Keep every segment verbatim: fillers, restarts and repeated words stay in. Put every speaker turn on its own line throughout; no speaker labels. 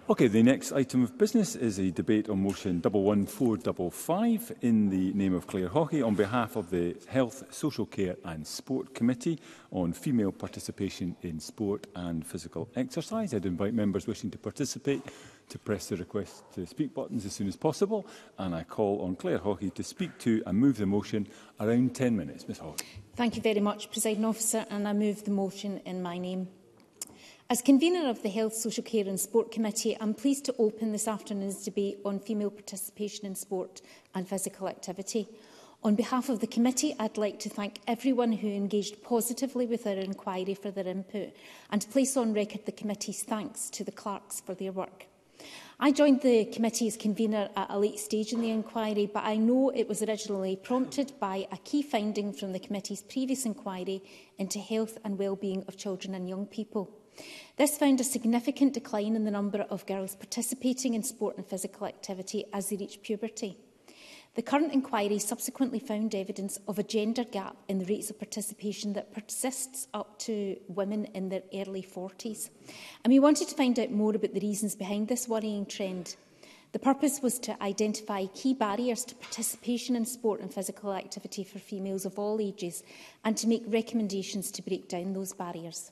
Okay, the next item of business is a debate on motion one one four five five in the name of Claire Haughey on behalf of the Health, Social Care and Sport Committee on female participation in sport and physical exercise. I'd invite members wishing to participate to press the request to speak buttons as soon as possible, and I call on Claire Haughey to speak to and move the motion around ten minutes. Miz Haughey.
Thank you very much, Presiding Officer, and I move the motion in my name. As convener of the Health, Social Care and Sport Committee, I am pleased to open this afternoon's debate on female participation in sport and physical activity. On behalf of the committee, I'd like to thank everyone who engaged positively with our inquiry for their input and to place on record the committee's thanks to the clerks for their work. I joined the committee as convener at a late stage in the inquiry, but I know it was originally prompted by a key finding from the committee's previous inquiry into health and well-being of children and young people. This found a significant decline in the number of girls participating in sport and physical activity as they reach puberty. The current inquiry subsequently found evidence of a gender gap in the rates of participation that persists up to women in their early forties. And we wanted to find out more about the reasons behind this worrying trend. The purpose was to identify key barriers to participation in sport and physical activity for females of all ages and to make recommendations to break down those barriers.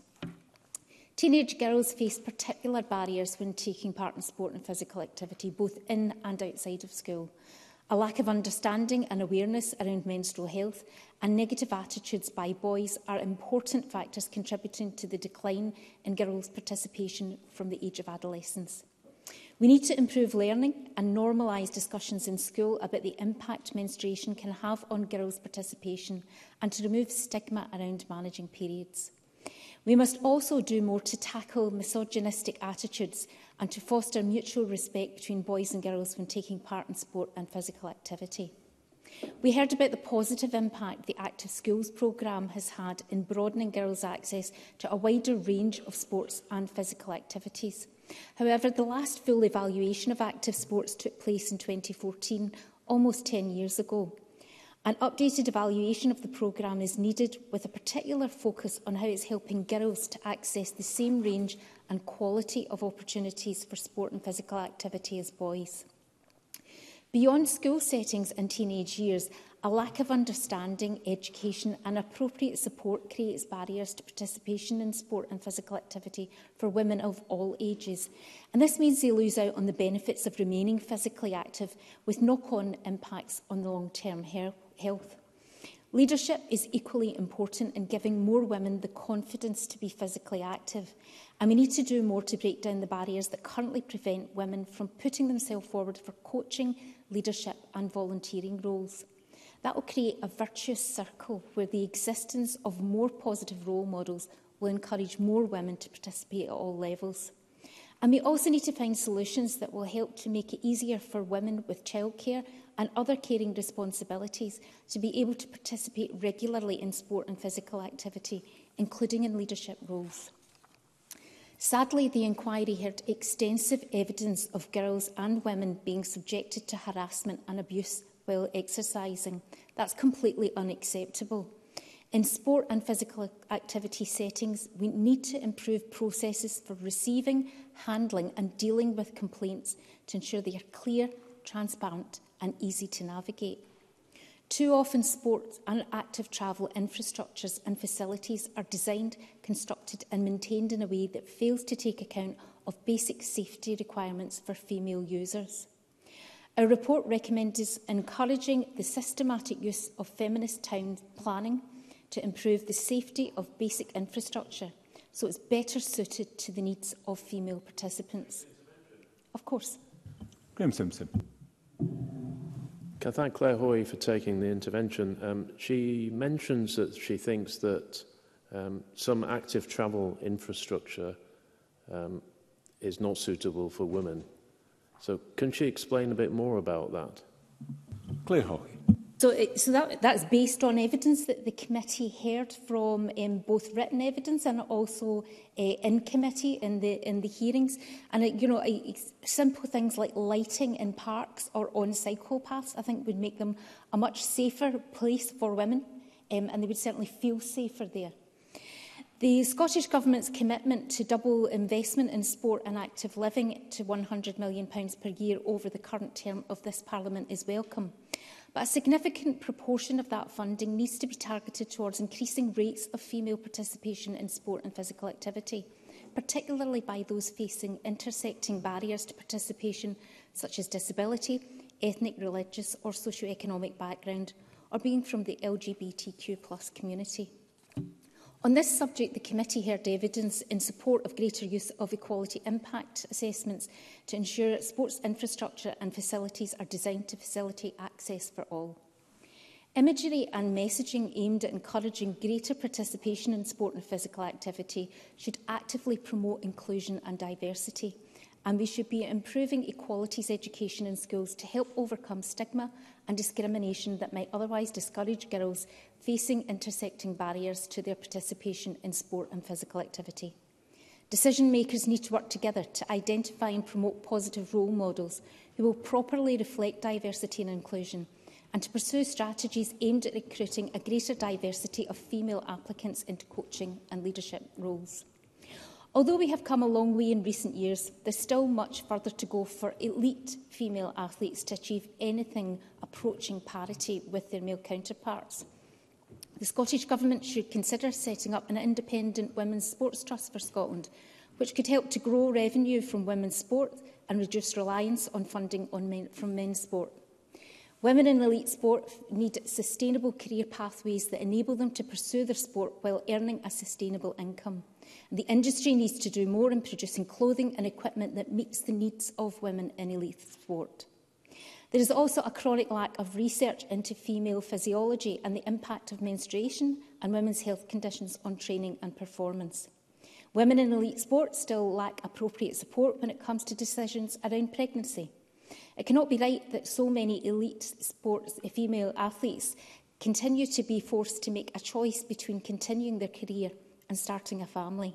Teenage girls face particular barriers when taking part in sport and physical activity, both in and outside of school. A lack of understanding and awareness around menstrual health and negative attitudes by boys are important factors contributing to the decline in girls' participation from the age of adolescence. We need to improve learning and normalise discussions in school about the impact menstruation can have on girls' participation and to remove stigma around managing periods. We must also do more to tackle misogynistic attitudes and to foster mutual respect between boys and girls when taking part in sport and physical activity. We heard about the positive impact the Active Schools programme has had in broadening girls' access to a wider range of sports and physical activities. However, the last full evaluation of active sports took place in twenty fourteen, almost ten years ago. An updated evaluation of the programme is needed, with a particular focus on how it's helping girls to access the same range and quality of opportunities for sport and physical activity as boys. Beyond school settings and teenage years, a lack of understanding, education and appropriate support creates barriers to participation in sport and physical activity for women of all ages. And this means they lose out on the benefits of remaining physically active, with knock-on impacts on the long-term health. Leadership is equally important in giving more women the confidence to be physically active, and we need to do more to break down the barriers that currently prevent women from putting themselves forward for coaching, leadership and volunteering roles. That will create a virtuous circle where the existence of more positive role models will encourage more women to participate at all levels. And we also need to find solutions that will help to make it easier for women with childcare and other caring responsibilities to be able to participate regularly in sport and physical activity, including in leadership roles. Sadly, the inquiry heard extensive evidence of girls and women being subjected to harassment and abuse while exercising. That's completely unacceptable. In sport and physical activity settings, we need to improve processes for receiving, handling and dealing with complaints to ensure they are clear, transparent and easy to navigate. Too often, sport and active travel infrastructures and facilities are designed, constructed and maintained in a way that fails to take account of basic safety requirements for female users. Our report recommends encouraging the systematic use of feminist town planning to improve the safety of basic infrastructure so it's better suited to the needs of female participants. Of course.
Graham Simpson.
Can I thank Claire Haughey for taking the intervention? Um, she mentions that she thinks that um, some active travel infrastructure um, is not suitable for women. So can she explain a bit more about that?
Claire Haughey.
So, it, so that, that's based on evidence that the committee heard from um, both written evidence and also uh, in committee in the in the hearings. And uh, you know, uh, simple things like lighting in parks or on cycle paths, I think, would make them a much safer place for women, um, and they would certainly feel safer there. The Scottish Government's commitment to double investment in sport and active living to one hundred million pounds per year over the current term of this Parliament is welcome. But a significant proportion of that funding needs to be targeted towards increasing rates of female participation in sport and physical activity, particularly by those facing intersecting barriers to participation, such as disability, ethnic, religious or socio-economic background, or being from the L G B T Q plus community. On this subject, the committee heard evidence in support of greater use of equality impact assessments to ensure that sports infrastructure and facilities are designed to facilitate access for all. Imagery and messaging aimed at encouraging greater participation in sport and physical activity should actively promote inclusion and diversity, and we should be improving equalities education in schools to help overcome stigma and discrimination that might otherwise discourage girls facing intersecting barriers to their participation in sport and physical activity. Decision makers need to work together to identify and promote positive role models who will properly reflect diversity and inclusion, and to pursue strategies aimed at recruiting a greater diversity of female applicants into coaching and leadership roles. Although we have come a long way in recent years, there's still much further to go for elite female athletes to achieve anything approaching parity with their male counterparts. The Scottish Government should consider setting up an independent women's sports trust for Scotland, which could help to grow revenue from women's sport and reduce reliance on funding on men, from men's sport. Women in elite sport need sustainable career pathways that enable them to pursue their sport while earning a sustainable income. And the industry needs to do more in producing clothing and equipment that meets the needs of women in elite sport. There is also a chronic lack of research into female physiology and the impact of menstruation and women's health conditions on training and performance. Women in elite sport still lack appropriate support when it comes to decisions around pregnancy. It cannot be right that so many elite sports female athletes continue to be forced to make a choice between continuing their career and starting a family.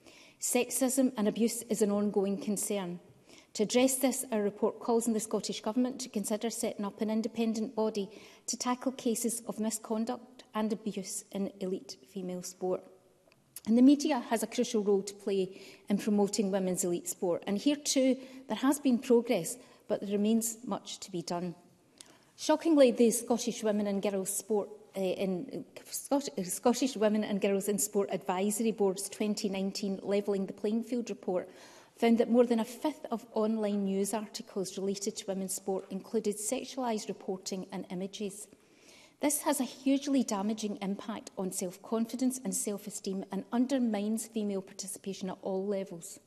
Sexism and abuse is an ongoing concern. To address this, our report calls on the Scottish Government to consider setting up an independent body to tackle cases of misconduct and abuse in elite female sport. And the media has a crucial role to play in promoting women's elite sport. And here too, there has been progress, but there remains much to be done. Shockingly, the Scottish Women and Girls Sport uh, in Scot Scottish Women and Girls in Sport Advisory Board's twenty nineteen Levelling the Playing Field report found that more than a fifth of online news articles related to women's sport included sexualised reporting and images. This has a hugely damaging impact on self-confidence and self-esteem and undermines female participation at all levels.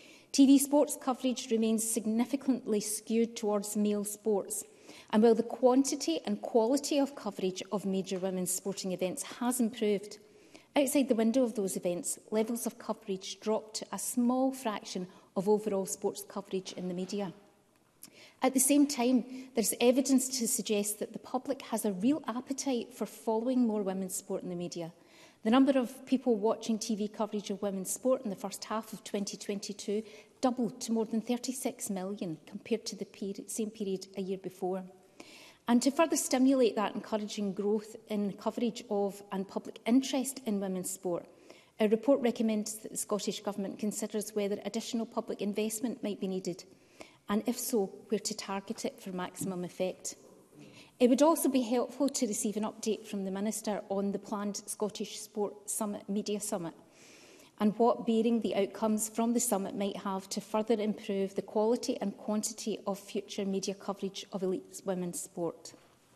T V sports coverage remains significantly skewed towards male sports, and while the quantity and quality of coverage of major women's sporting events has improved, outside the window of those events, levels of coverage dropped to a small fraction of overall sports coverage in the media. At the same time, there's evidence to suggest that the public has a real appetite for following more women's sport in the media. The number of people watching T V coverage of women's sport in the first half of twenty twenty-two doubled to more than thirty-six million compared to the period, same period a year before. And to further stimulate that encouraging growth in coverage of and public interest in women's sport, our report recommends that the Scottish Government considers whether additional public investment might be needed, and if so, where to target it for maximum effect. It would also be helpful to receive an update from the Minister on the planned Scottish Sport Summit Media Summit and what bearing the outcomes from the summit might have to further improve the quality and quantity of future media coverage of elite women's sport.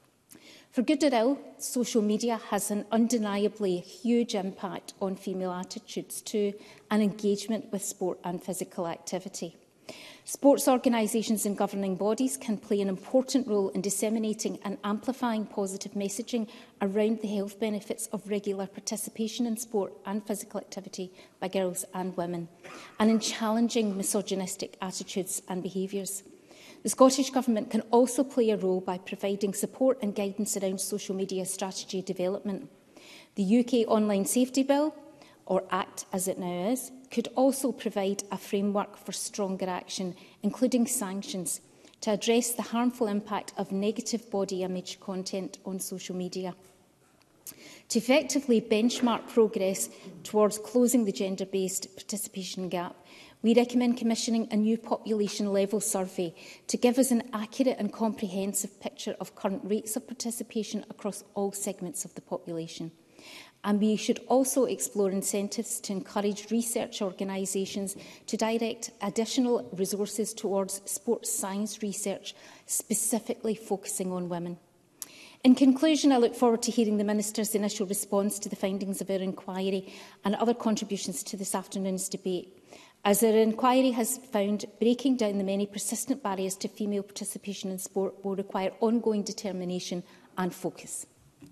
For good or ill, social media has an undeniably huge impact on female attitudes to and engagement with sport and physical activity. Sports organisations and governing bodies can play an important role in disseminating and amplifying positive messaging around the health benefits of regular participation in sport and physical activity by girls and women, and in challenging misogynistic attitudes and behaviours. The Scottish Government can also play a role by providing support and guidance around social media strategy development. The U K Online Safety Bill, or Act as it now is, could also provide a framework for stronger action, including sanctions, to address the harmful impact of negative body image content on social media. To effectively benchmark progress towards closing the gender-based participation gap, we recommend commissioning a new population level survey to give us an accurate and comprehensive picture of current rates of participation across all segments of the population. And we should also explore incentives to encourage research organisations to direct additional resources towards sports science research, specifically focusing on women. In conclusion, I look forward to hearing the Minister's initial response to the findings of our inquiry and other contributions to this afternoon's debate. As our inquiry has found, breaking down the many persistent barriers to female participation in sport will require ongoing determination and focus.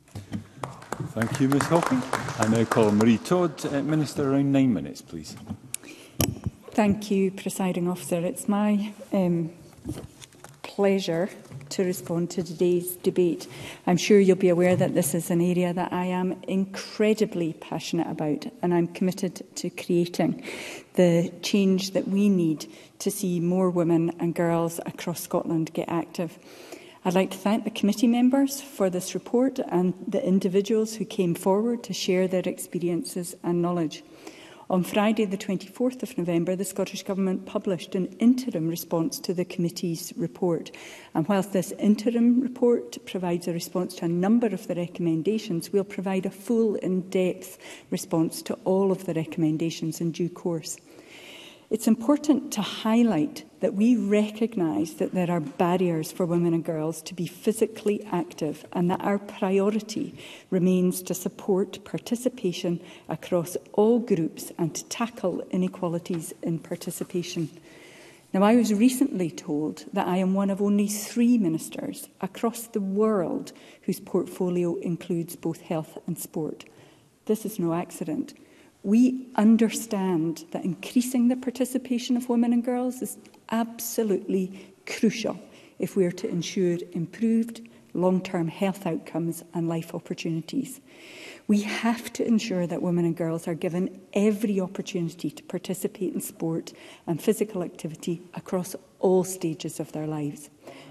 Thank you, Ms Hawking. I now call Marie Todd, uh, Minister, around nine minutes, please.
Thank you, Presiding Officer. It's my um, pleasure to respond to today's debate. I'm sure you'll be aware that this is an area that I am incredibly passionate about, and I'm committed to creating the change that we need to see more women and girls across Scotland get active. I'd like to thank the committee members for this report and the individuals who came forward to share their experiences and knowledge. On Friday, the twenty-fourth of November, the Scottish Government published an interim response to the committee's report. And whilst this interim report provides a response to a number of the recommendations, we'll provide a full, in-depth response to all of the recommendations in due course. It's important to highlight that we recognise that there are barriers for women and girls to be physically active, and that our priority remains to support participation across all groups and to tackle inequalities in participation. Now, I was recently told that I am one of only three ministers across the world whose portfolio includes both health and sport. This is no accident. We understand that increasing the participation of women and girls is absolutely crucial if we are to ensure improved long-term health outcomes and life opportunities. We have to ensure that women and girls are given every opportunity to participate in sport and physical activity across all stages of their lives.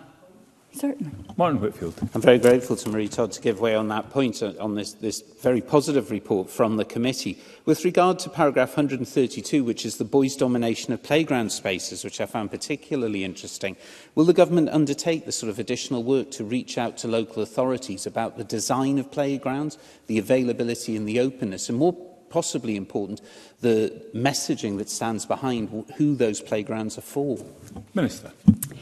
Certainly.
Martin Whitfield.
I'm very grateful to Marie Todd to give way on that point, uh, on this, this very positive report from the committee. With regard to paragraph one hundred and thirty-two, which is the boys' domination of playground spaces, which I found particularly interesting, will the government undertake the sort of additional work to reach out to local authorities about the design of playgrounds, the availability and the openness, and more possibly important, the messaging that stands behind who those playgrounds are for?
Minister.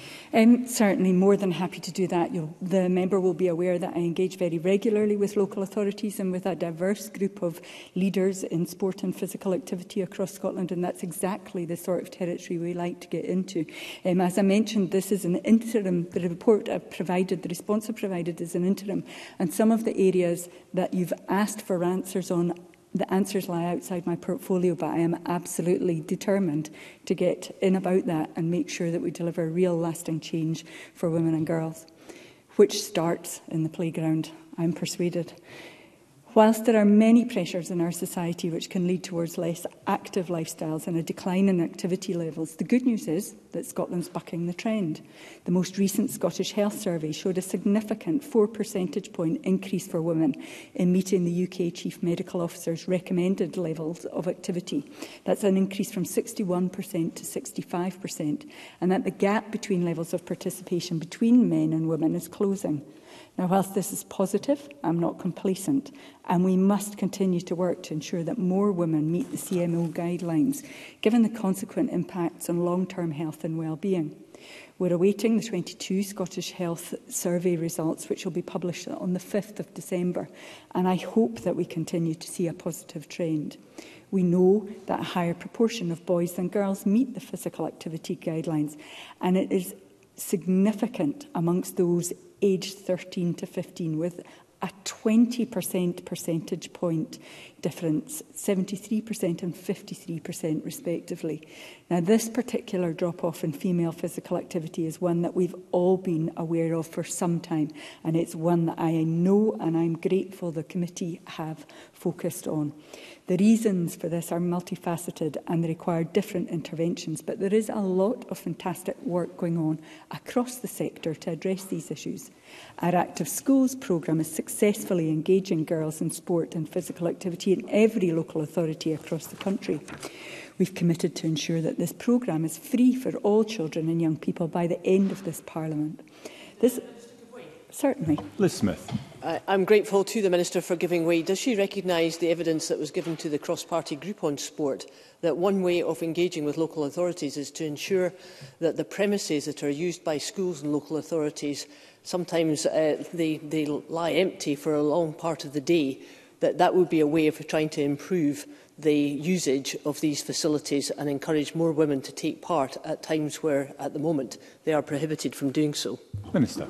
Um, certainly more than happy to do that. You'll, the member will be aware that I engage very regularly with local authorities and with a diverse group of leaders in sport and physical activity across Scotland, and that's exactly the sort of territory we like to get into. Um, as I mentioned, this is an interim. The report I've provided, the response I've provided is an interim, and some of the areas that you've asked for answers on, the answers lie outside my portfolio, but I am absolutely determined to get in about that and make sure that we deliver real lasting change for women and girls, which starts in the playground, I'm persuaded. Whilst there are many pressures in our society which can lead towards less active lifestyles and a decline in activity levels, the good news is that Scotland's bucking the trend. The most recent Scottish Health Survey showed a significant four percentage point increase for women in meeting the U K Chief Medical Officer's recommended levels of activity. That's an increase from sixty-one percent to sixty-five percent, and that the gap between levels of participation between men and women is closing. Now, whilst this is positive, I'm not complacent, and we must continue to work to ensure that more women meet the C M O guidelines, given the consequent impacts on long-term health and well-being. We're awaiting the twenty-two Scottish Health Survey results, which will be published on the fifth of December, and I hope that we continue to see a positive trend. We know that a higher proportion of boys than girls meet the physical activity guidelines, and it is significant amongst those aged thirteen to fifteen, with a twenty percent percentage point difference, seventy-three percent and fifty-three percent respectively. Now, this particular drop-off in female physical activity is one that we've all been aware of for some time, and it's one that I know and I'm grateful the committee have focused on. The reasons for this are multifaceted and they require different interventions, but there is a lot of fantastic work going on across the sector to address these issues. Our Active Schools programme is successfully engaging girls in sport and physical activity in every local authority across the country. We've committed to ensure that this programme is free for all children and young people by the end of this Parliament. This Certainly.
Liz Smith.
I, I'm grateful to the Minister for giving way. Does she recognise the evidence that was given to the cross-party group on sport, that one way of engaging with local authorities is to ensure that the premises that are used by schools and local authorities, sometimes uh, they, they lie empty for a long part of the day, that that would be a way of trying to improve the usage of these facilities and encourage more women to take part at times where, at the moment, they are prohibited from doing so?
Minister.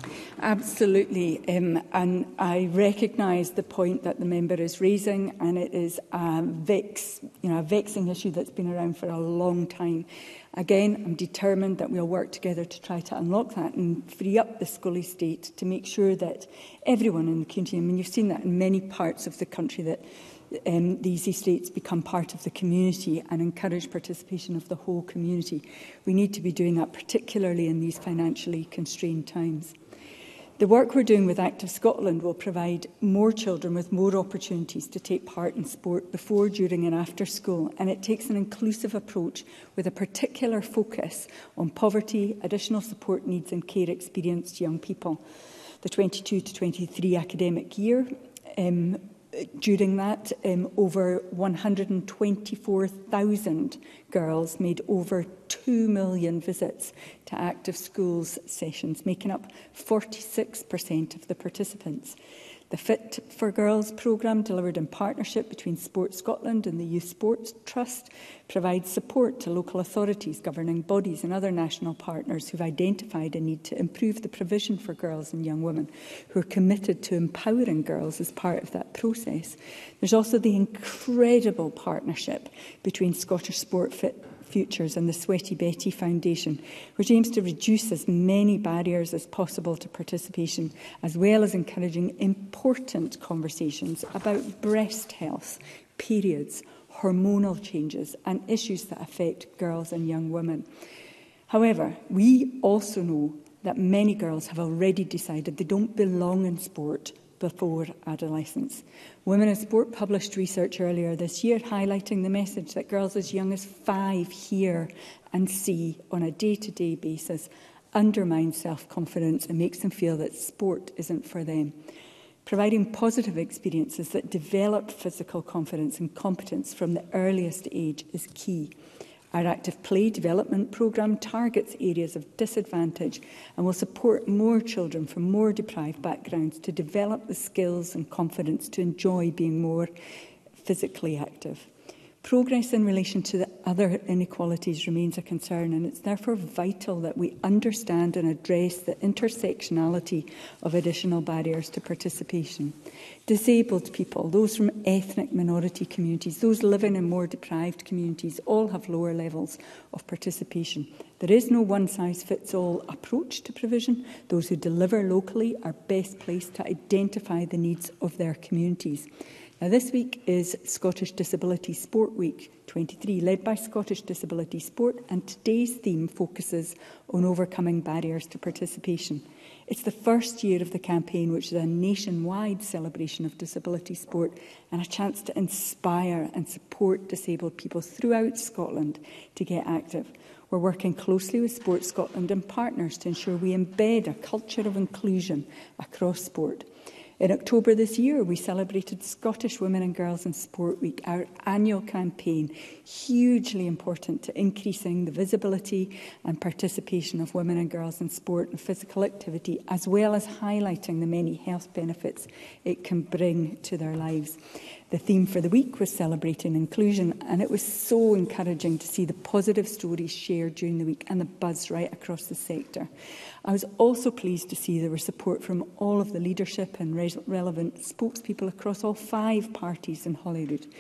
Absolutely, um, and I recognise the point that the member is raising, and it is a, vex, you know, a vexing issue that's been around for a long time. Again, I'm determined that we'll work together to try to unlock that and free up the school estate to make sure that everyone in the community, I mean, you've seen that in many parts of the country, that um, these estates become part of the community and encourage participation of the whole community. We need to be doing that, particularly in these financially constrained times. The work we're doing with Active Scotland will provide more children with more opportunities to take part in sport before, during and after school, and it takes an inclusive approach with a particular focus on poverty, additional support needs and care experienced young people. The twenty-two to twenty-three academic year, um, during that, um, over one hundred twenty-four thousand girls made over two million visits to Active Schools sessions, making up forty-six percent of the participants. The Fit for Girls programme, delivered in partnership between Sport Scotland and the Youth Sports Trust, provides support to local authorities, governing bodies and other national partners who have identified a need to improve the provision for girls and young women, who are committed to empowering girls as part of that process. There's also the incredible partnership between Scottish Sport Fit Futures and the Sweaty Betty Foundation, which aims to reduce as many barriers as possible to participation, as well as encouraging important conversations about breast health, periods, hormonal changes and issues that affect girls and young women. However, we also know that many girls have already decided they don't belong in sport before adolescence. Women in Sport published research earlier this year highlighting the message that girls as young as five hear and see on a day-to-day basis undermines self-confidence and makes them feel that sport isn't for them. Providing positive experiences that develop physical confidence and competence from the earliest age is key. Our Active Play development programme targets areas of disadvantage and will support more children from more deprived backgrounds to develop the skills and confidence to enjoy being more physically active. Progress in relation to the other inequalities remains a concern, and it's therefore vital that we understand and address the intersectionality of additional barriers to participation. Disabled people, those from ethnic minority communities, those living in more deprived communities, all have lower levels of participation. There is no one-size-fits-all approach to provision. Those who deliver locally are best placed to identify the needs of their communities. Now, this week is Scottish Disability Sport Week twenty-three, led by Scottish Disability Sport, and today's theme focuses on overcoming barriers to participation. It's the first year of the campaign, which is a nationwide celebration of disability sport and a chance to inspire and support disabled people throughout Scotland to get active. We're working closely with Sport Scotland and partners to ensure we embed a culture of inclusion across sport. In October this year, we celebrated Scottish Women and Girls in Sport Week, our annual campaign, hugely important to increasing the visibility and participation of women and girls in sport and physical activity, as well as highlighting the many health benefits it can bring to their lives. The theme for the week was celebrating inclusion, and it was so encouraging to see the positive stories shared during the week and the buzz right across the sector. I was also pleased to see there was support from all of the leadership and re relevant spokespeople across all five parties in Holyrood.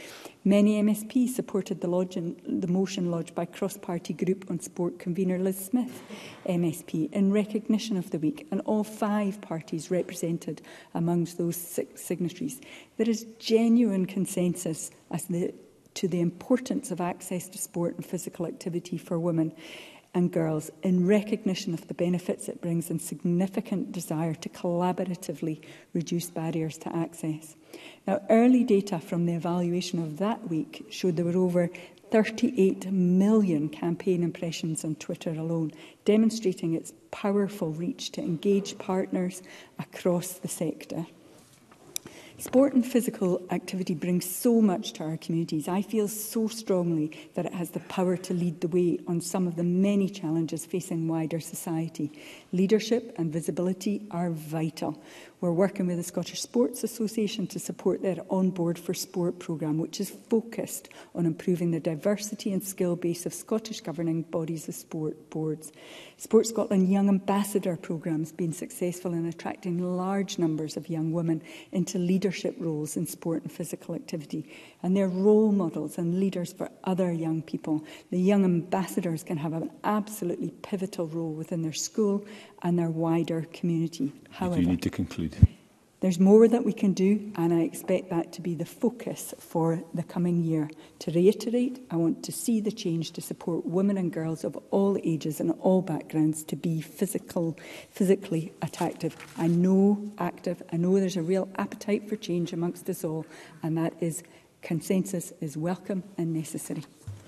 Many M S Ps supported the, lodge in, the motion lodged by cross-party group on sport convener Liz Smith, M S P, in recognition of the week, and all five parties represented amongst those six signatories. There is genuine consensus as the, to the importance of access to sport and physical activity for women and girls, in recognition of the benefits it brings and significant desire to collaboratively reduce barriers to access. Now, early data from the evaluation of that week showed there were over thirty-eight million campaign impressions on Twitter alone, demonstrating its powerful reach to engage partners across the sector. Sport and physical activity brings so much to our communities. I feel so strongly that it has the power to lead the way on some of the many challenges facing wider society. Leadership and visibility are vital. We're working with the Scottish Sports Association to support their On Board for Sport programme, which is focused on improving the diversity and skill base of Scottish governing bodies of sport boards. Sport Scotland Young Ambassador programme has been successful in attracting large numbers of young women into leadership roles in sport and physical activity, and they're role models and leaders for other young people. The young ambassadors can have an absolutely pivotal role within their school and their wider community. However,
you need to conclude.
There's more that we can do, and I expect that to be the focus for the coming year. To reiterate, I want to see the change to support women and girls of all ages and all backgrounds to be physical, physically attractive. I know active. I know there's a real appetite for change amongst us all, and that is consensus is welcome and necessary.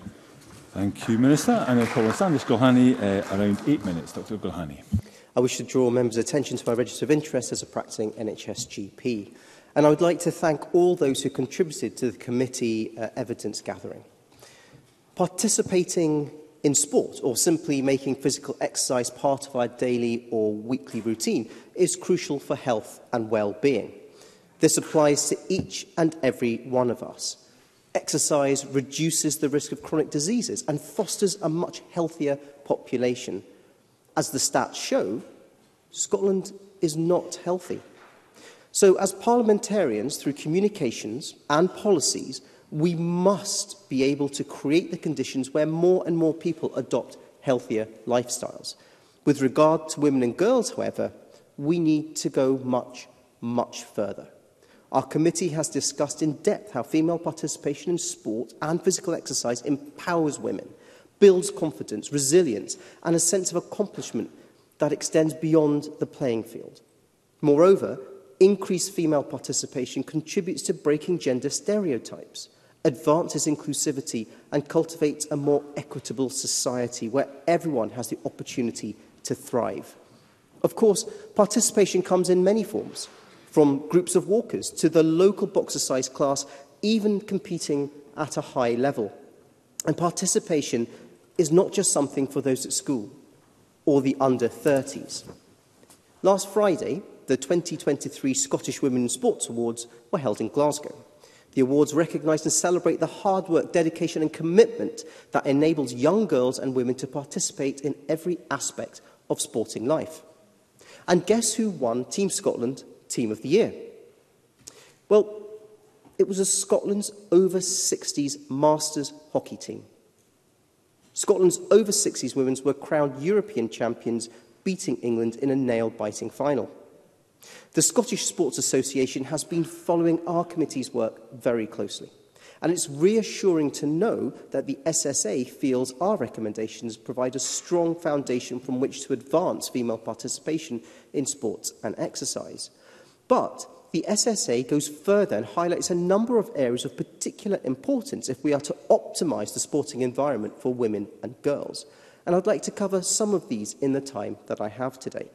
Thank you, Minister. And I call on Sanders Gulhani, uh, around eight minutes. Doctor Gulhani.
I wish to draw members' attention to my register of interest as a practising N H S G P. And I would like to thank all those who contributed to the committee uh, evidence gathering. Participating in sport, or simply making physical exercise part of our daily or weekly routine, is crucial for health and well-being. This applies to each and every one of us. Exercise reduces the risk of chronic diseases and fosters a much healthier population. As the stats show, Scotland is not healthy. So, as parliamentarians, through communications and policies, we must be able to create the conditions where more and more people adopt healthier lifestyles. With regard to women and girls, however, we need to go much, much further. Our committee has discussed in depth how female participation in sport and physical exercise empowers women, builds confidence, resilience, and a sense of accomplishment that extends beyond the playing field. Moreover, increased female participation contributes to breaking gender stereotypes, advances inclusivity, and cultivates a more equitable society where everyone has the opportunity to thrive. Of course, participation comes in many forms, from groups of walkers to the local boxer-size class, even competing at a high level. And participation is not just something for those at school or the under thirties. Last Friday, the twenty twenty-three Scottish Women in Sports Awards were held in Glasgow. The awards recognise and celebrate the hard work, dedication and commitment that enables young girls and women to participate in every aspect of sporting life. And guess who won Team Scotland Team of the Year? Well, it was a Scotland's over sixties Masters hockey team. Scotland's over sixties women's were crowned European champions, beating England in a nail-biting final. The Scottish Sports Association has been following our committee's work very closely, and it's reassuring to know that the S S A feels our recommendations provide a strong foundation from which to advance female participation in sports and exercise. But the S S A goes further and highlights a number of areas of particular importance if we are to optimise the sporting environment for women and girls. And I'd like to cover some of these in the time that I have today.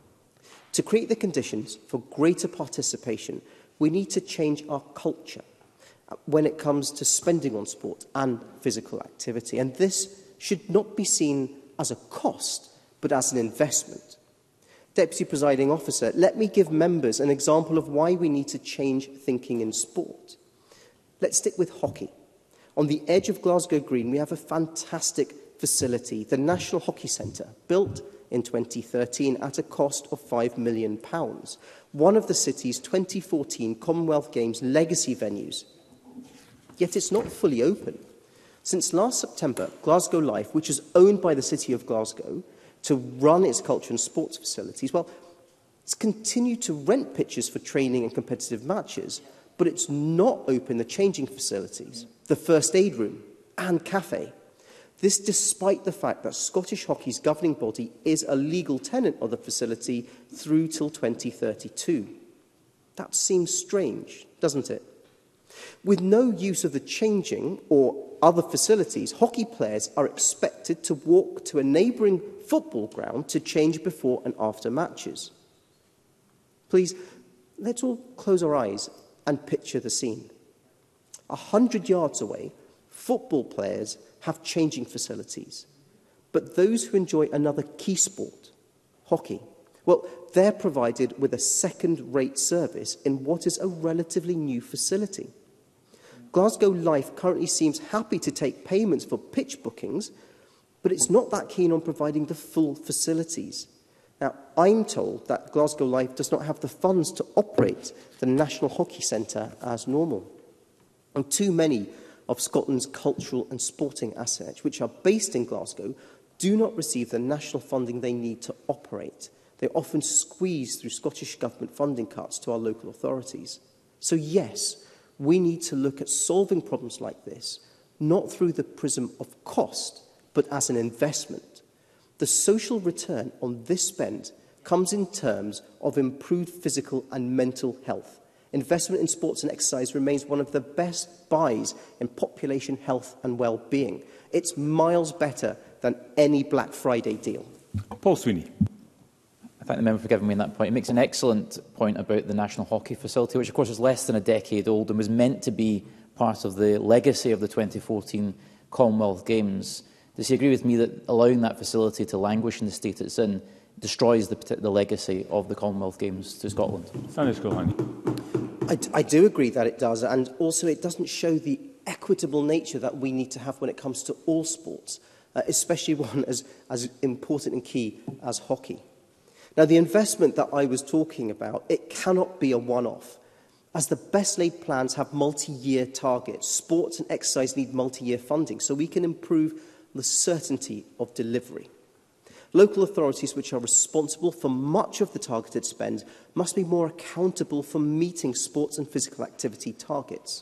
To create the conditions for greater participation, we need to change our culture when it comes to spending on sport and physical activity. And this should not be seen as a cost, but as an investment. Deputy Presiding Officer, let me give members an example of why we need to change thinking in sport. Let's stick with hockey. On the edge of Glasgow Green, we have a fantastic facility, the National Hockey Centre, built in twenty thirteen at a cost of five million pounds, one of the city's twenty fourteen Commonwealth Games legacy venues. yet it's not fully open. Since last September, Glasgow Life, which is owned by the City of Glasgow to run its culture and sports facilities, well, it's continued to rent pitches for training and competitive matches, but it's not open the changing facilities, the first aid room and cafe. This despite the fact that Scottish Hockey's governing body is a legal tenant of the facility through till twenty thirty-two. That seems strange, doesn't it? With no use of the changing or other facilities, hockey players are expected to walk to a neighbouring football ground to change before and after matches. Please, let's all close our eyes and picture the scene. A hundred yards away, football players have changing facilities. But those who enjoy another key sport, hockey, well, they're provided with a second-rate service in what is a relatively new facility. Glasgow Life currently seems happy to take payments for pitch bookings, but it's not that keen on providing the full facilities. Now, I'm told that Glasgow Life does not have the funds to operate the National Hockey Centre as normal. And too many of Scotland's cultural and sporting assets, which are based in Glasgow, do not receive the national funding they need to operate. They're often squeezed through Scottish Government funding cuts to our local authorities. So yes, we need to look at solving problems like this, not through the prism of cost, but as an investment. The social return on this spend comes in terms of improved physical and mental health. Investment in sports and exercise remains one of the best buys in population health and well-being. It's miles better than any Black Friday deal.
Paul Sweeney.
I thank the member for giving me that point. It makes an excellent point about the National Hockey Facility, which of course is less than a decade old and was meant to be part of the legacy of the twenty fourteen Commonwealth Games. Does he agree with me that allowing that facility to languish in the state it's in destroys the, the legacy of the Commonwealth Games to Scotland?
Sanis Gulhani.
I, I do agree that it does, and also it doesn't show the equitable nature that we need to have when it comes to all sports, uh, especially one as, as important and key as hockey. Now, the investment that I was talking about, it cannot be a one-off. As the best-laid plans have multi-year targets, sports and exercise need multi-year funding so we can improve the certainty of delivery. Local authorities which are responsible for much of the targeted spend must be more accountable for meeting sports and physical activity targets.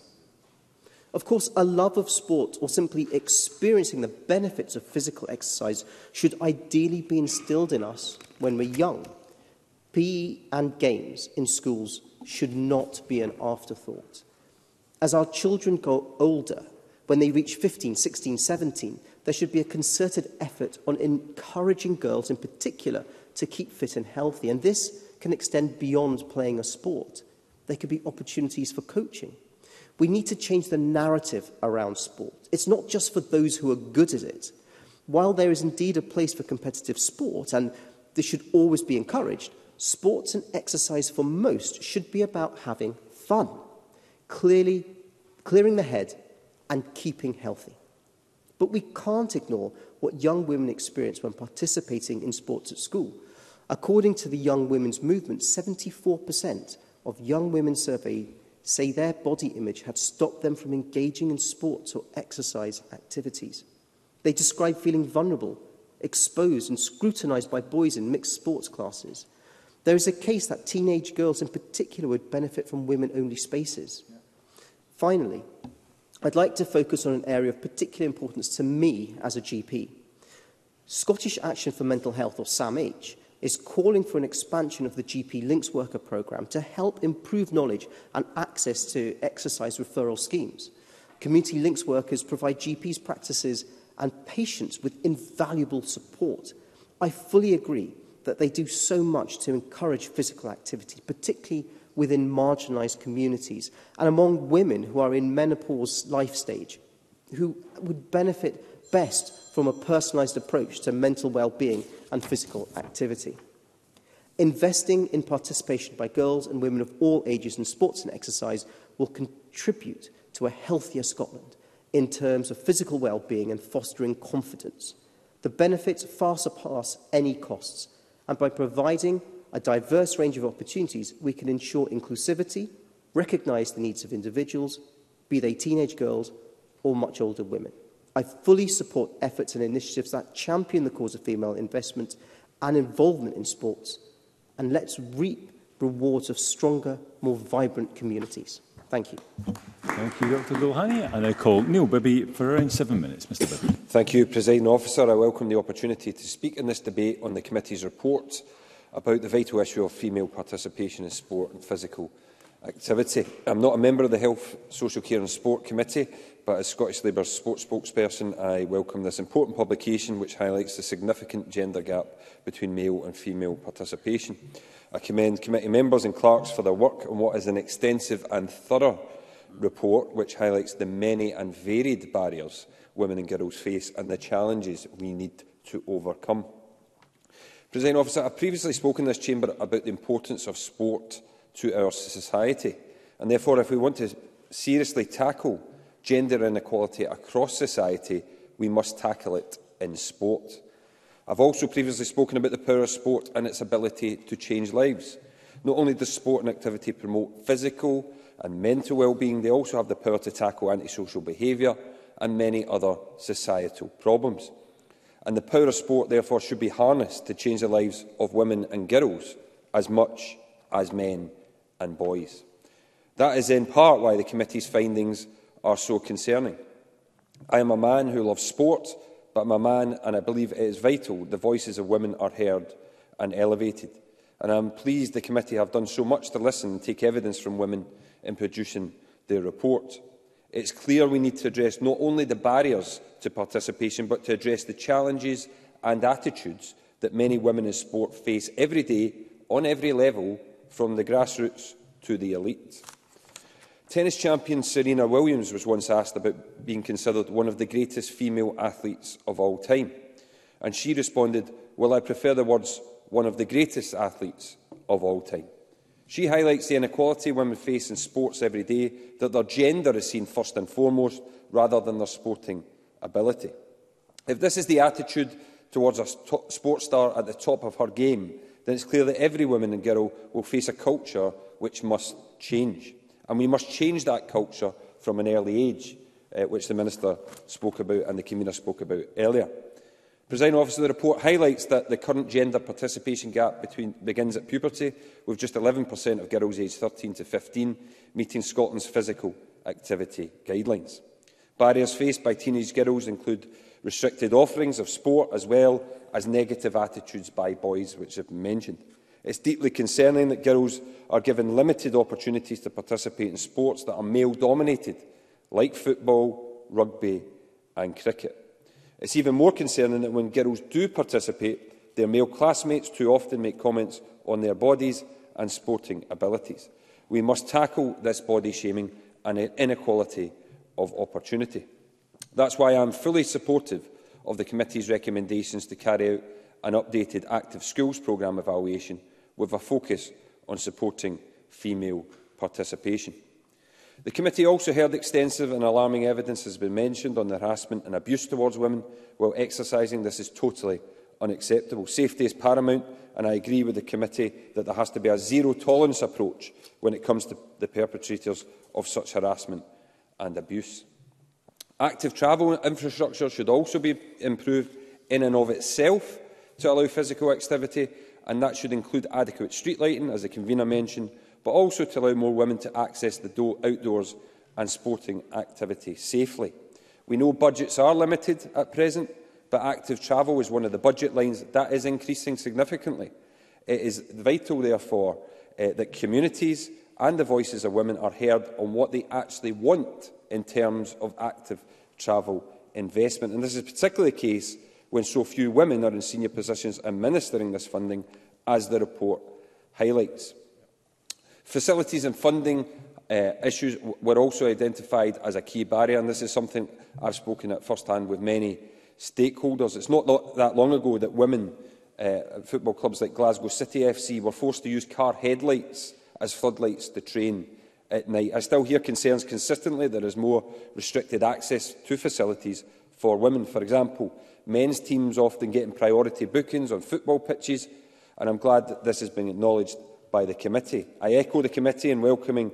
Of course, a love of sport or simply experiencing the benefits of physical exercise should ideally be instilled in us when we're young. P E and games in schools should not be an afterthought. As our children grow older, when they reach fifteen, sixteen, seventeen, there should be a concerted effort on encouraging girls in particular to keep fit and healthy. And this can extend beyond playing a sport. There could be opportunities for coaching. We need to change the narrative around sport. It's not just for those who are good at it. While there is indeed a place for competitive sport, and this should always be encouraged, sports and exercise for most should be about having fun, clearly clearing the head and keeping healthy. But we can't ignore what young women experience when participating in sports at school. According to the Young Women's Movement, seventy-four percent of young women surveyed say their body image had stopped them from engaging in sports or exercise activities. They describe feeling vulnerable, exposed and scrutinised by boys in mixed sports classes. There is a case that teenage girls in particular would benefit from women-only spaces. Finally, I'd like to focus on an area of particular importance to me as a G P. Scottish Action for Mental Health, or SAMH, is calling for an expansion of the G P Links Worker programme to help improve knowledge and access to exercise referral schemes. Community links workers provide G Ps' practices and patients with invaluable support. I fully agree that they do so much to encourage physical activity, particularly within marginalised communities and among women who are in menopause life stage, who would benefit best from a personalised approach to mental well-being and physical activity. Investing in participation by girls and women of all ages in sports and exercise will contribute to a healthier Scotland in terms of physical well-being and fostering confidence. The benefits far surpass any costs, and by providing a diverse range of opportunities, we can ensure inclusivity, recognise the needs of individuals, be they teenage girls or much older women. I fully support efforts and initiatives that champion the cause of female investment and involvement in sports, and let's reap rewards of stronger, more vibrant communities. Thank you.
Thank you, Doctor Gulhani. And I call Neil Bibby for around seven minutes. Mister Bibby.
Thank you, Presiding Officer. I welcome the opportunity to speak in this debate on the committee's report about the vital issue of female participation in sport and physical activity. I am not a member of the Health, Social Care and Sport Committee, but as Scottish Labour's sports spokesperson, I welcome this important publication which highlights the significant gender gap between male and female participation. I commend committee members and clerks for their work on what is an extensive and thorough report which highlights the many and varied barriers women and girls face and the challenges we need to overcome. Presiding Officer, I have previously spoken in this chamber about the importance of sport to our society, and therefore if we want to seriously tackle gender inequality across society, we must tackle it in sport. I have also previously spoken about the power of sport and its ability to change lives. Not only does sport and activity promote physical and mental well-being, they also have the power to tackle antisocial behaviour and many other societal problems. And the power of sport, therefore, should be harnessed to change the lives of women and girls as much as men and boys. That is in part why the committee's findings are so concerning. I am a man who loves sport, but I'm a man, and I believe it is vital the voices of women are heard and elevated. And I am pleased the committee have done so much to listen and take evidence from women in producing their report. It is clear we need to address not only the barriers to participation, but to address the challenges and attitudes that many women in sport face every day, on every level, from the grassroots to the elite. Tennis champion Serena Williams was once asked about being considered one of the greatest female athletes of all time. And she responded, "Well, I prefer the words one of the greatest athletes of all time." She highlights the inequality women face in sports every day, that their gender is seen first and foremost, rather than their sporting ability. If this is the attitude towards a sports star at the top of her game, then it's clear that every woman and girl will face a culture which must change. And we must change that culture from an early age, uh, which the Minister spoke about and the convener spoke about earlier. Presiding Officer, the report highlights that the current gender participation gap between, begins at puberty, with just eleven percent of girls aged thirteen to fifteen meeting Scotland's physical activity guidelines. Barriers faced by teenage girls include restricted offerings of sport, as well as negative attitudes by boys, which have been mentioned. It is deeply concerning that girls are given limited opportunities to participate in sports that are male-dominated, like football, rugby and cricket. It is even more concerning that when girls do participate, their male classmates too often make comments on their bodies and sporting abilities. We must tackle this body shaming and inequality of opportunity. That is why I am fully supportive of the committee's recommendations to carry out an updated Active Schools programme evaluation with a focus on supporting female participation. The committee also heard extensive and alarming evidence has been mentioned on the harassment and abuse towards women while exercising. This is totally unacceptable. Safety is paramount, and I agree with the committee that there has to be a zero-tolerance approach when it comes to the perpetrators of such harassment and abuse. Active travel infrastructure should also be improved in and of itself to allow physical activity, and that should include adequate street lighting, as the convener mentioned, but also to allow more women to access the outdoors and sporting activity safely. We know budgets are limited at present, but active travel is one of the budget lines that is increasing significantly. It is vital, therefore, uh, that communities and the voices of women are heard on what they actually want in terms of active travel investment. And this is particularly the case when so few women are in senior positions administering this funding, as the report highlights. Facilities and funding uh, issues were also identified as a key barrier, and this is something I have spoken at first hand with many stakeholders. It is not that long ago that women uh, football clubs like Glasgow City F C were forced to use car headlights as floodlights to train at night. I still hear concerns consistently there is more restricted access to facilities for women. For example, men's teams often getting priority bookings on football pitches, and I am glad that this has been acknowledged by the committee. I echo the committee in welcoming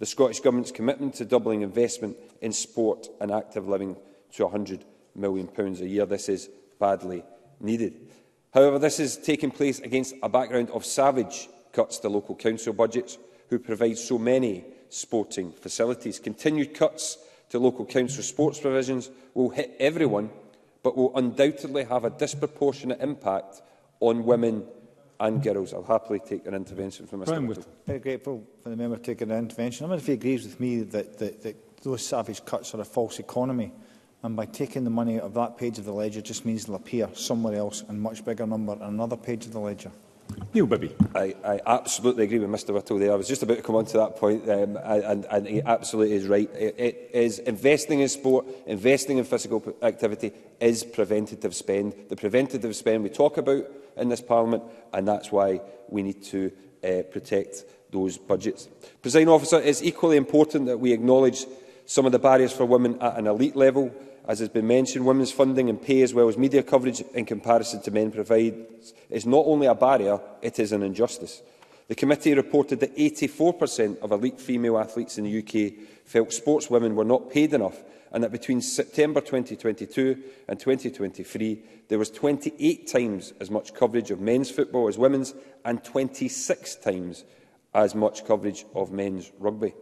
the Scottish Government's commitment to doubling investment in sport and active living to one hundred million pounds a year. This is badly needed. However, this is taking place against a background of savage cuts to local council budgets, who provide so many sporting facilities. Continued cuts to local council sports provisions will hit everyone, but will undoubtedly have a disproportionate impact on women and girls. I'll happily take an intervention from Mr Whittle.
Very grateful for the member taking an intervention. I wonder if he agrees with me that, that, that those savage cuts are a false economy, and by taking the money out of that page of the ledger just means they'll appear somewhere else in much bigger number on another page of the ledger.
Neil Bibby.
I, I absolutely agree with Mr Whittle there. I was just about to come on to that point, um, and, and he absolutely is right. It, it is investing in sport, investing in physical activity is preventative spend. The preventative spend we talk about in this Parliament, and that's why we need to uh, protect those budgets. Presiding Officer, it is equally important that we acknowledge some of the barriers for women at an elite level. As has been mentioned, women's funding and pay, as well as media coverage in comparison to men provides, is not only a barrier, it is an injustice. The committee reported that eighty-four percent of elite female athletes in the U K felt sportswomen were not paid enough, and that between September twenty twenty-two and twenty twenty-three there was twenty-eight times as much coverage of men's football as women's, and twenty-six times as much coverage of men's rugby.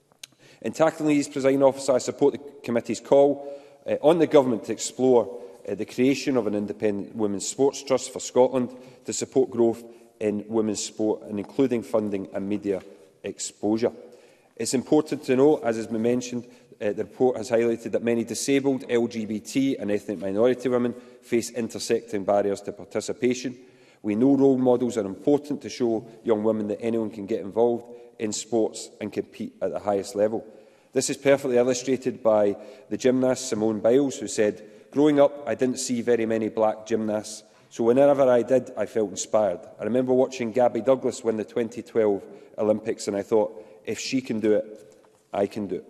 In tackling these, Presiding Officer, I support the committee's call Uh, on the Government to explore uh, the creation of an independent women's sports trust for Scotland to support growth in women's sport, and including funding and media exposure. It's important to note, as has been mentioned, uh, the report has highlighted that many disabled, L G B T and ethnic minority women face intersecting barriers to participation. We know role models are important to show young women that anyone can get involved in sports and compete at the highest level. This is perfectly illustrated by the gymnast Simone Biles, who said, "Growing up, I didn't see very many black gymnasts, so whenever I did, I felt inspired. I remember watching Gabby Douglas win the twenty twelve Olympics, and I thought, if she can do it, I can do it."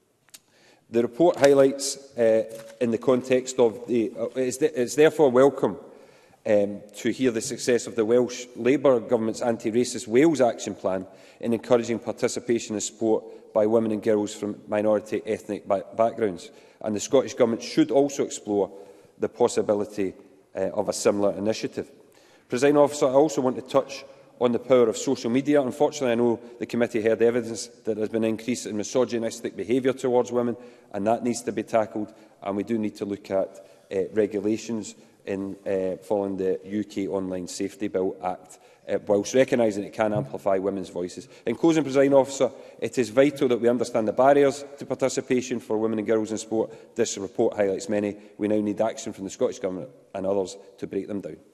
The report highlights, uh, in the context of the... Uh, it's, th it's therefore welcome um, to hear the success of the Welsh Labour Government's anti-racist Wales Action Plan in encouraging participation in sport by women and girls from minority ethnic ba backgrounds. And the Scottish Government should also explore the possibility uh, of a similar initiative. Presiding Officer, I also want to touch on the power of social media. Unfortunately, I know the committee heard evidence that there has been an increase in misogynistic behaviour towards women, and that needs to be tackled, and we do need to look at uh, regulations in uh, following the U K Online Safety Bill Act, uh, whilst recognising it can amplify women's voices. In closing, Presiding Officer, it is vital that we understand the barriers to participation for women and girls in sport. This report highlights many. We now need action from the Scottish Government and others to break them down.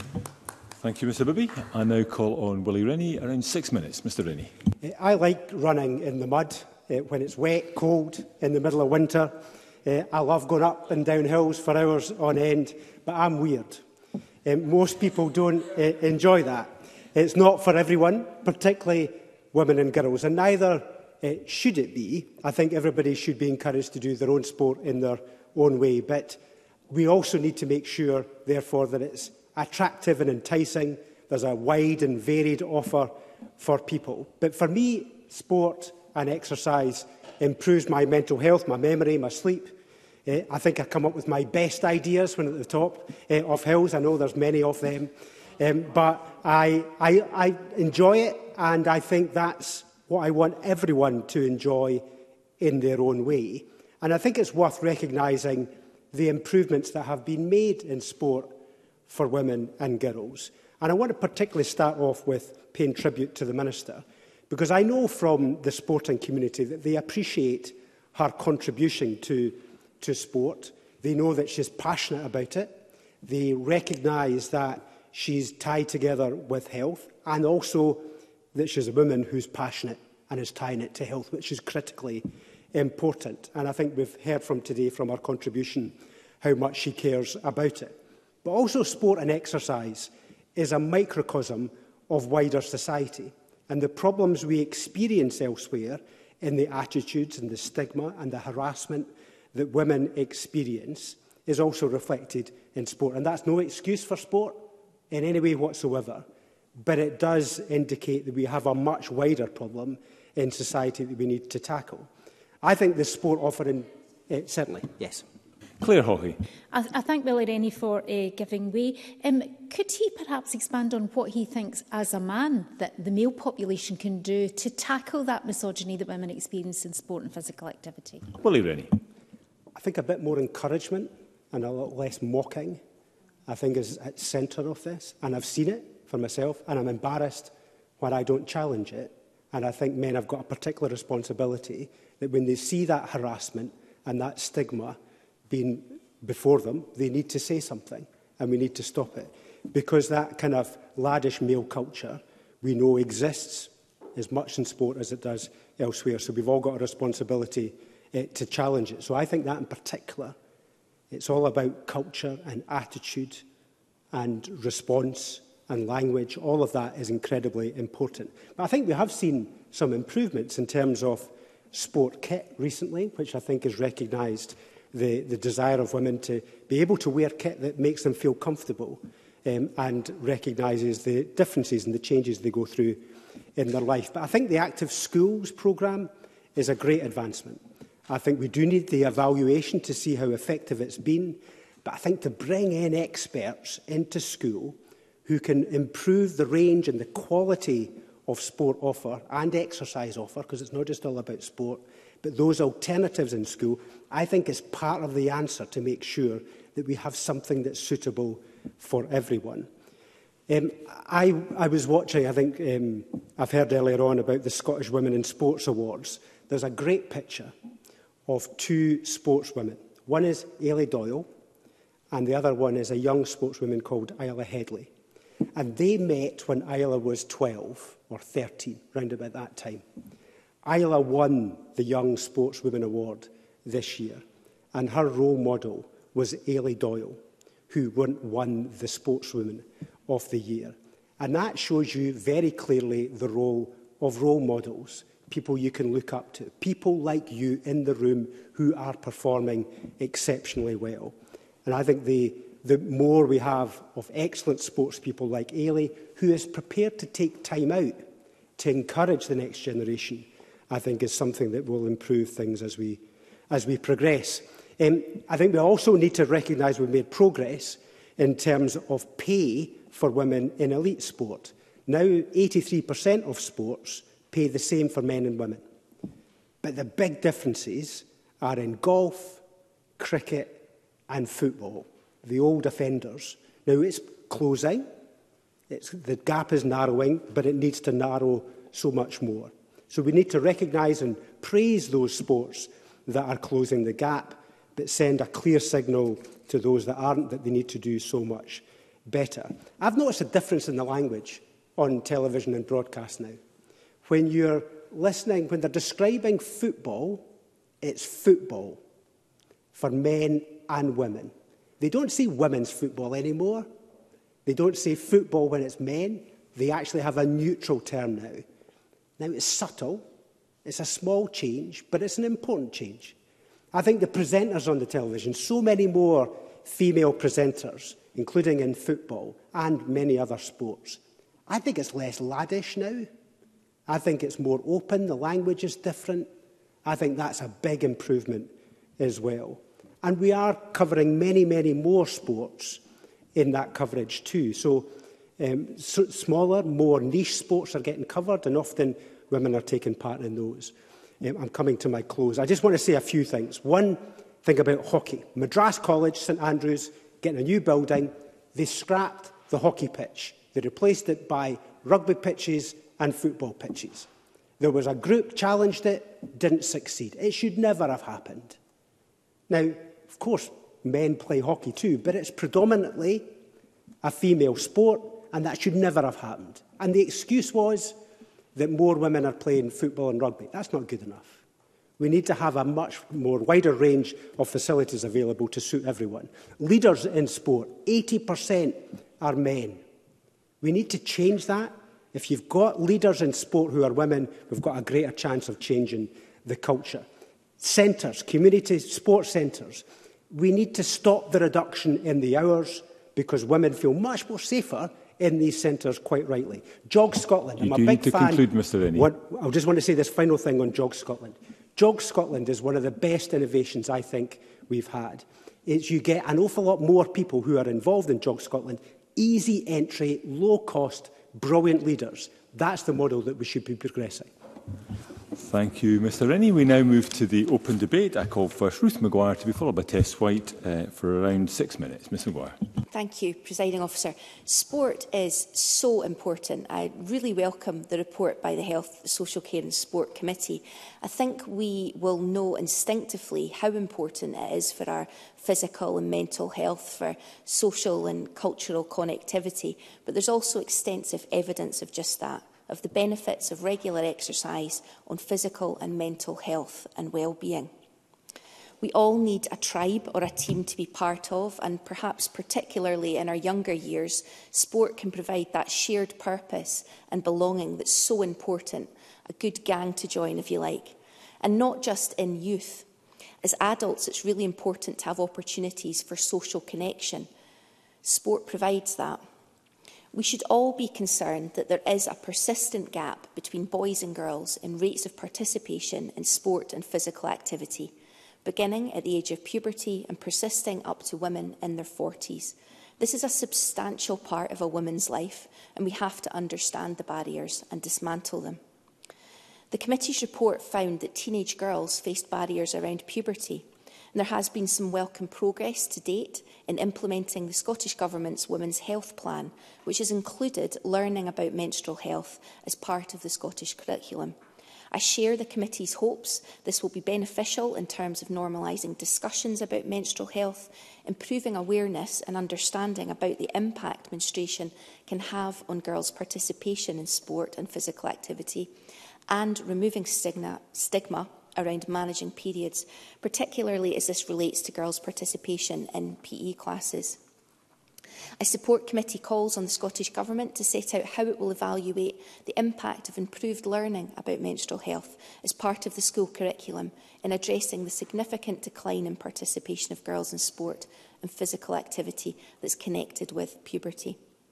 Thank you, Mr Bibby. I now call on Willie Rennie. Around six minutes. Mr Rennie.
I like running in the mud uh, when it's wet, cold, in the middle of winter. Uh, I love going up and down hills for hours on end, but I'm weird. Um, most people don't uh, enjoy that. It's not for everyone, particularly women and girls, and neither uh, should it be. I think everybody should be encouraged to do their own sport in their own way, but we also need to make sure, therefore, that it's attractive and enticing. There's a wide and varied offer for people. But for me, sport and exercise improves my mental health, my memory, my sleep. Uh, I think I come up with my best ideas when at the top uh, of hills. I know there's many of them. Um, but I, I, I enjoy it, and I think that's what I want everyone to enjoy in their own way. And I think it's worth recognising the improvements that have been made in sport for women and girls. And I want to particularly start off with paying tribute to the Minister, because I know from the sporting community that they appreciate her contribution to, to sport. They know that she's passionate about it. They recognise that she's tied together with health, and also that she's a woman who's passionate and is tying it to health, which is critically important. And I think we've heard from today, from her contribution, how much she cares about it. But also sport and exercise is a microcosm of wider society. And the problems we experience elsewhere in the attitudes and the stigma and the harassment that women experience is also reflected in sport. And that's no excuse for sport in any way whatsoever. But it does indicate that we have a much wider problem in society that we need to tackle. I think the sport offering, uh, certainly, yes.
Claire Hawley.
I, I thank Willie Rennie for uh, giving way. Um, could he perhaps expand on what he thinks as a man that the male population can do to tackle that misogyny that women experience in sport and physical activity?
Willie Rennie.
I think a bit more encouragement and a lot less mocking, I think, is at the centre of this. And I've seen it for myself, and I'm embarrassed when I don't challenge it. And I think men have got a particular responsibility that when they see that harassment and that stigma being before them, they need to say something, and we need to stop it. Because that kind of laddish male culture we know exists as much in sport as it does elsewhere. So we've all got a responsibility uh, to challenge it. So I think that in particular, it's all about culture and attitude and response and language. All of that is incredibly important. But I think we have seen some improvements in terms of sport kit recently, which I think has recognised the, the desire of women to be able to wear kit that makes them feel comfortable um, and recognises the differences and the changes they go through in their life. But I think the Active Schools programme is a great advancement. I think we do need the evaluation to see how effective it's been. But I think to bring in experts into school who can improve the range and the quality of sport offer and exercise offer, because it's not just all about sport, but those alternatives in school, I think is part of the answer to make sure that we have something that's suitable for everyone. Um, I, I was watching, I think um, I've heard earlier on about the Scottish Women in Sports Awards. There's a great picture of two sportswomen. One is Ailey Doyle, and the other one is a young sportswoman called Isla Headley. And they met when Isla was twelve or thirteen, round about that time. Isla won the Young Sportswoman Award this year, and her role model was Ailey Doyle, who won the Sportswoman of the Year. And that shows you very clearly the role of role models, people you can look up to, people like you in the room who are performing exceptionally well. And I think the, the more we have of excellent sports people like Ailey, who is prepared to take time out to encourage the next generation, I think is something that will improve things as we, as we progress. Um, I think we also need to recognise we've made progress in terms of pay for women in elite sport. Now, eighty-three percent of sports pay the same for men and women. But the big differences are in golf, cricket and football, the old offenders. Now, it's closing, it's, the gap is narrowing, but it needs to narrow so much more. So we need to recognise and praise those sports that are closing the gap, but send a clear signal to those that aren't that they need to do so much better. I've noticed a difference in the language on television and broadcast now. When you're listening, when they're describing football, it's football for men and women. They don't say women's football anymore. They don't say football when it's men. They actually have a neutral term now. Now, it's subtle. It's a small change, but it's an important change. I think the presenters on the television, so many more female presenters, including in football and many other sports, I think it's less laddish now. I think it's more open. The language is different. I think that's a big improvement as well. And we are covering many, many more sports in that coverage too. So, um, so smaller, more niche sports are getting covered, and often women are taking part in those. Um, I'm coming to my close. I just want to say a few things. One thing about hockey. Madras College, St Andrews, getting a new building. They scrapped the hockey pitch. They replaced it by rugby pitches and football pitches. There was a group challenged it, didn't succeed. It should never have happened. Now, of course, men play hockey too, but it's predominantly a female sport, and that should never have happened. And the excuse was that more women are playing football and rugby. That's not good enough. We need to have a much more wider range of facilities available to suit everyone. Leaders in sport, eighty percent are men. We need to change that. If you've got leaders in sport who are women, we've got a greater chance of changing the culture. Centres, community sports centres. We need to stop the reduction in the hours because women feel much more safer in these centres quite rightly. Jog Scotland,
you
I'm
do
a big
need to
fan.
conclude, Mr Rennie.
What, I just want to say this final thing on Jog Scotland. Jog Scotland is one of the best innovations I think we've had. It's you get an awful lot more people who are involved in Jog Scotland, easy entry, low cost, brilliant leaders. That's the model that we should be progressing.
Thank you, Mr Rennie. We now move to the open debate. I call first Ruth Maguire to be followed by Tess White uh, for around six minutes. Miz Maguire.
Thank you, Presiding Officer. Sport is so important. I really welcome the report by the Health, Social Care and Sport Committee. I think we will know instinctively how important it is for our physical and mental health, for social and cultural connectivity, but there's also extensive evidence of just that, of the benefits of regular exercise on physical and mental health and well-being. We all need a tribe or a team to be part of, and perhaps particularly in our younger years, sport can provide that shared purpose and belonging that's so important, a good gang to join, if you like. And not just in youth. As adults, it's really important to have opportunities for social connection. Sport provides that. We should all be concerned that there is a persistent gap between boys and girls in rates of participation in sport and physical activity, beginning at the age of puberty and persisting up to women in their forties. This is a substantial part of a woman's life, and we have to understand the barriers and dismantle them. The committee's report found that teenage girls faced barriers around puberty, and there has been some welcome progress to date in implementing the Scottish Government's Women's Health Plan, which has included learning about menstrual health as part of the Scottish curriculum. I share the committee's hopes this will be beneficial in terms of normalising discussions about menstrual health, improving awareness and understanding about the impact menstruation can have on girls' participation in sport and physical activity, and removing stigma, stigma around managing periods, particularly as this relates to girls' participation in P E classes. I support committee calls on the Scottish Government to set out how it will evaluate the impact of improved learning about menstrual health as part of the school curriculum in addressing the significant decline in participation of girls in sport and physical activity that's connected with puberty.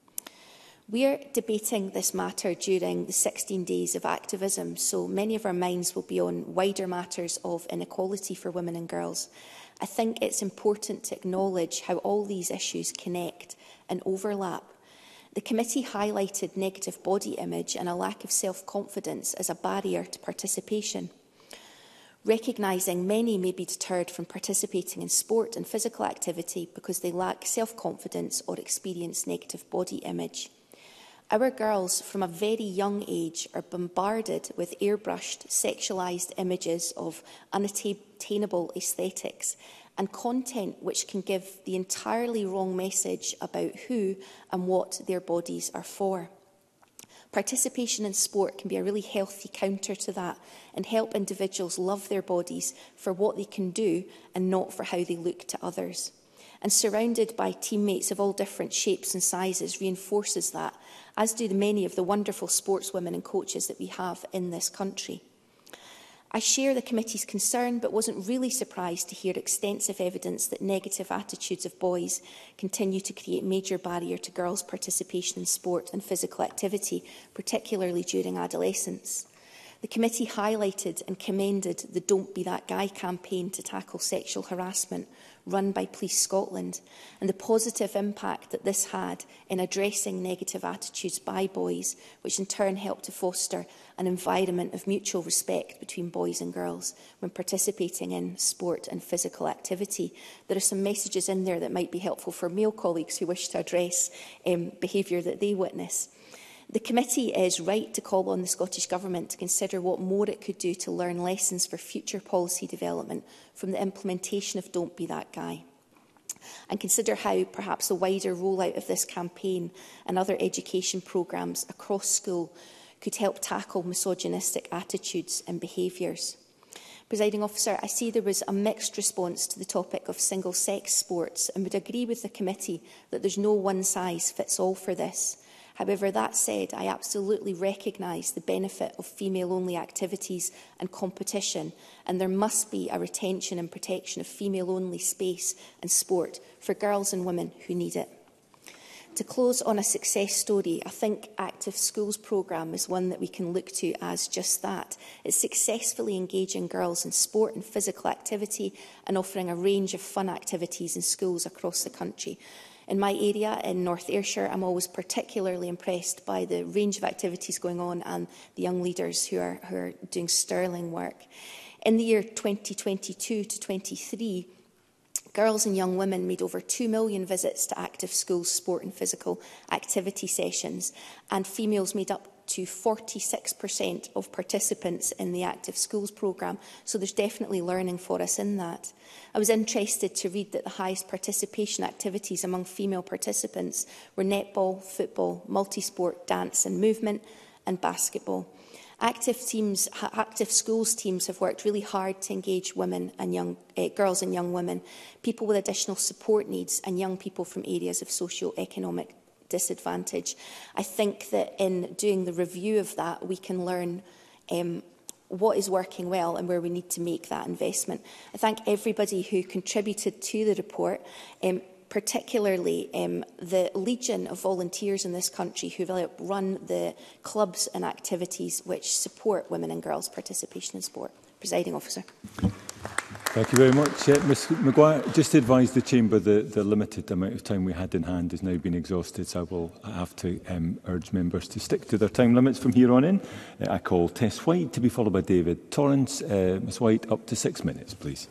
We are debating this matter during the sixteen days of activism, so many of our minds will be on wider matters of inequality for women and girls. I think it's important to acknowledge how all these issues connect and overlap. The committee highlighted negative body image and a lack of self-confidence as a barrier to participation. Recognising many may be deterred from participating in sport and physical activity because they lack self-confidence or experience negative body image. Our girls from a very young age are bombarded with airbrushed, sexualised images of unattainable aesthetics and content which can give the entirely wrong message about who and what their bodies are for. Participation in sport can be a really healthy counter to that and help individuals love their bodies for what they can do and not for how they look to others. And surrounded by teammates of all different shapes and sizes reinforces that, as do the many of the wonderful sportswomen and coaches that we have in this country. I share the committee's concern, but wasn't really surprised to hear extensive evidence that negative attitudes of boys continue to create major barrier to girls' participation in sport and physical activity, particularly during adolescence. The committee highlighted and commended the Don't Be That Guy campaign to tackle sexual harassment run by Police Scotland and the positive impact that this had in addressing negative attitudes by boys, which in turn helped to foster an environment of mutual respect between boys and girls when participating in sport and physical activity. There are some messages in there that might be helpful for male colleagues who wish to address um, behaviour that they witness. The committee is right to call on the Scottish Government to consider what more it could do to learn lessons for future policy development from the implementation of Don't Be That Guy, and consider how perhaps a wider rollout of this campaign and other education programmes across school could help tackle misogynistic attitudes and behaviours. Presiding Officer, I see there was a mixed response to the topic of single-sex sports and would agree with the committee that there's no one-size-fits-all for this. However, that said, I absolutely recognise the benefit of female-only activities and competition, and there must be a retention and protection of female-only space and sport for girls and women who need it. To close on a success story, I think Active Schools programme is one that we can look to as just that. It's successfully engaging girls in sport and physical activity and offering a range of fun activities in schools across the country. In my area, in North Ayrshire, I'm always particularly impressed by the range of activities going on and the young leaders who are, who are doing sterling work. In the year twenty twenty-two to twenty-three, girls and young women made over two million visits to Active Schools sport and physical activity sessions, and females made up to forty-six percent of participants in the Active Schools programme, so there's definitely learning for us in that. I was interested to read that the highest participation activities among female participants were netball, football, multisport, dance and movement, and basketball. Active teams, active schools teams have worked really hard to engage women and young uh, girls and young women, people with additional support needs, and young people from areas of socio-economic disadvantage. I think that in doing the review of that, we can learn um, what is working well and where we need to make that investment. I thank everybody who contributed to the report. Um, particularly um, the legion of volunteers in this country who run the clubs and activities which support women and girls' participation in sport. Presiding Officer.
Thank you very much. Uh, Miz Maguire, just to advise the Chamber that the limited amount of time we had in hand has now been exhausted, so I will have to um, urge members to stick to their time limits from here on in. Uh, I call Tess White to be followed by David Torrance. Uh, Miz White, up to six minutes, please.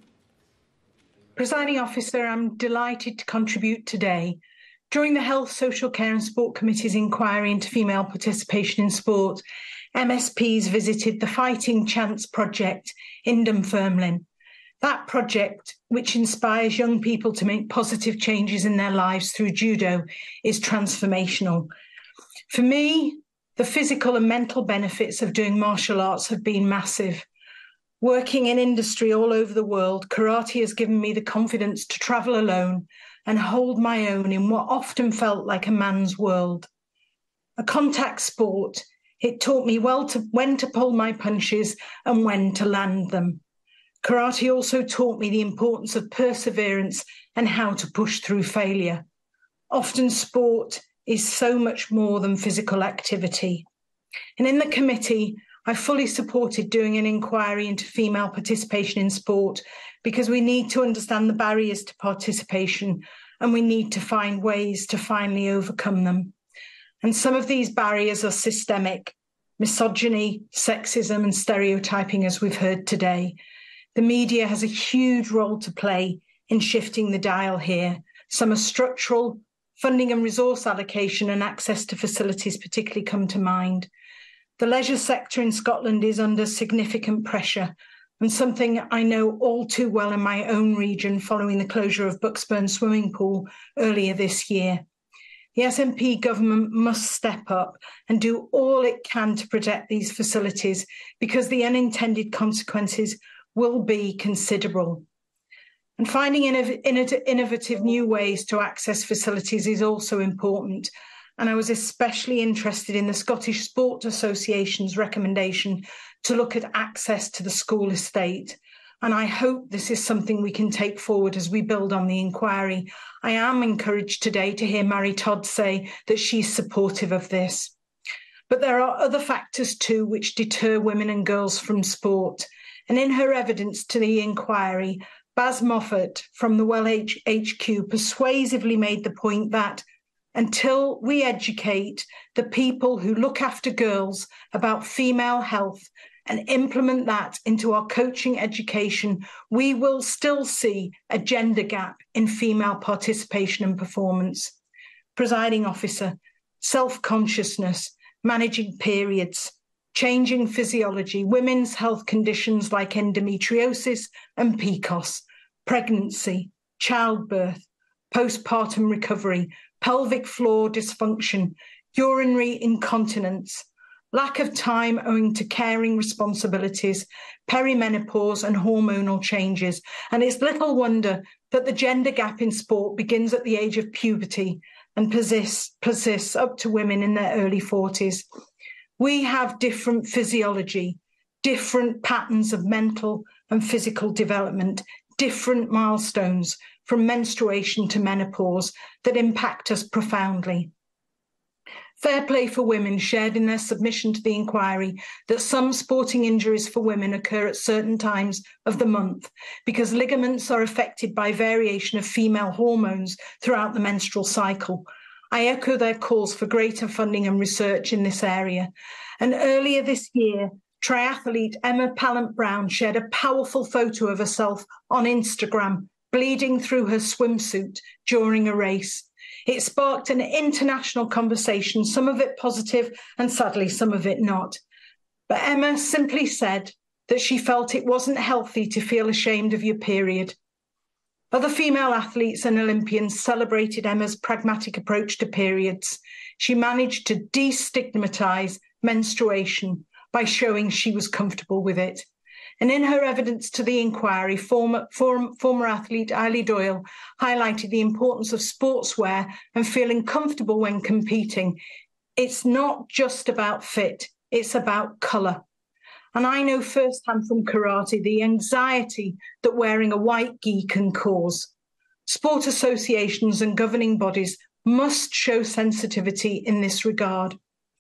Presiding Officer, I'm delighted to contribute today. During the Health, Social Care and Sport Committee's inquiry into female participation in sport, M S Ps visited the Fighting Chance project in Dunfermline. That project, which inspires young people to make positive changes in their lives through judo, is transformational. For me, the physical and mental benefits of doing martial arts have been massive. Working in industry all over the world, karate has given me the confidence to travel alone and hold my own in what often felt like a man's world. A contact sport, it taught me well to, when to pull my punches and when to land them. Karate also taught me the importance of perseverance and how to push through failure. Often sport is so much more than physical activity. And in the committee, I fully supported doing an inquiry into female participation in sport because we need to understand the barriers to participation and we need to find ways to finally overcome them. And some of these barriers are systemic: misogyny, sexism and stereotyping, as we've heard today. The media has a huge role to play in shifting the dial here. Some are structural, funding and resource allocation and access to facilities particularly come to mind. The leisure sector in Scotland is under significant pressure, and something I know all too well in my own region following the closure of Bucksburn swimming pool earlier this year. The S N P government must step up and do all it can to protect these facilities because the unintended consequences will be considerable. And finding innov- innovative new ways to access facilities is also important. And I was especially interested in the Scottish Sport Association's recommendation to look at access to the school estate. And I hope this is something we can take forward as we build on the inquiry. I am encouraged today to hear Mary Todd say that she's supportive of this. But there are other factors too which deter women and girls from sport. And in her evidence to the inquiry, Baz Moffat from the Well H Q persuasively made the point that until we educate the people who look after girls about female health and implement that into our coaching education, we will still see a gender gap in female participation and performance. Presiding Officer, self-consciousness, managing periods, changing physiology, women's health conditions like endometriosis and P C O S, pregnancy, childbirth, postpartum recovery, pelvic floor dysfunction, urinary incontinence, lack of time owing to caring responsibilities, perimenopause and hormonal changes. And it's little wonder that the gender gap in sport begins at the age of puberty and persists, persists up to women in their early forties. We have different physiology, different patterns of mental and physical development, different milestones from menstruation to menopause that impact us profoundly. Fair Play for Women shared in their submission to the inquiry that some sporting injuries for women occur at certain times of the month because ligaments are affected by variation of female hormones throughout the menstrual cycle. I echo their calls for greater funding and research in this area. And earlier this year, triathlete Emma Pallant-Brown shared a powerful photo of herself on Instagram, bleeding through her swimsuit during a race. It sparked an international conversation, some of it positive and sadly some of it not. But Emma simply said that she felt it wasn't healthy to feel ashamed of your period. Other female athletes and Olympians celebrated Emma's pragmatic approach to periods. She managed to destigmatise menstruation by showing she was comfortable with it. And in her evidence to the inquiry, former, form, former athlete Eilidh Doyle highlighted the importance of sportswear and feeling comfortable when competing. It's not just about fit, it's about colour. And I know firsthand from karate the anxiety that wearing a white gi can cause. Sport associations and governing bodies must show sensitivity in this regard.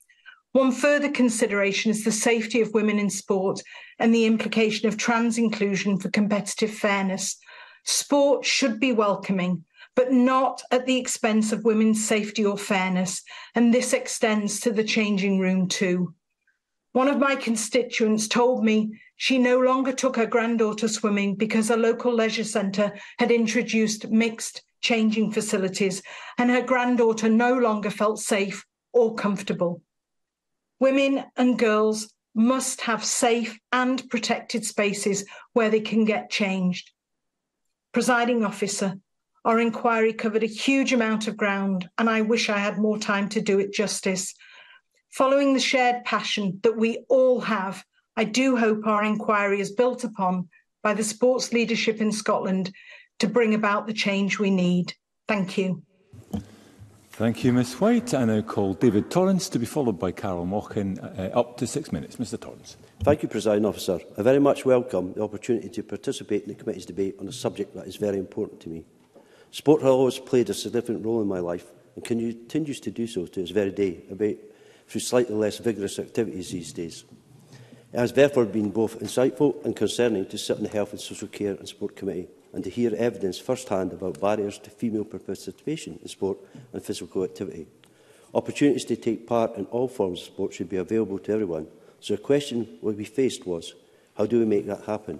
One further consideration is the safety of women in sport and the implication of trans inclusion for competitive fairness. Sport should be welcoming, but not at the expense of women's safety or fairness, and this extends to the changing room too. One of my constituents told me she no longer took her granddaughter swimming because a local leisure centre had introduced mixed changing facilities, and her granddaughter no longer felt safe or comfortable. Women and girls must have safe and protected spaces where they can get changed. Presiding officer, our inquiry covered a huge amount of ground, and I wish I had more time to do it justice. Following the shared passion that we all have, I do hope our inquiry is built upon by the sports leadership in Scotland to bring about the change we need. Thank you.
Thank you, Miz White. I now call David Torrance to be followed by Carol Mochan. Uh, up to six minutes. Mister Torrance.
Thank you, Presiding Officer. I very much welcome the opportunity to participate in the committee's debate on a subject that is very important to me. Sport has always played a significant role in my life and continues to do so to this very day, albeit through slightly less vigorous activities these days. It has therefore been both insightful and concerning to sit in the Health and Social Care and Sport Committee and to hear evidence first-hand about barriers to female participation in sport and physical activity. Opportunities to take part in all forms of sport should be available to everyone, so the question we faced was, how do we make that happen?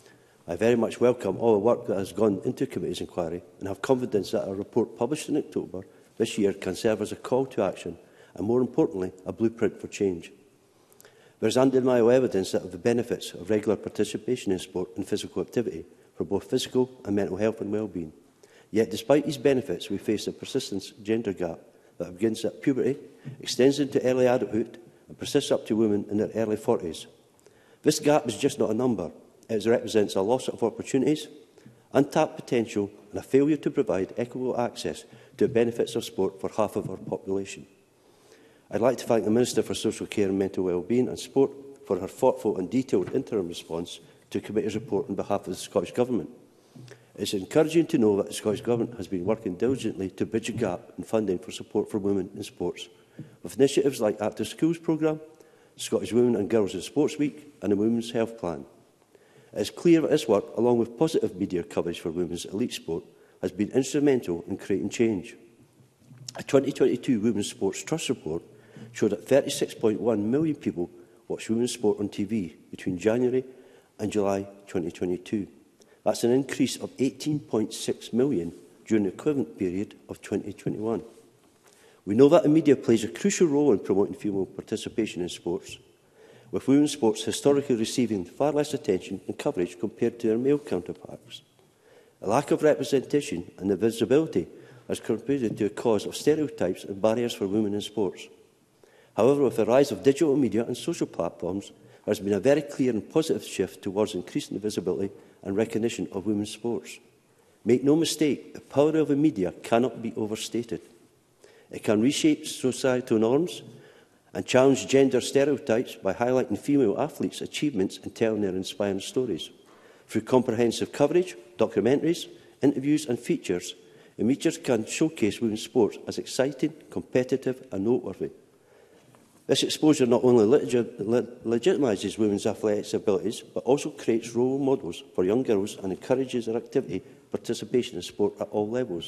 I very much welcome all the work that has gone into the committee's inquiry and have confidence that a report published in October this year can serve as a call to action and, more importantly, a blueprint for change. There is undeniable evidence that of the benefits of regular participation in sport and physical activity for both physical and mental health and well-being. Yet, despite these benefits, we face a persistent gender gap that begins at puberty, extends into early adulthood, and persists up to women in their early forties. This gap is just not a number. It represents a loss of opportunities, untapped potential, and a failure to provide equitable access to the benefits of sport for half of our population. I'd like to thank the Minister for Social Care and Mental Wellbeing and Sport for her thoughtful and detailed interim response to the committee's report on behalf of the Scottish Government. It is encouraging to know that the Scottish Government has been working diligently to bridge a gap in funding for support for women in sports, with initiatives like Active Schools Programme, Scottish Women and Girls in Sports Week and the Women's Health Plan. It is clear that this work, along with positive media coverage for women's elite sport, has been instrumental in creating change. A twenty twenty-two Women's Sports Trust report showed that thirty-six point one million people watched women's sport on T V between January and July twenty twenty-two. That's an increase of eighteen point six million during the equivalent period of twenty twenty-one. We know that the media plays a crucial role in promoting female participation in sports, with women's sports historically receiving far less attention and coverage compared to their male counterparts. A lack of representation and the visibility has contributed to a cause of stereotypes and barriers for women in sports. However, with the rise of digital media and social platforms, there has been a very clear and positive shift towards increasing the visibility and recognition of women's sports. Make no mistake, the power of the media cannot be overstated. It can reshape societal norms and challenge gender stereotypes by highlighting female athletes' achievements and telling their inspiring stories. Through comprehensive coverage, documentaries, interviews and features, and features can showcase women's sports as exciting, competitive and noteworthy. This exposure not only legit legitimises women's athletics abilities, but also creates role models for young girls and encourages their activity participation in sport at all levels.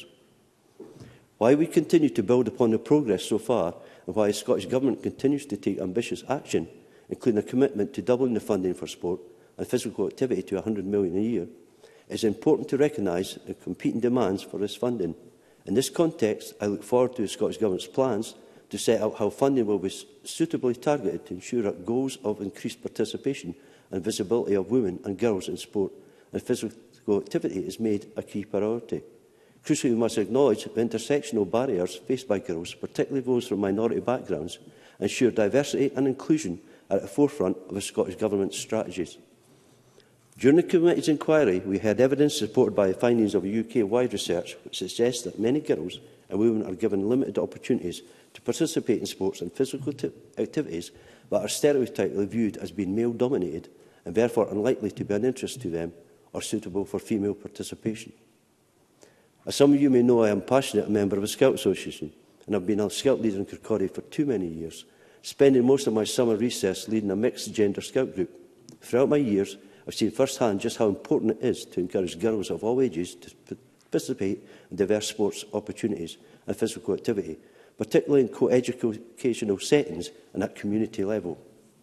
Why we continue to build upon the progress so far, and why the Scottish Government continues to take ambitious action, including a commitment to doubling the funding for sport and physical activity to one hundred million pounds a year, it is important to recognise the competing demands for this funding. In this context, I look forward to the Scottish Government's plans to set out how funding will be suitably targeted to ensure that goals of increased participation and visibility of women and girls in sport and physical activity is made a key priority. Crucially, we must acknowledge the intersectional barriers faced by girls, particularly those from minority backgrounds, and ensure diversity and inclusion are at the forefront of the Scottish Government's strategies. During the committee's inquiry, we had evidence supported by the findings of U K-wide research which suggests that many girls and women are given limited opportunities to participate in sports and physical activities that are stereotypically viewed as being male-dominated and therefore unlikely to be of interest to them or suitable for female participation. As some of you may know, I am passionate a member of a Scout Association and have been a Scout leader in Kirkcaldy for too many years, spending most of my summer recess leading a mixed-gender Scout group. Throughout my years, I've seen firsthand just how important it is to encourage girls of all ages to participate in diverse sports opportunities and physical activity, particularly in co-educational settings and at community level.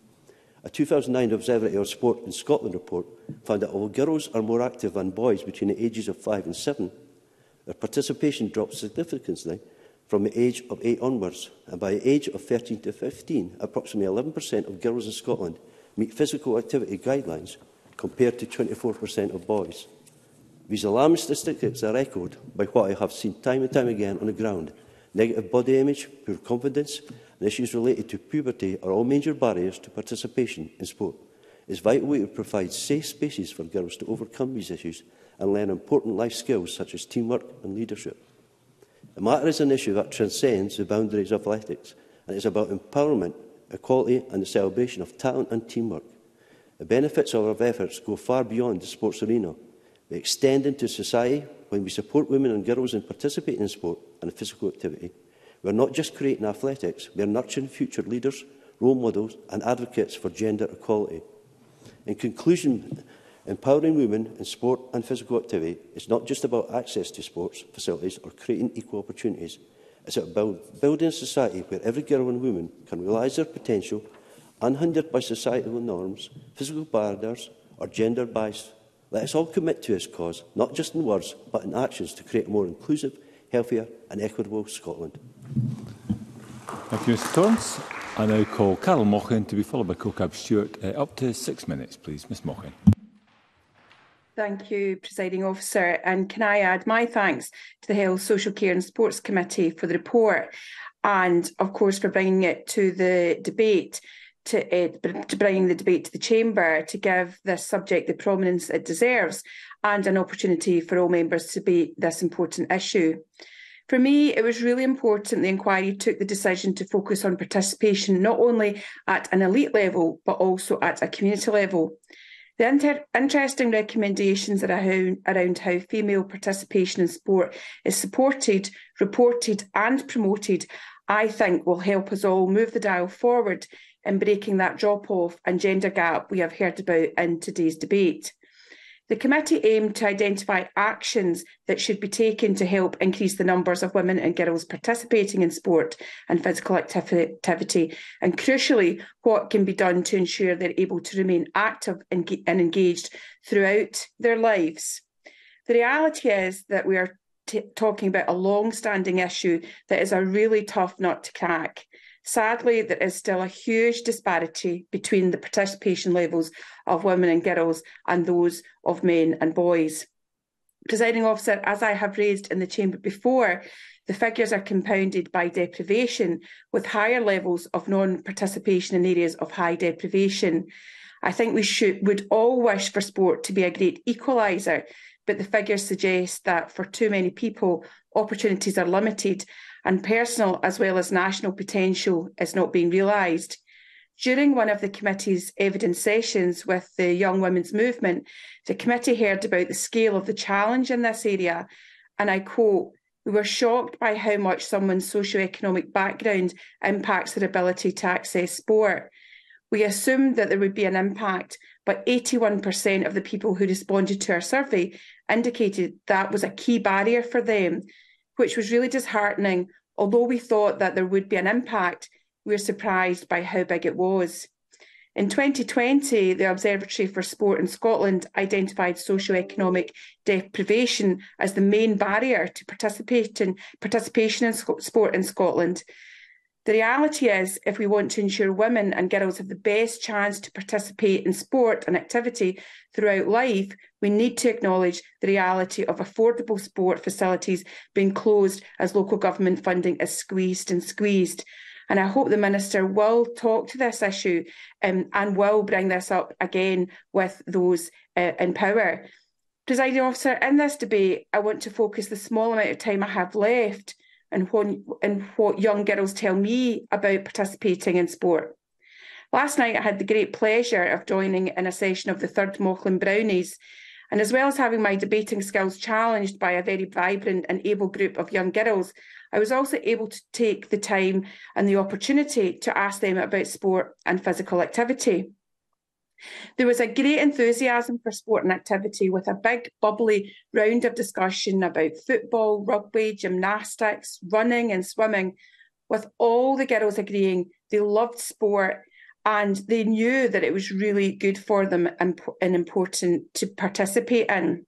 A two thousand nine Observatory of Sport in Scotland report found that although girls are more active than boys between the ages of five and seven, their participation dropped significantly from the age of eight onwards, and by the age of thirteen to fifteen, approximately eleven percent of girls in Scotland meet physical activity guidelines, compared to twenty-four percent of boys. These alarming statistics are echoed by what I have seen time and time again on the ground. Negative body image, poor confidence and issues related to puberty are all major barriers to participation in sport. It is vital we provide safe spaces for girls to overcome these issues and learn important life skills such as teamwork and leadership. The matter is an issue that transcends the boundaries of athletics, and it is about empowerment, equality and the celebration of talent and teamwork. The benefits of our efforts go far beyond the sports arena. They extend into society. When we support women and girls in participating in sport and physical activity, we are not just creating athletics, we are nurturing future leaders, role models and advocates for gender equality. In conclusion, empowering women in sport and physical activity is not just about access to sports facilities or creating equal opportunities. It's about building a society where every girl and woman can realise their potential, unhindered by societal norms, physical barriers or gender bias. Let us all commit to this cause, not just in words, but in actions, to create a more inclusive, healthier and equitable Scotland.
Thank you, Mr Torrance. I now call Carol Mochan to be followed by Cocab Stewart. Uh, up to six minutes, please. Miz Mochan.
Thank you, Presiding Officer. And can I add my thanks to the Health, Social Care and Sports Committee for the report and, of course, for bringing it to the debate. To, uh, to bring the debate to the Chamber to give this subject the prominence it deserves and an opportunity for all members to debate this important issue. For me, it was really important the inquiry took the decision to focus on participation not only at an elite level but also at a community level. The inter interesting recommendations around, around how female participation in sport is supported, reported and promoted, I think will help us all move the dial forward in breaking that drop-off and gender gap we have heard about in today's debate. The committee aimed to identify actions that should be taken to help increase the numbers of women and girls participating in sport and physical activity, and crucially, what can be done to ensure they're able to remain active and engaged throughout their lives. The reality is that we are talking about a long-standing issue that is a really tough nut to crack. Sadly, there is still a huge disparity between the participation levels of women and girls and those of men and boys. Presiding Officer, as I have raised in the Chamber before, the figures are compounded by deprivation, with higher levels of non-participation in areas of high deprivation. I think we should, would all wish for sport to be a great equaliser, but the figures suggest that for too many people, opportunities are limited and personal as well as national potential is not being realised. During one of the committee's evidence sessions with the Young Women's Movement, the committee heard about the scale of the challenge in this area, and I quote, "We were shocked by how much someone's socio-economic background impacts their ability to access sport. We assumed that there would be an impact, but eighty-one percent of the people who responded to our survey indicated that was a key barrier for them, which was really disheartening. Although we thought that there would be an impact, we were surprised by how big it was." In twenty twenty, the Observatory for Sport in Scotland identified socio-economic deprivation as the main barrier to participation, participation in sport in Scotland. The reality is, if we want to ensure women and girls have the best chance to participate in sport and activity throughout life, we need to acknowledge the reality of affordable sport facilities being closed as local government funding is squeezed and squeezed. And I hope the Minister will talk to this issue um, and will bring this up again with those uh, in power. Presiding Officer, in this debate, I want to focus the small amount of time I have left and when, and what young girls tell me about participating in sport. Last night, I had the great pleasure of joining in a session of the third Mauchline Brownies, and as well as having my debating skills challenged by a very vibrant and able group of young girls, I was also able to take the time and the opportunity to ask them about sport and physical activity. There was a great enthusiasm for sport and activity, with a big, bubbly round of discussion about football, rugby, gymnastics, running and swimming, with all the girls agreeing they loved sport and they knew that it was really good for them and, and important to participate in.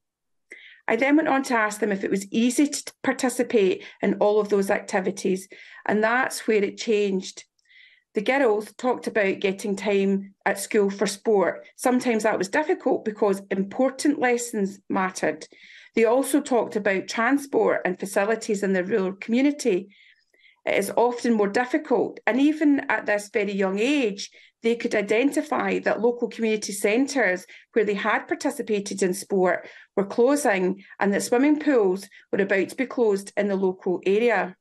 I then went on to ask them if it was easy to participate in all of those activities, and that's where it changed. The girls talked about getting time at school for sport. Sometimes that was difficult because important lessons mattered. They also talked about transport and facilities in the rural community. It is often more difficult, and even at this very young age, they could identify that local community centres where they had participated in sport were closing and that swimming pools were about to be closed in the local area.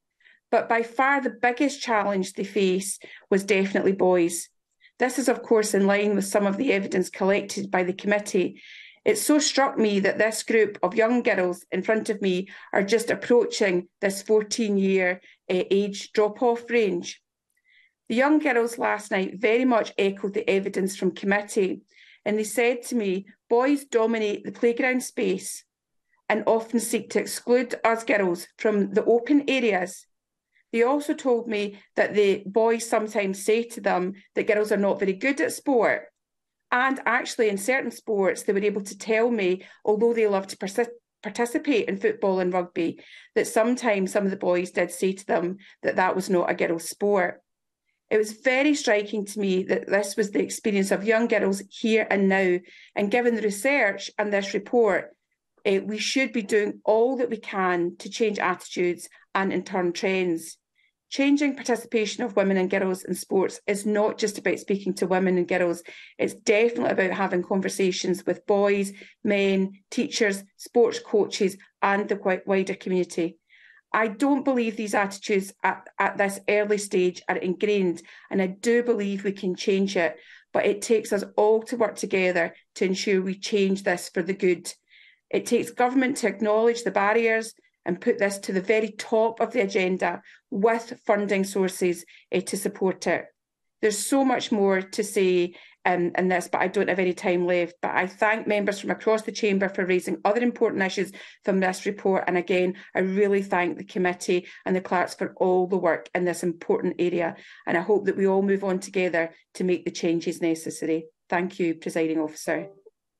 But by far the biggest challenge they face was definitely boys. This is, of course, in line with some of the evidence collected by the committee. It so struck me that this group of young girls in front of me are just approaching this fourteen-year uh, age drop-off range. The young girls last night very much echoed the evidence from committee, and they said to me, boys dominate the playground space and often seek to exclude us girls from the open areas. They also told me that the boys sometimes say to them that girls are not very good at sport. And actually, in certain sports, they were able to tell me, although they love to persi- participate in football and rugby, that sometimes some of the boys did say to them that that was not a girls' sport. It was very striking to me that this was the experience of young girls here and now. And given the research and this report, eh, we should be doing all that we can to change attitudes and in turn trends. Changing participation of women and girls in sports is not just about speaking to women and girls. It's definitely about having conversations with boys, men, teachers, sports coaches, and the wider community. I don't believe these attitudes at, at this early stage are ingrained, and I do believe we can change it, but it takes us all to work together to ensure we change this for the good. It takes government to acknowledge the barriers and put this to the very top of the agenda with funding sources uh, to support it. There's so much more to say um, in this, but I don't have any time left. But I thank members from across the chamber for raising other important issues from this report. And again, I really thank the committee and the clerks for all the work in this important area. And I hope that we all move on together to make the changes necessary. Thank you, Presiding Officer.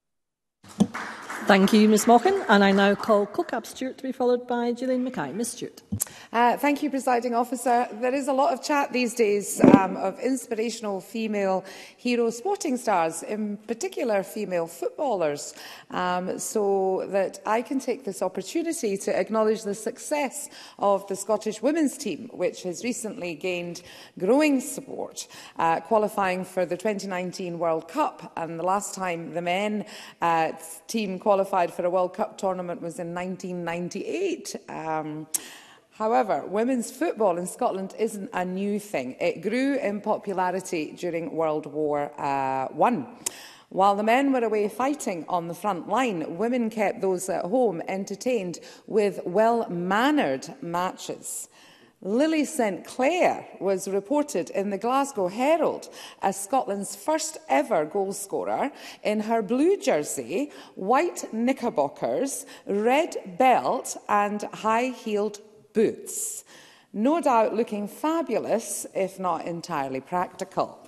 Thank you, Ms Mochan. And I now call Cocab Stewart to be followed by Gillian Mackay. Ms Stewart.
Uh, thank you, Presiding Officer. There is a lot of chat these days um, of inspirational female hero sporting stars, in particular female footballers, um, so that I can take this opportunity to acknowledge the success of the Scottish women's team, which has recently gained growing support, uh, qualifying for the twenty nineteen World Cup. And the last time the men uh, team qualified for a World Cup tournament was in nineteen ninety-eight. Um, However, women's football in Scotland isn't a new thing. It grew in popularity during World War uh, One. While the men were away fighting on the front line, women kept those at home entertained with well-mannered matches. Lily Saint Clair was reported in the Glasgow Herald as Scotland's first ever goalscorer in her blue jersey, white knickerbockers, red belt and high-heeled boots. No doubt looking fabulous, if not entirely practical.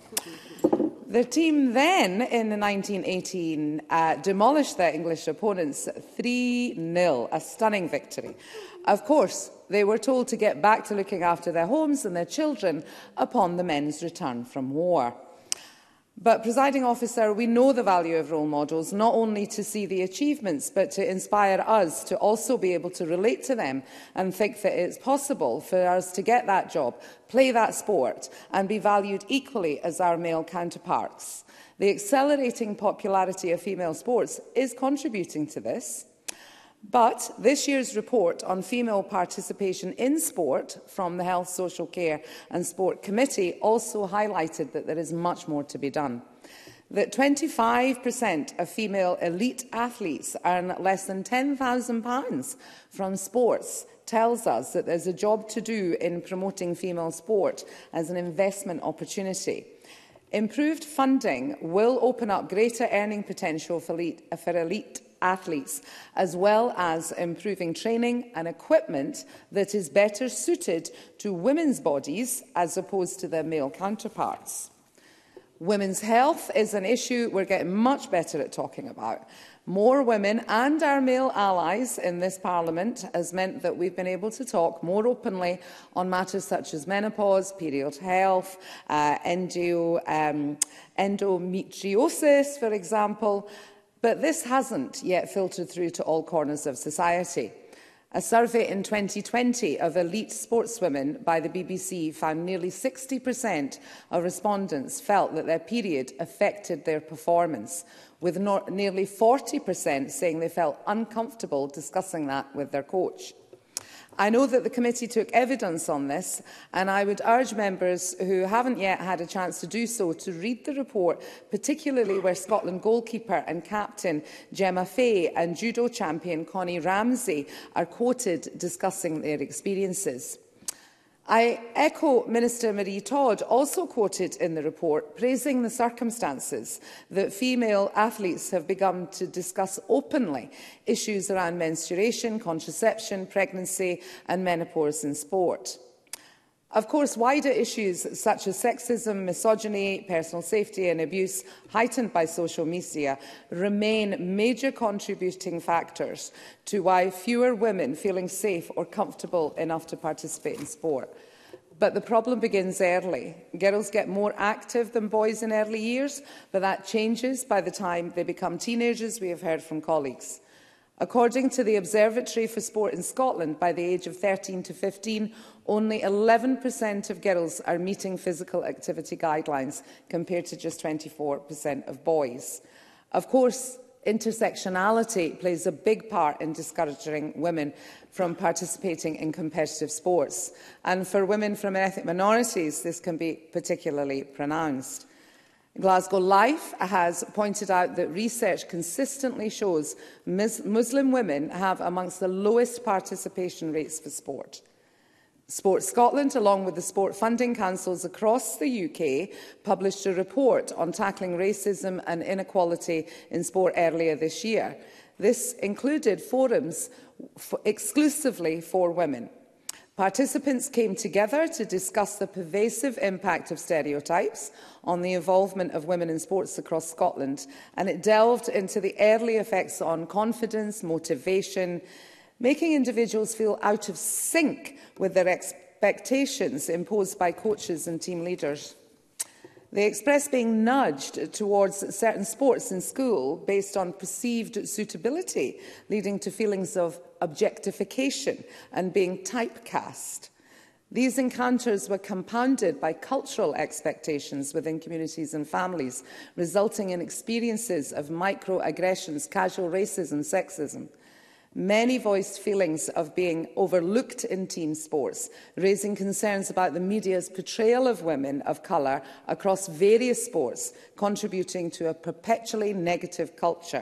The team then, in nineteen eighteen, uh, demolished their English opponents three nil, a stunning victory. Of course, they were told to get back to looking after their homes and their children upon the men's return from war. But, Presiding Officer, we know the value of role models, not only to see the achievements, but to inspire us to also be able to relate to them and think that it's possible for us to get that job, play that sport, and be valued equally as our male counterparts. The accelerating popularity of female sports is contributing to this. But this year's report on female participation in sport from the Health, Social Care and Sport Committee also highlighted that there is much more to be done. That twenty-five percent of female elite athletes earn less than ten thousand pounds from sports tells us that there's a job to do in promoting female sport as an investment opportunity. Improved funding will open up greater earning potential for elite, for elite athletes, as well as improving training and equipment that is better suited to women's bodies as opposed to their male counterparts. Women's health is an issue we're getting much better at talking about. More women and our male allies in this Parliament has meant that we've been able to talk more openly on matters such as menopause, period health, uh, endo, um, endometriosis, for example. But this hasn't yet filtered through to all corners of society. A survey in twenty twenty of elite sportswomen by the B B C found nearly sixty percent of respondents felt that their period affected their performance, with no nearly forty percent saying they felt uncomfortable discussing that with their coach. I know that the committee took evidence on this, and I would urge members who haven't yet had a chance to do so to read the report, particularly where Scotland goalkeeper and captain Gemma Fay and judo champion Connie Ramsey are quoted discussing their experiences. I echo Minister Marie Todd, also quoted in the report, praising the circumstances that female athletes have begun to discuss openly issues around menstruation, contraception, pregnancy and menopause in sport. Of course, wider issues such as sexism, misogyny, personal safety and abuse, heightened by social media, remain major contributing factors to why fewer women feeling safe or comfortable enough to participate in sport. But the problem begins early. Girls get more active than boys in early years, but that changes by the time they become teenagers, we have heard from colleagues. According to the Observatory for Sport in Scotland, by the age of thirteen to fifteen, only eleven percent of girls are meeting physical activity guidelines, compared to just twenty-four percent of boys. Of course, intersectionality plays a big part in discouraging women from participating in competitive sports. And for women from ethnic minorities, this can be particularly pronounced. Glasgow Life has pointed out that research consistently shows Muslim women have amongst the lowest participation rates for sport. Sport Scotland, along with the sport funding councils across the U K, published a report on tackling racism and inequality in sport earlier this year. This included forums for exclusively for women. Participants came together to discuss the pervasive impact of stereotypes on the involvement of women in sports across Scotland, and it delved into the early effects on confidence, motivation, making individuals feel out of sync with their expectations imposed by coaches and team leaders. They expressed being nudged towards certain sports in school based on perceived suitability, leading to feelings of objectification and being typecast. These encounters were compounded by cultural expectations within communities and families, resulting in experiences of microaggressions, casual racism, sexism. Many voiced feelings of being overlooked in team sports, raising concerns about the media's portrayal of women of colour across various sports, contributing to a perpetually negative culture.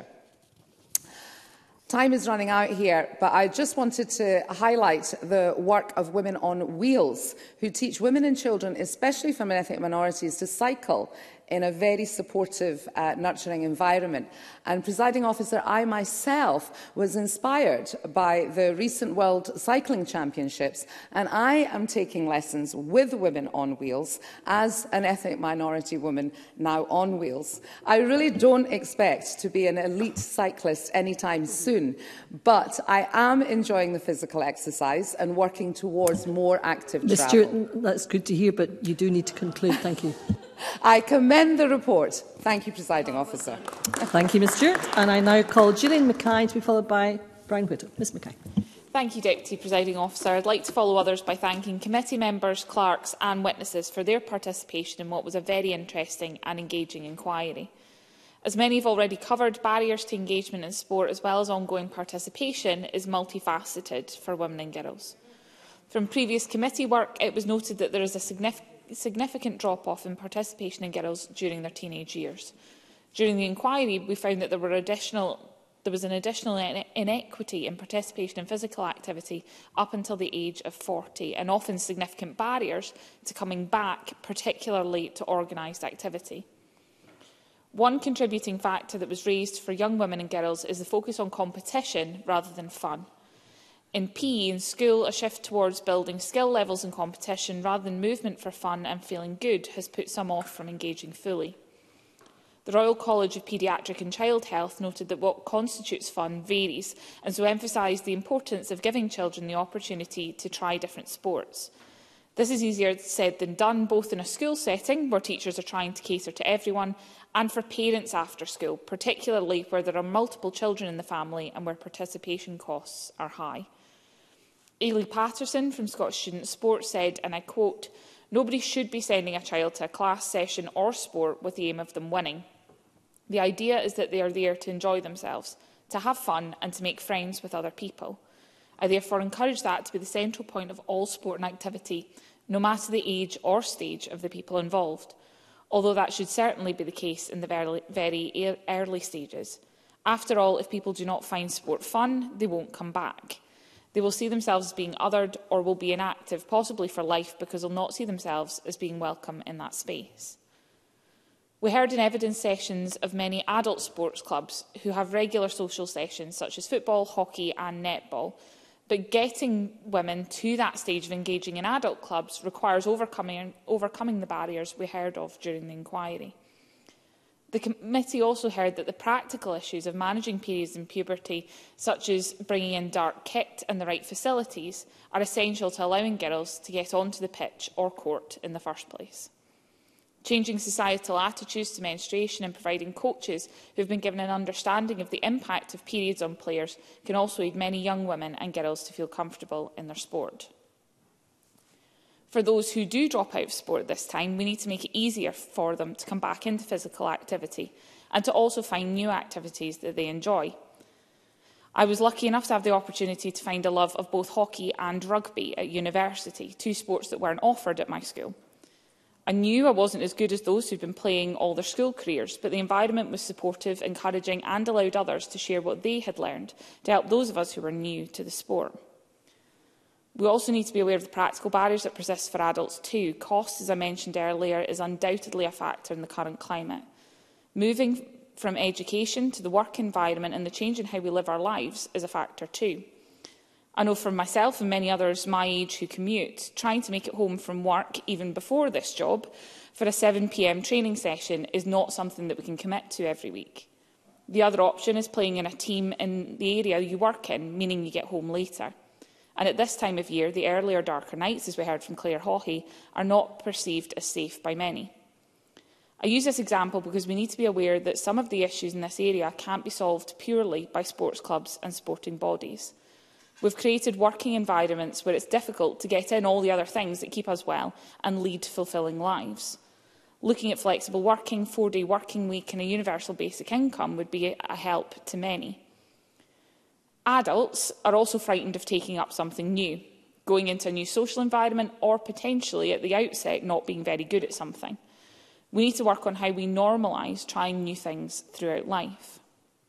Time is running out here, but I just wanted to highlight the work of Women on Wheels, who teach women and children, especially from ethnic minorities, to cycle in a very supportive, uh, nurturing environment. And, Presiding Officer, I myself was inspired by the recent World Cycling Championships, and I am taking lessons with Women on Wheels as an ethnic minority woman now on wheels. I really don't expect to be an elite cyclist anytime soon, but I am enjoying the physical exercise and working towards more active
Miz
travel.
Stewart, that's good to hear, but you do need to conclude. Thank you.
I commend the report. Thank you, Presiding Officer.
Thank you, Miz Stewart. And I now call Gillian Mackay to be followed by Brian Whittle. Miz Mackay.
Thank you, Deputy Presiding Officer. I'd like to follow others by thanking committee members, clerks and witnesses for their participation in what was a very interesting and engaging inquiry. As many have already covered, barriers to engagement in sport as well as ongoing participation is multifaceted for women and girls. From previous committee work, it was noted that there is a significant significant drop-off in participation in girls during their teenage years. During the inquiry, we found that there, were additional, there was an additional inequity in participation in physical activity up until the age of forty, and often significant barriers to coming back, particularly to organised activity. One contributing factor that was raised for young women and girls is the focus on competition rather than fun. In P E in school, a shift towards building skill levels in competition rather than movement for fun and feeling good has put some off from engaging fully. The Royal College of Paediatric and Child Health noted that what constitutes fun varies, and so emphasised the importance of giving children the opportunity to try different sports. This is easier said than done, both in a school setting, where teachers are trying to cater to everyone, and for parents after school, particularly where there are multiple children in the family and where participation costs are high. Ailey Patterson from Scottish Student Sport said, and I quote, "Nobody should be sending a child to a class session or sport with the aim of them winning. The idea is that they are there to enjoy themselves, to have fun and to make friends with other people. I therefore encourage that to be the central point of all sport and activity, no matter the age or stage of the people involved, although that should certainly be the case in the very, very early stages. After all, if people do not find sport fun, they won't come back. They will see themselves as being othered or will be inactive, possibly for life, because they will not see themselves as being welcome in that space." We heard in evidence sessions of many adult sports clubs who have regular social sessions such as football, hockey and netball, but getting women to that stage of engaging in adult clubs requires overcoming, overcoming the barriers we heard of during the inquiry. The committee also heard that the practical issues of managing periods in puberty, such as bringing in dark kit and the right facilities, are essential to allowing girls to get onto the pitch or court in the first place. Changing societal attitudes to menstruation and providing coaches who have been given an understanding of the impact of periods on players can also aid many young women and girls to feel comfortable in their sport. For those who do drop out of sport at this time, we need to make it easier for them to come back into physical activity and to also find new activities that they enjoy. I was lucky enough to have the opportunity to find a love of both hockey and rugby at university, two sports that weren't offered at my school. I knew I wasn't as good as those who'd been playing all their school careers, but the environment was supportive, encouraging and allowed others to share what they had learned to help those of us who were new to the sport. We also need to be aware of the practical barriers that persist for adults too. Cost, as I mentioned earlier, is undoubtedly a factor in the current climate. Moving from education to the work environment and the change in how we live our lives is a factor too. I know from myself and many others my age who commute, trying to make it home from work even before this job for a seven p m training session is not something that we can commit to every week. The other option is playing in a team in the area you work in, meaning you get home later. And at this time of year, the earlier, darker nights, as we heard from Claire Haughey, are not perceived as safe by many. I use this example because we need to be aware that some of the issues in this area can't be solved purely by sports clubs and sporting bodies. We've created working environments where it's difficult to get in all the other things that keep us well and lead fulfilling lives. Looking at flexible working, four-day working week and a universal basic income would be a help to many. Adults are also frightened of taking up something new, going into a new social environment, or potentially at the outset not being very good at something. We need to work on how we normalise trying new things throughout life.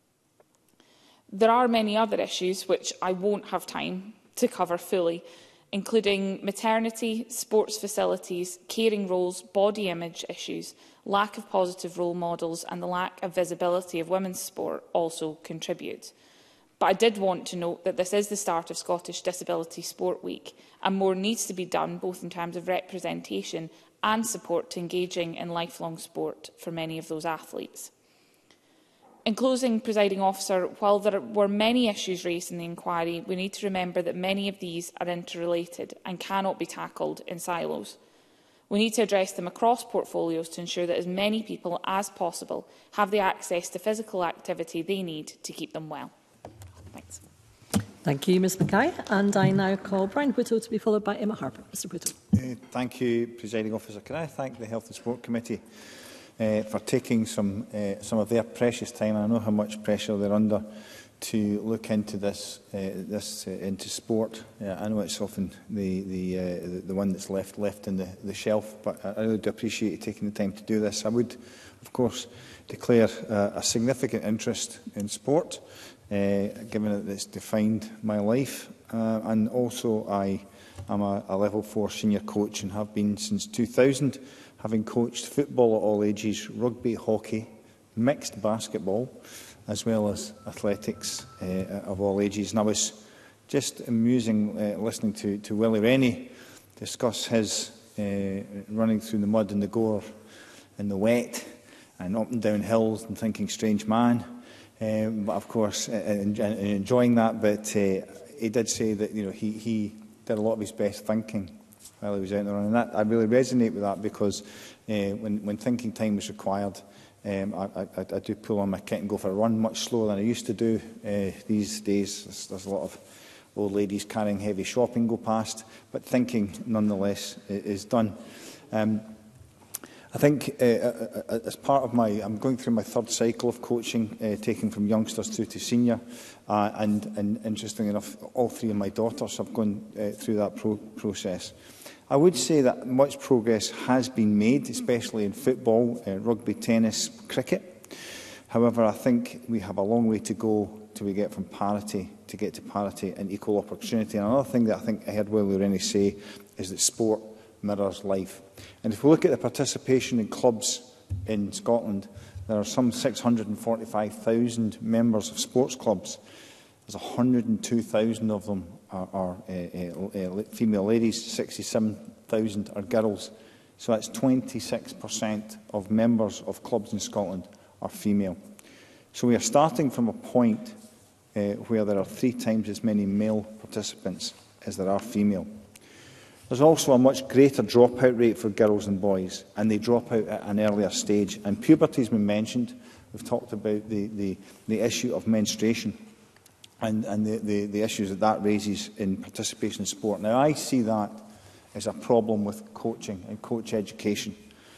There are many other issues which I won't have time to cover fully, including maternity, sports facilities, caring roles, body image issues, lack of positive role models and the lack of visibility of women's sport also contribute. But I did want to note that this is the start of Scottish Disability Sport Week, and more needs to be done both in terms of representation and support to engaging in lifelong sport for many of those athletes. In closing, Presiding Officer, while there were many issues raised in the inquiry, we need to remember that many of these are interrelated and cannot be tackled in silos. We need to address them across portfolios to ensure that as many people as possible have the access to physical activity they need to keep them well. Thanks.
Thank you, Ms Mackay. And I now call Brian Whittle to be followed by Emma Harper. Mr Whittle.
Uh, thank you, Presiding Officer. Can I thank the Health and Sport Committee uh, for taking some, uh, some of their precious time. I know how much pressure they're under to look into this, uh, this uh, into sport. Uh, I know it's often the, the, uh, the, the one that's left, left in the, the shelf, but I, I really do appreciate you taking the time to do this. I would, of course, declare uh, a significant interest in sport, Uh, given that it's defined my life, uh, and also I am a, a level four senior coach and have been since two thousand, having coached football at all ages, rugby, hockey, mixed basketball, as well as athletics uh, of all ages. And I was just amusing uh, listening to, to Willie Rennie discuss his uh, running through the mud and the gore and the wet and up and down hills and thinking, strange man. Um, but of course, uh, en enjoying that. But uh, he did say that you know he, he did a lot of his best thinking while he was out there running. That I really resonate with that because uh, when when thinking time is required, um, I, I, I do pull on my kit and go for a run much slower than I used to do. Uh, these days, there's, there's a lot of old ladies carrying heavy shopping go past, but thinking nonetheless is done. Um, I think uh, as part of my, I'm going through my third cycle of coaching, uh, taking from youngsters through to senior, uh, and, and interestingly enough, all three of my daughters have gone uh, through that pro process. I would say that much progress has been made, especially in football, uh, rugby, tennis, cricket. However, I think we have a long way to go till we get from parity to get to parity and equal opportunity. And another thing that I think I heard Willie Rennie say is that sport mirrors life. And if we look at the participation in clubs in Scotland, there are some six hundred and forty-five thousand members of sports clubs. There's one hundred and two thousand of them are, are uh, uh, female ladies, sixty-seven thousand are girls. So that's twenty-six percent of members of clubs in Scotland are female. So we are starting from a point uh, where there are three times as many male participants as there are female. There's also a much greater dropout rate for girls and boys, and they drop out at an earlier stage. And puberty has been mentioned. We've talked about the, the, the issue of menstruation and, and the, the, the issues that that raises in participation in sport. Now, I see that as a problem with coaching and coach education.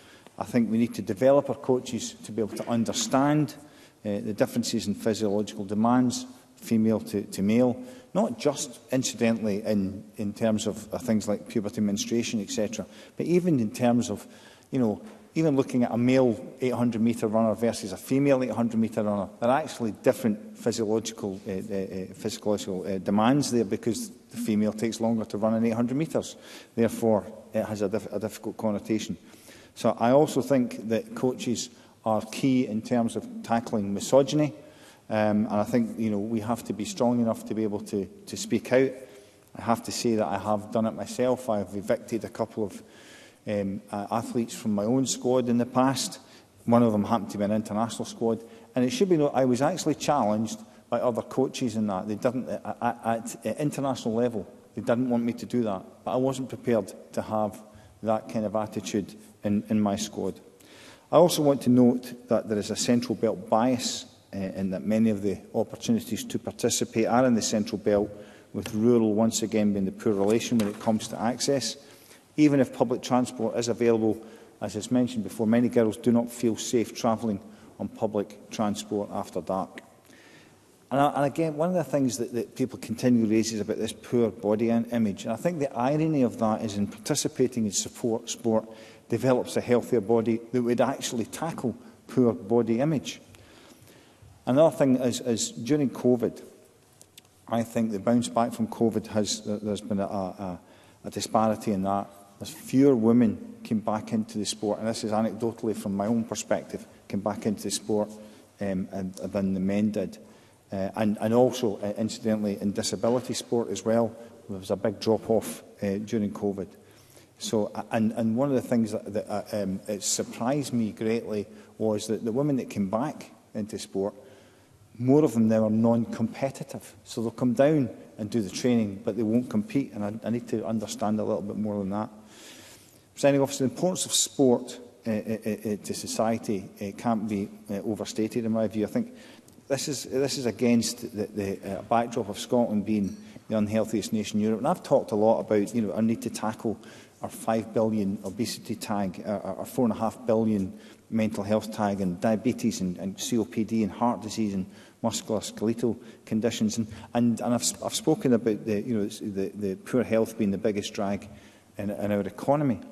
I think we need to develop our coaches to be able to understand uh, the differences in physiological demands, female to, to male, not just incidentally in, in terms of uh, things like puberty, menstruation, et cetera, but even in terms of, you know, even looking at a male eight hundred metre runner versus a female eight hundred metre runner, there are actually different physiological, uh, uh, physiological uh, demands there because the female takes longer to run in eight hundred metres. Therefore, it has a, diff a difficult connotation. So I also think that coaches are key in terms of tackling misogyny. Um, and I think you know, we have to be strong enough to be able to, to speak out. I have to say that I have done it myself. I have evicted a couple of um, uh, athletes from my own squad in the past. One of them happened to be an international squad. And it should be noted, I was actually challenged by other coaches in that. They didn't, at, at, at international level, they didn't want me to do that. But I wasn't prepared to have that kind of attitude in, in my squad. I also want to note that there is a central belt bias Uh, and that many of the opportunities to participate are in the Central Belt, with rural once again being the poor relation when it comes to access. Even if public transport is available, as is mentioned before, many girls do not feel safe travelling on public transport after dark. And, I, and again, one of the things that, that people continually raise is about this poor body image. And I think the irony of that is in participating in support sport develops a healthier body that would actually tackle poor body image. Another thing is, is during COVID, I think the bounce back from COVID has, there's been a, a, a disparity in that. There's fewer women came back into the sport, and this is anecdotally from my own perspective, came back into the sport um, and, than the men did. Uh, and, and also, uh, incidentally, in disability sport as well, there was a big drop-off uh, during COVID. So, and, and one of the things that, that uh, um, it surprised me greatly was that the women that came back into sport, more of them now are non-competitive. So they'll come down and do the training, but they won't compete. And I, I need to understand a little bit more than that. Presiding Officer, the importance of sport uh, uh, uh, to society uh, can't be uh, overstated, in my view. I think this is, this is against the, the uh, backdrop of Scotland being the unhealthiest nation in Europe. And I've talked a lot about, you know, our need to tackle our five billion obesity tag, our, our four and a half billion mental health tag, and diabetes and, and C O P D and heart disease and musculoskeletal conditions. And, and, and I've, I've spoken about the, you know, the, the poor health being the biggest drag in, in our economy.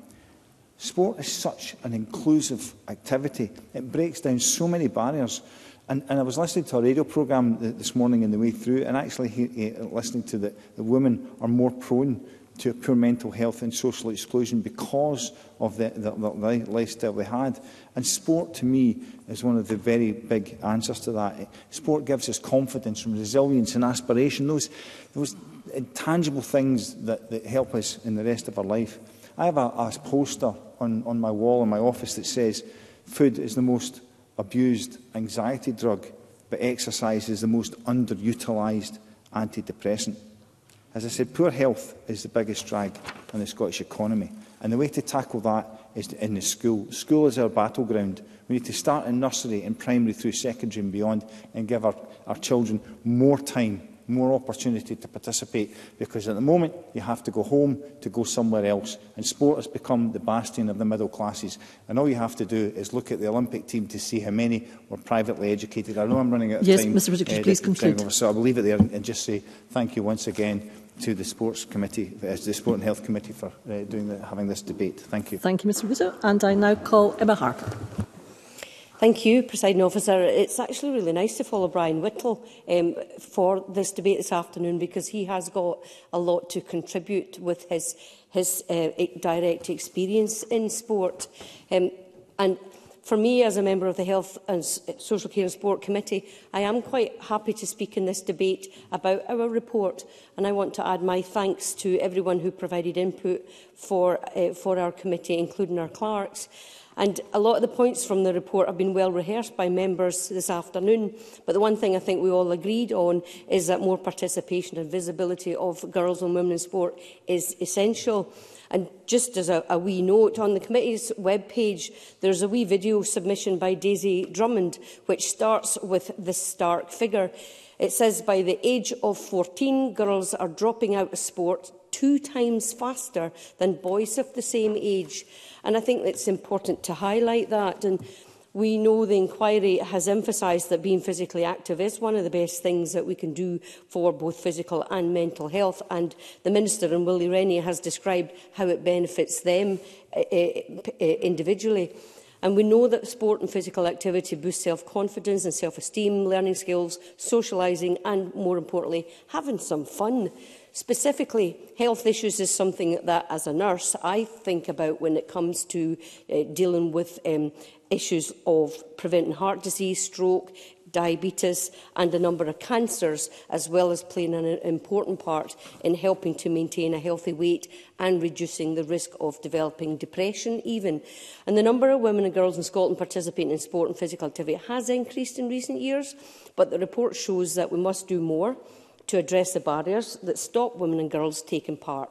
Sport is such an inclusive activity. It breaks down so many barriers. And, and I was listening to a radio programme this morning on the way through, and actually he, uh, listening to the, the women are more prone to poor mental health and social exclusion because of the, the, the lifestyle they had. And sport, to me, is one of the very big answers to that. Sport gives us confidence and resilience and aspiration, those, those intangible things that, that help us in the rest of our life. I have a, a poster on, on my wall in my office that says, food is the most abused anxiety drug, but exercise is the most underutilised antidepressant. As I said, poor health is the biggest drag on the Scottish economy. And the way to tackle that is in the school. School is our battleground. We need to start in nursery and primary through secondary and beyond, and give our, our children more time, more opportunity to participate, because at the moment you have to go home to go somewhere else, and sport has become the bastion of the middle classes. And all you have to do is look at the Olympic team to see how many were privately educated. I know I'm running out of
yes,
time.
Yes, Mr Whittaker,
uh,
please conclude.
So I'll leave it there and just say thank you once again to the Sports Committee, uh, the Sport and Health Committee, for uh, doing the, having this debate. Thank you.
Thank you, Mr Whittaker. And I now call Emma Harper.
Thank you, Presiding Officer. It's actually really nice to follow Brian Whittle um, for this debate this afternoon, because he has got a lot to contribute with his, his uh, direct experience in sport. Um, and for me, as a member of the Health and Social Care and Sport Committee, I am quite happy to speak in this debate about our report, and I want to add my thanks to everyone who provided input for, uh, for our committee, including our clerks. And a lot of the points from the report have been well rehearsed by members this afternoon. But the one thing I think we all agreed on is that more participation and visibility of girls and women in sport is essential. And just as a, a wee note, on the committee's webpage, there's a wee video submission by Daisy Drummond, which starts with this stark figure. It says, by the age of fourteen, girls are dropping out of sport two times faster than boys of the same age. And I think it's important to highlight that. And we know the inquiry has emphasised that being physically active is one of the best things that we can do for both physical and mental health. And the Minister, and Willie Rennie, has described how it benefits them uh, uh, individually. And we know that sport and physical activity boost self-confidence and self-esteem, learning skills, socialising and, more importantly, having some fun. Specifically, health issues is something that, as a nurse, I think about when it comes to uh, dealing with um, issues of preventing heart disease, stroke, diabetes and a number of cancers, as well as playing an important part in helping to maintain a healthy weight and reducing the risk of developing depression even. And the number of women and girls in Scotland participating in sport and physical activity has increased in recent years, but the report shows that we must do more to address the barriers that stop women and girls taking part.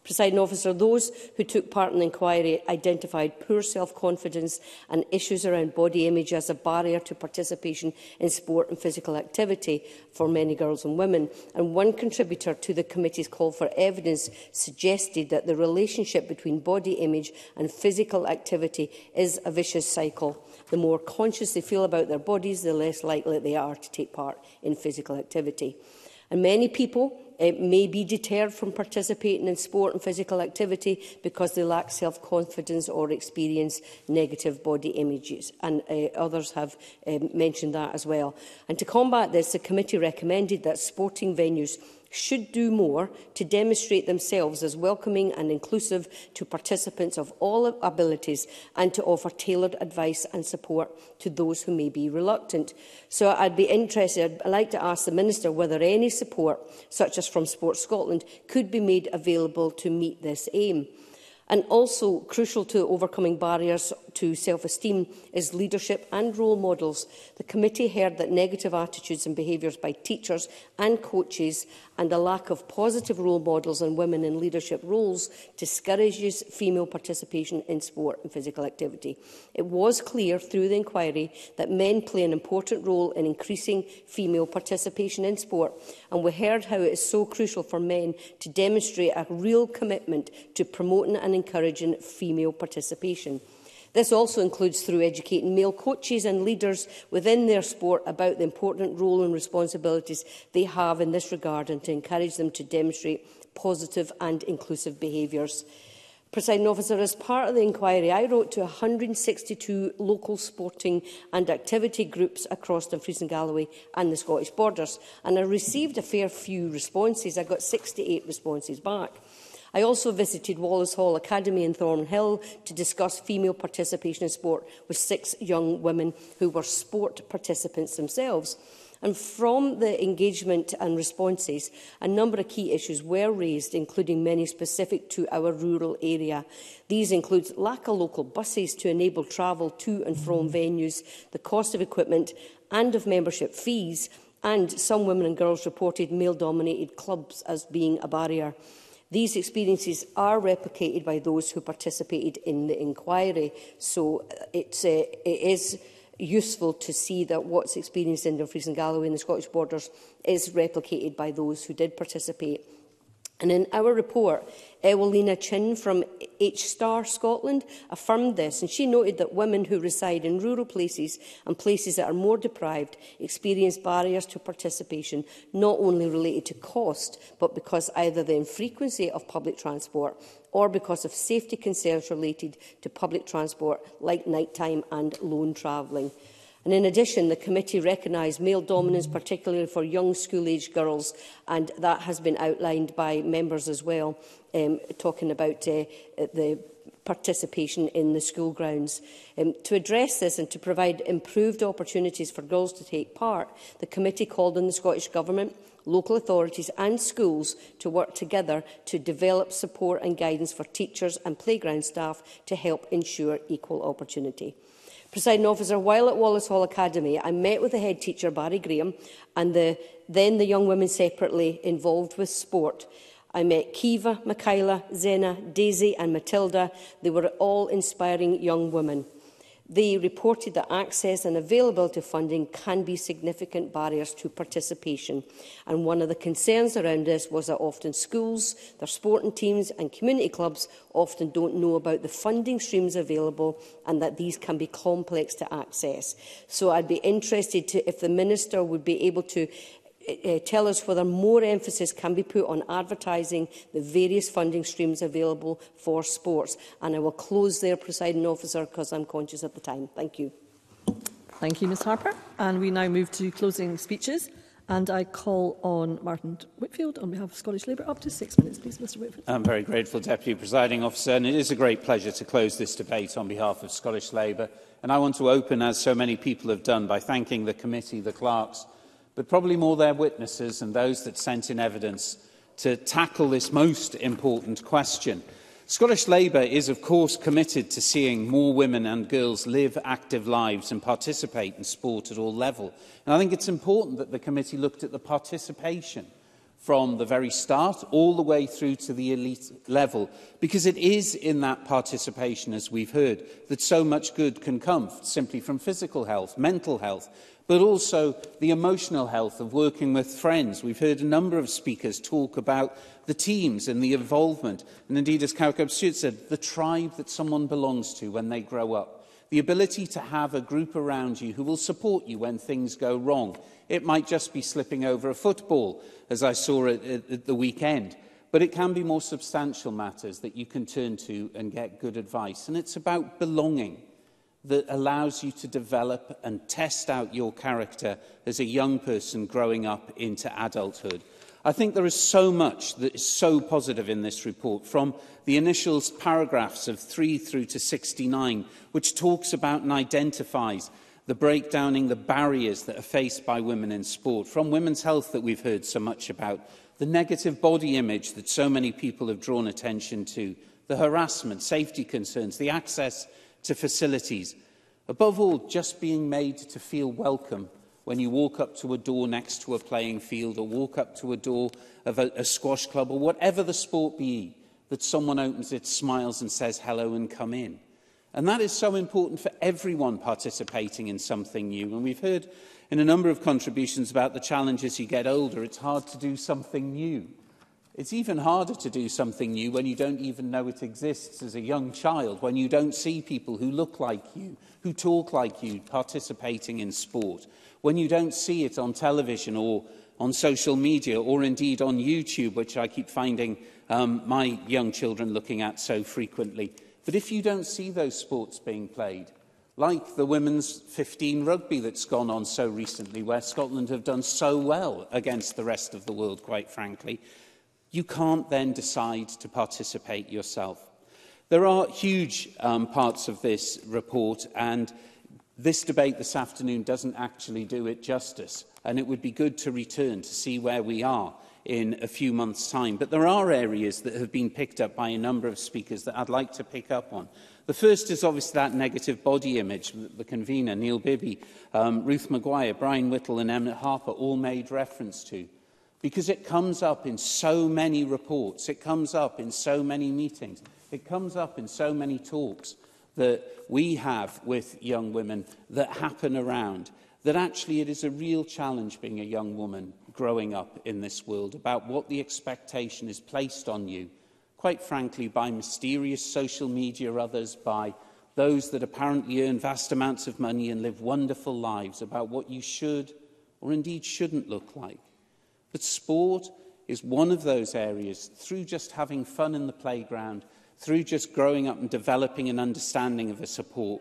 Presiding Officer, those who took part in the inquiry identified poor self-confidence and issues around body image as a barrier to participation in sport and physical activity for many girls and women. And one contributor to the committee's call for evidence suggested that the relationship between body image and physical activity is a vicious cycle. The more conscious they feel about their bodies, the less likely they are to take part in physical activity. And many people uh, may be deterred from participating in sport and physical activity because they lack self-confidence or experience negative body images. And uh, others have um, mentioned that as well. And to combat this, the committee recommended that sporting venues should do more to demonstrate themselves as welcoming and inclusive to participants of all abilities and to offer tailored advice and support to those who may be reluctant. So I'd be interested, I'd like to ask the Minister whether any support, such as from Sport Scotland, could be made available to meet this aim. And also crucial to overcoming barriers to self-esteem is leadership and role models. The committee heard that negative attitudes and behaviours by teachers and coaches and a lack of positive role models and women in leadership roles discourages female participation in sport and physical activity. It was clear through the inquiry that men play an important role in increasing female participation in sport, and we heard how it is so crucial for men to demonstrate a real commitment to promoting and encouraging female participation. This also includes through educating male coaches and leaders within their sport about the important role and responsibilities they have in this regard, and to encourage them to demonstrate positive and inclusive behaviours. Presiding Officer, as part of the inquiry, I wrote to one hundred and sixty-two local sporting and activity groups across Dumfries and Galloway and the Scottish Borders, and I received a fair few responses. I got sixty-eight responses back. I also visited Wallace Hall Academy in Thornhill to discuss female participation in sport with six young women who were sport participants themselves. And from the engagement and responses, a number of key issues were raised, including many specific to our rural area. These include lack of local buses to enable travel to and from venues, the cost of equipment and of membership fees, and some women and girls reported male-dominated clubs as being a barrier. These experiences are replicated by those who participated in the inquiry, so it's, uh, it is useful to see that what's experienced in Dumfries and Galloway and the Scottish Borders is replicated by those who did participate. And in our report, Ewelina Chin from H-Star Scotland affirmed this, and she noted that women who reside in rural places and places that are more deprived experience barriers to participation, not only related to cost, but because either the infrequency of public transport or because of safety concerns related to public transport, like nighttime and lone travelling. And in addition, the committee recognised male dominance, particularly for young school-aged girls, and that has been outlined by members as well, um, talking about uh, the participation in the school grounds. Um, to address this and to provide improved opportunities for girls to take part, the committee called on the Scottish Government, local authorities and schools to work together to develop support and guidance for teachers and playground staff to help ensure equal opportunity. Presiding Officer, while at Wallace Hall Academy, I met with the head teacher, Barry Graham, and the, then the young women separately involved with sport. I met Kiva, Michaela, Zena, Daisy and Matilda. They were all inspiring young women. They reported that access and availability of funding can be significant barriers to participation. And one of the concerns around this was that often schools, their sporting teams and community clubs often don't know about the funding streams available, and that these can be complex to access. So I'd be interested to, if the Minister would be able to Uh, tell us whether more emphasis can be put on advertising the various funding streams available for sports. And I will close there, Presiding Officer, because I'm conscious of the time. Thank you.
Thank you, Ms Harper. And we now move to closing speeches. And I call on Martin Whitfield on behalf of Scottish Labour. Up to six minutes, please, Mr Whitfield.
I'm very grateful, Deputy Presiding Officer, and it is a great pleasure to close this debate on behalf of Scottish Labour. And I want to open, as so many people have done, by thanking the committee, the clerks, but probably more their witnesses and those that sent in evidence to tackle this most important question. Scottish Labour is, of course, committed to seeing more women and girls live active lives and participate in sport at all levels. And I think it's important that the committee looked at the participation from the very start all the way through to the elite level, because it is in that participation, as we've heard, that so much good can come simply from physical health, mental health, but also the emotional health of working with friends. We've heard a number of speakers talk about the teams and the involvement, and indeed, as Cowcub Stewart said, the tribe that someone belongs to when they grow up. The ability to have a group around you who will support you when things go wrong. It might just be slipping over a football, as I saw at, at, at the weekend, but it can be more substantial matters that you can turn to and get good advice. And it's about belonging that allows you to develop and test out your character as a young person growing up into adulthood. I think there is so much that is so positive in this report, from the initial paragraphs of three through to sixty-nine, which talks about and identifies the breakdowning, the barriers that are faced by women in sport, from women's health that we've heard so much about, the negative body image that so many people have drawn attention to, the harassment, safety concerns, the access to facilities. Above all, just being made to feel welcome when you walk up to a door next to a playing field, or walk up to a door of a, a squash club, or whatever the sport be, that someone opens it, smiles and says hello and come in. And that is so important for everyone participating in something new. And we've heard in a number of contributions about the challenges you get older. It's hard to do something new. It's even harder to do something new when you don't even know it exists as a young child, when you don't see people who look like you, who talk like you, participating in sport, when you don't see it on television or on social media, or indeed on YouTube, which I keep finding um, my young children looking at so frequently. But if you don't see those sports being played, like the women's fifteen rugby that's gone on so recently, where Scotland have done so well against the rest of the world, quite frankly, you can't then decide to participate yourself. There are huge um, parts of this report, and this debate this afternoon doesn't actually do it justice, and it would be good to return to see where we are in a few months' time. But there are areas that have been picked up by a number of speakers that I'd like to pick up on. The first is obviously that negative body image that the convener, Neil Bibby, um, Ruth Maguire, Brian Whittle and Emmet Harper all made reference to, because it comes up in so many reports, it comes up in so many meetings, it comes up in so many talks that we have with young women that happen around, that actually it is a real challenge being a young woman growing up in this world, about what the expectation is placed on you, quite frankly, by mysterious social media or others, by those that apparently earn vast amounts of money and live wonderful lives, about what you should or indeed shouldn't look like. But sport is one of those areas, through just having fun in the playground, through just growing up and developing an understanding of a support.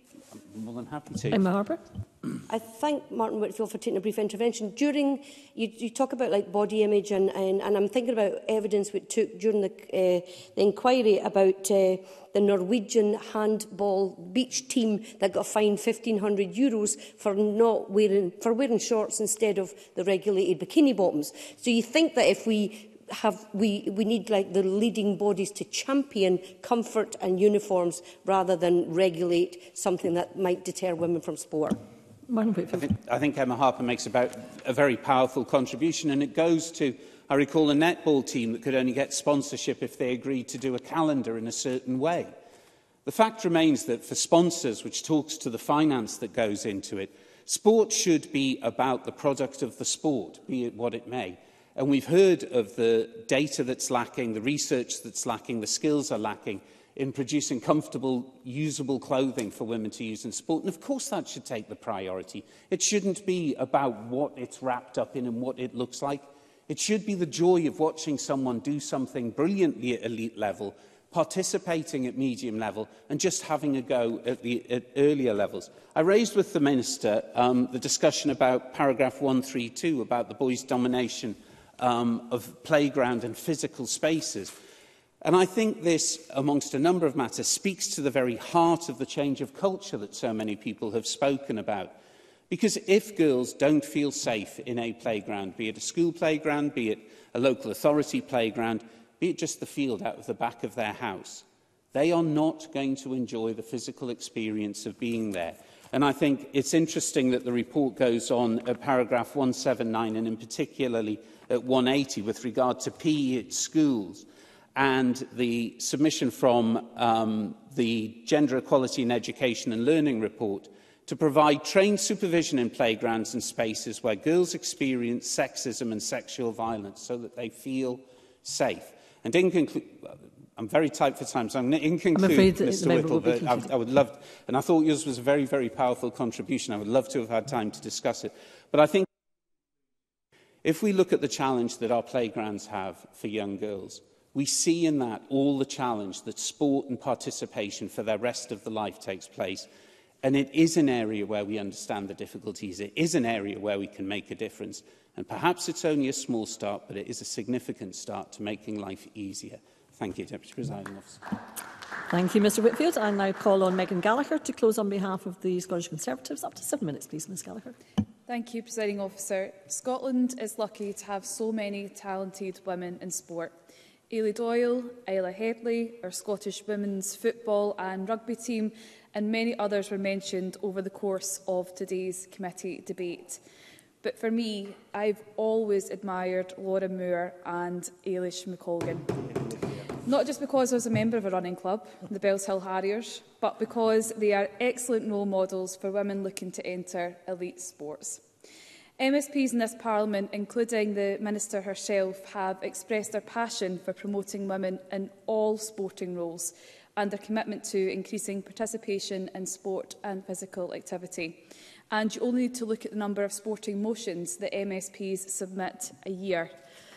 I'm more than happy to.
Emma Harper.
I thank Martin Whitfield for taking a brief intervention. During, you, you talk about like body image, and, and, and I'm thinking about evidence we took during the, uh, the inquiry about uh, the Norwegian handball beach team that got fined fifteen hundred euros for not wearing for wearing shorts instead of the regulated bikini bottoms. So you think that if we have we we need like the leading bodies to champion comfort and uniforms rather than regulate something that might deter women from sport?
I think, I think Emma Harper makes about a very powerful contribution, and it goes to, I recall, a netball team that could only get sponsorship if they agreed to do a calendar in a certain way. The fact remains that for sponsors, which talks to the finance that goes into it, sport should be about the product of the sport, be it what it may. And we've heard of the data that's lacking, the research that's lacking, the skills are lacking in producing comfortable, usable clothing for women to use in sport. And of course that should take the priority. It shouldn't be about what it's wrapped up in and what it looks like. It should be the joy of watching someone do something brilliantly at elite level, participating at medium level, and just having a go at the at earlier levels. I raised with the Minister um, the discussion about paragraph one thirty-two, about the boys' domination um, of playground and physical spaces. And I think this, amongst a number of matters, speaks to the very heart of the change of culture that so many people have spoken about. Because if girls don't feel safe in a playground, be it a school playground, be it a local authority playground, be it just the field out of the back of their house, they are not going to enjoy the physical experience of being there. And I think it's interesting that the report goes on at paragraph one seventy-nine and in particularly at one eighty with regard to P E at schools and the submission from um, the Gender Equality in Education and Learning report to provide trained supervision in playgrounds and spaces where girls experience sexism and sexual violence so that they feel safe. And in conclusion, I'm very tight for time, so I'm in conclude, Mr Whittle, but I, I would love, and I thought yours was a very, very powerful contribution. I would love to have had time to discuss it. But I think if we look at the challenge that our playgrounds have for young girls, we see in that all the challenge that sport and participation for their rest of the life takes place. And it is an area where we understand the difficulties. It is an area where we can make a difference. And perhaps it's only a small start, but it is a significant start to making life easier. Thank you, Deputy Presiding Officer.
Thank you, Mr Whitfield. I now call on Megan Gallagher to close on behalf of the Scottish Conservatives. Up to seven minutes, please, Ms Gallagher.
Thank you, Presiding Officer. Scotland is lucky to have so many talented women in sport. Ailey Doyle, Isla Headley, our Scottish women's football and rugby team, and many others were mentioned over the course of today's committee debate. But for me, I've always admired Laura Moore and Ailish McColgan. Not just because I was a member of a running club, the Bells Hill Harriers, but because they are excellent role models for women looking to enter elite sports. M S Ps in this Parliament, including the Minister herself, have expressed their passion for promoting women in all sporting roles and their commitment to increasing participation in sport and physical activity. And you only need to look at the number of sporting motions that M S Ps submit a year.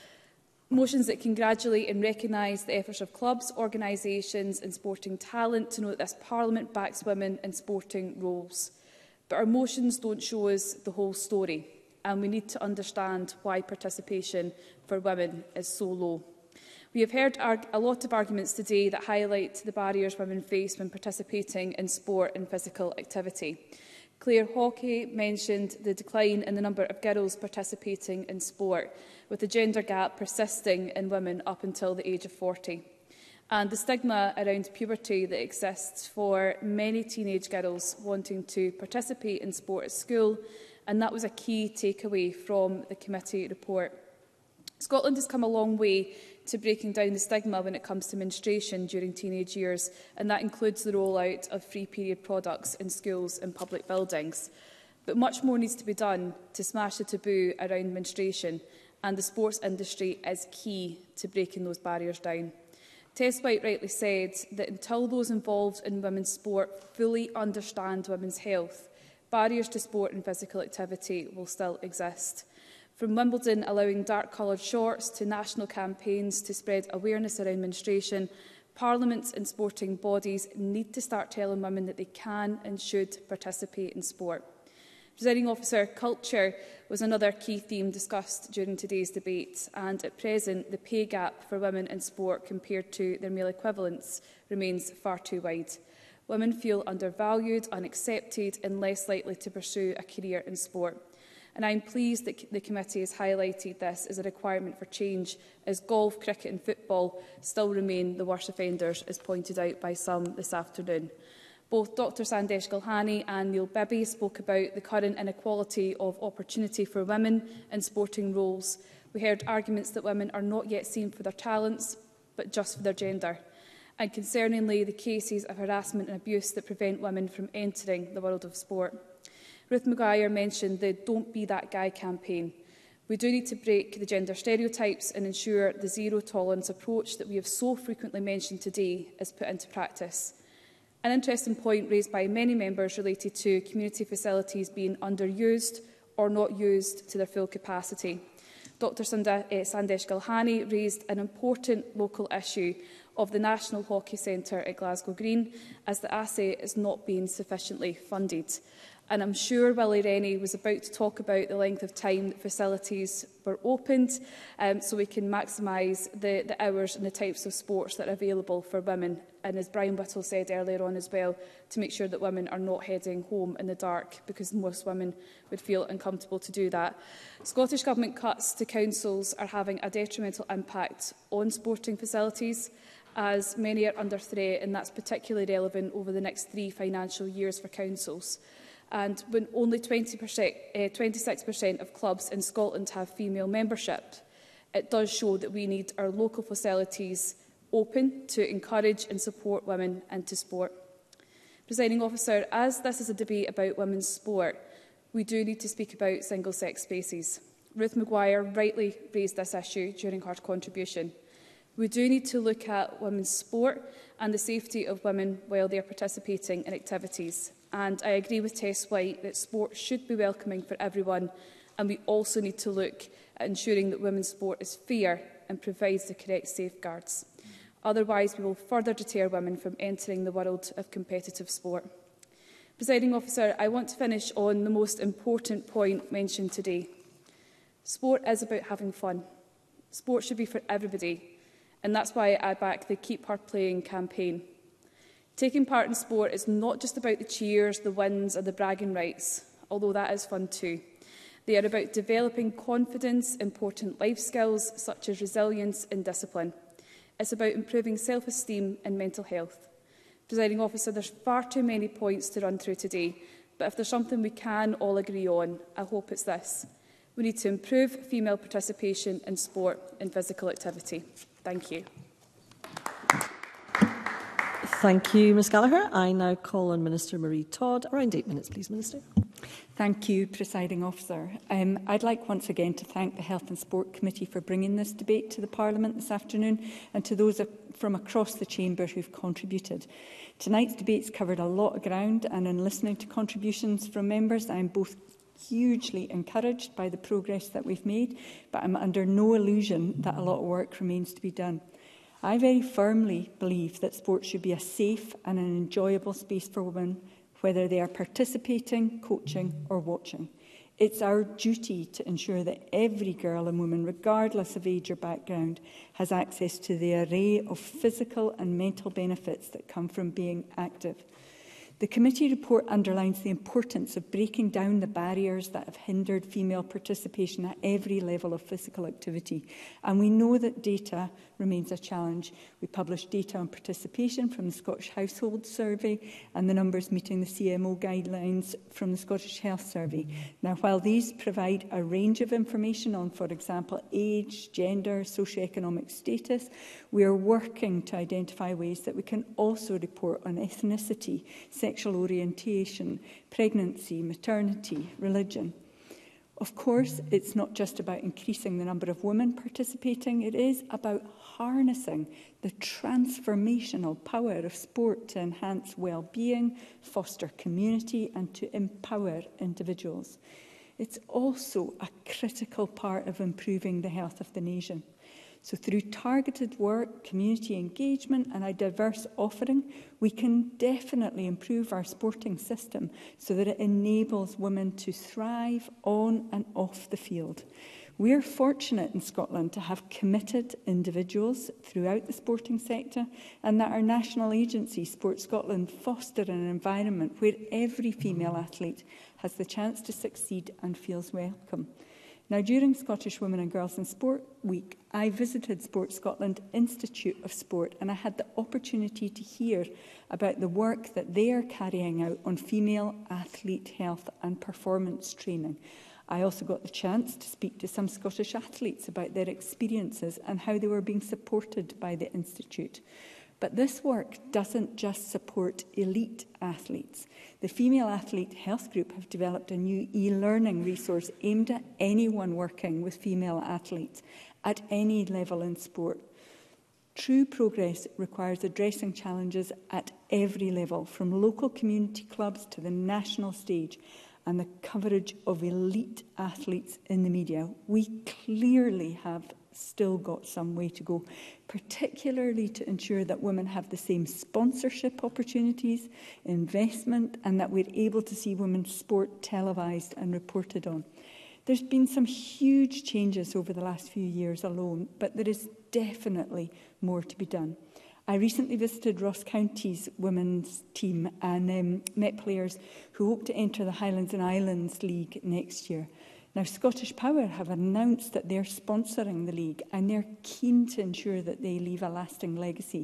Motions that congratulate and recognise the efforts of clubs, organisations and sporting talent to know that this Parliament backs women in sporting roles. But our motions don't show us the whole story, and we need to understand why participation for women is so low. We have heard a lot of arguments today that highlight the barriers women face when participating in sport and physical activity. Claire Hawkey mentioned the decline in the number of girls participating in sport, with the gender gap persisting in women up until the age of forty. And the stigma around puberty that exists for many teenage girls wanting to participate in sport at school, and that was a key takeaway from the committee report. Scotland has come a long way to breaking down the stigma when it comes to menstruation during teenage years, and that includes the rollout of free period products in schools and public buildings. But much more needs to be done to smash the taboo around menstruation, and the sports industry is key to breaking those barriers down. Tess White rightly said that until those involved in women's sport fully understand women's health, barriers to sport and physical activity will still exist. From Wimbledon allowing dark-coloured shorts to national campaigns to spread awareness around menstruation, parliaments and sporting bodies need to start telling women that they can and should participate in sport. Presiding Officer, culture was another key theme discussed during today's debate, and at present the pay gap for women in sport compared to their male equivalents remains far too wide. Women feel undervalued, unaccepted and less likely to pursue a career in sport. And I am pleased that the committee has highlighted this as a requirement for change, as golf, cricket and football still remain the worst offenders, as pointed out by some this afternoon. Both Doctor Sandesh Gulhani and Neil Bibby spoke about the current inequality of opportunity for women in sporting roles. We heard arguments that women are not yet seen for their talents, but just for their gender. And concerningly, the cases of harassment and abuse that prevent women from entering the world of sport. Ruth Maguire mentioned the Don't Be That Guy campaign. We do need to break the gender stereotypes and ensure the zero-tolerance approach that we have so frequently mentioned today is put into practice. An interesting point raised by many members related to community facilities being underused or not used to their full capacity. Doctor Sandesh Gulhani raised an important local issue of the National Hockey Centre at Glasgow Green, as the asset is not being sufficiently funded. And I'm sure Willie Rennie was about to talk about the length of time that facilities were opened, um, so we can maximise the, the hours and the types of sports that are available for women. And as Brian Whittle said earlier on as well, to make sure that women are not heading home in the dark, because most women would feel uncomfortable to do that. Scottish Government cuts to councils are having a detrimental impact on sporting facilities, as many are under threat, and that's particularly relevant over the next three financial years for councils.
And when only twenty percent, uh, twenty-six percent of clubs in Scotland have female membership, it does show that we need our local facilities open to encourage and support women into sport. Presiding Officer, as this is a debate about women's sport, we do need to speak about single-sex spaces. Ruth Maguire rightly raised this issue during her contribution. We do need to look at women's sport and the safety of women while they are participating in activities. And I agree with Tess White that sport should be welcoming for everyone, and we also need to look at ensuring that women's sport is fair and provides the correct safeguards. Otherwise, we will further deter women from entering the world of competitive sport. Presiding Officer, I want to finish on the most important point mentioned today. Sport is about having fun. Sport should be for everybody, and that's why I back the Keep Her Playing campaign. Taking part in sport is not just about the cheers, the wins and the bragging rights, although that is fun too. They are about developing confidence, important life skills such as resilience and discipline. It's about improving self-esteem and mental health. Presiding Officer, there's far too many points to run through today, but if there's something we can all agree on, I hope it's this. We need to improve female participation in sport and physical activity. Thank you.
Thank you, Ms Gallagher. I now call on Minister Marie Todd. Around eight minutes, please, Minister.
Thank you, Presiding Officer. Um, I'd like once again to thank the Health and Sport Committee for bringing this debate to the Parliament this afternoon, and to those from across the Chamber who've contributed. Tonight's debate's covered a lot of ground, and in listening to contributions from members, I am both hugely encouraged by the progress that we've made, but I'm under no illusion that a lot of work remains to be done. I very firmly believe that sport should be a safe and an enjoyable space for women, whether they are participating, coaching or watching. It's our duty to ensure that every girl and woman, regardless of age or background, has access to the array of physical and mental benefits that come from being active. The committee report underlines the importance of breaking down the barriers that have hindered female participation at every level of physical activity. And we know that data remains a challenge. We published data on participation from the Scottish Household Survey and the numbers meeting the C M O guidelines from the Scottish Health Survey. Now, while these provide a range of information on, for example, age, gender, socioeconomic status, we are working to identify ways that we can also report on ethnicity, sexual orientation, pregnancy, maternity, religion. Of course, it's not just about increasing the number of women participating, it is about harnessing the transformational power of sport to enhance well-being, foster community and to empower individuals. It's also a critical part of improving the health of the nation. So through targeted work, community engagement and a diverse offering, we can definitely improve our sporting system so that it enables women to thrive on and off the field. We are fortunate in Scotland to have committed individuals throughout the sporting sector, and that our national agency, Sport Scotland, foster an environment where every female athlete has the chance to succeed and feels welcome. Now, during Scottish Women and Girls in Sport Week, I visited Sport Scotland Institute of Sport, and I had the opportunity to hear about the work that they are carrying out on female athlete health and performance training. I also got the chance to speak to some Scottish athletes about their experiences and how they were being supported by the Institute. But this work doesn't just support elite athletes. The Female Athlete Health Group have developed a new e-learning resource aimed at anyone working with female athletes at any level in sport. True progress requires addressing challenges at every level, from local community clubs to the national stage, and the coverage of elite athletes in the media. We clearly have still got some way to go, particularly to ensure that women have the same sponsorship opportunities, investment, and that we're able to see women's sport televised and reported on. There's been some huge changes over the last few years alone, but there is definitely more to be done. I recently visited Ross County's women's team and um, met players who hope to enter the Highlands and Islands League next year. Now, Scottish Power have announced that they're sponsoring the league, and they're keen to ensure that they leave a lasting legacy.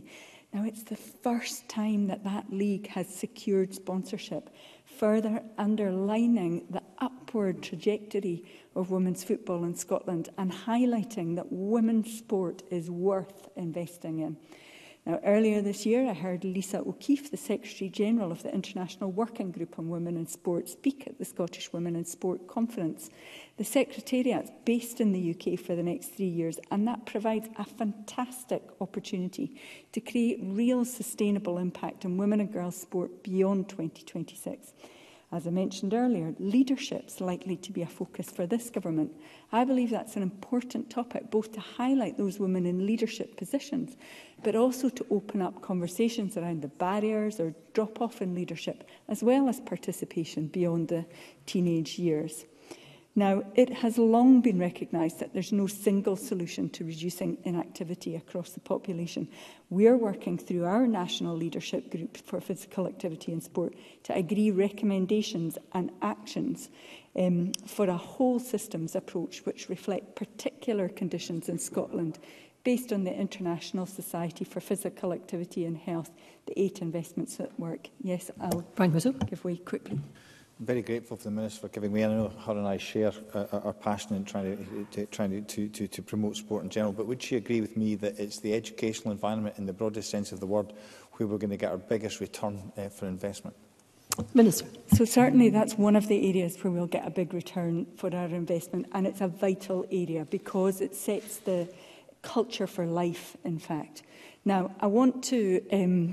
Now, it's the first time that that league has secured sponsorship, further underlining the upward trajectory of women's football in Scotland and highlighting that women's sport is worth investing in. Now, earlier this year, I heard Lisa O'Keefe, the Secretary-General of the International Working Group on Women in Sport, speak at the Scottish Women in Sport Conference. The Secretariat's based in the U K for the next three years, and that provides a fantastic opportunity to create real sustainable impact on women and girls sport beyond twenty twenty-six. As I mentioned earlier, leadership's likely to be a focus for this government. I believe that's an important topic, both to highlight those women in leadership positions, but also to open up conversations around the barriers or drop-off in leadership, as well as participation beyond the teenage years. Now, it has long been recognised that there's no single solution to reducing inactivity across the population. We are working through our national leadership group for physical activity and sport to agree recommendations and actions um, for a whole systems approach which reflect particular conditions in Scotland based on the International Society for Physical Activity and Health, the eight investments at work. Yes, I'll
Brian Whittle.
give way quickly.
I'm very grateful to the Minister for giving me. I know her and I share uh, our passion in trying, to, to, trying to, to, to promote sport in general, but would she agree with me that it's the educational environment in the broadest sense of the word where we're going to get our biggest return uh, for investment?
Minister. So certainly that's one of the areas where we'll get a big return for our investment, and it's a vital area because it sets the culture for life, in fact. Now, I want to... Um,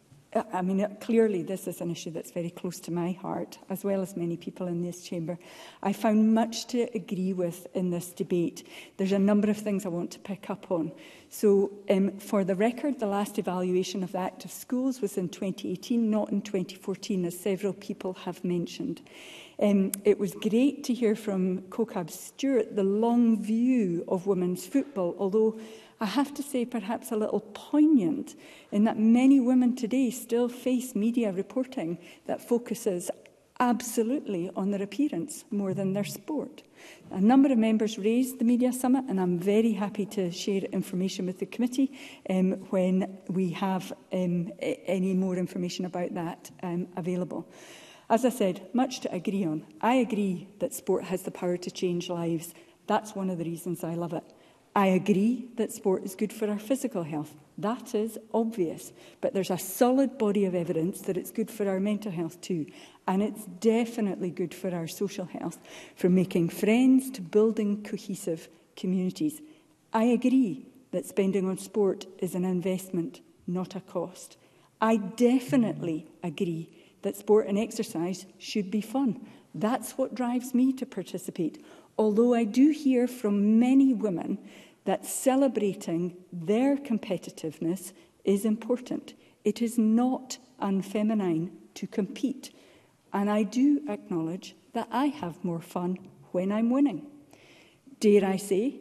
I mean, clearly this is an issue that's very close to my heart, as well as many people in this chamber. I found much to agree with in this debate. There's a number of things I want to pick up on. So, um, for the record, the last evaluation of the Act of Schools was in twenty eighteen, not in twenty fourteen, as several people have mentioned. Um, it was great to hear from COCAB Stewart the long view of women's football, although I have to say perhaps a little poignant in that many women today still face media reporting that focuses absolutely on their appearance more than their sport. A number of members raised the Media Summit, and I'm very happy to share information with the committee um, when we have um, any more information about that um, available. As I said, much to agree on. I agree that sport has the power to change lives. That's one of the reasons I love it. I agree that sport is good for our physical health. That is obvious. But there's a solid body of evidence that it's good for our mental health too. And it's definitely good for our social health, from making friends to building cohesive communities. I agree that spending on sport is an investment, not a cost. I definitely agree that sport and exercise should be fun. That's what drives me to participate. Although I do hear from many women that celebrating their competitiveness is important. It is not unfeminine to compete. And I do acknowledge that I have more fun when I'm winning. Dare I say,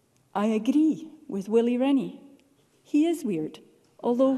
I agree with Willie Rennie. He is weird, although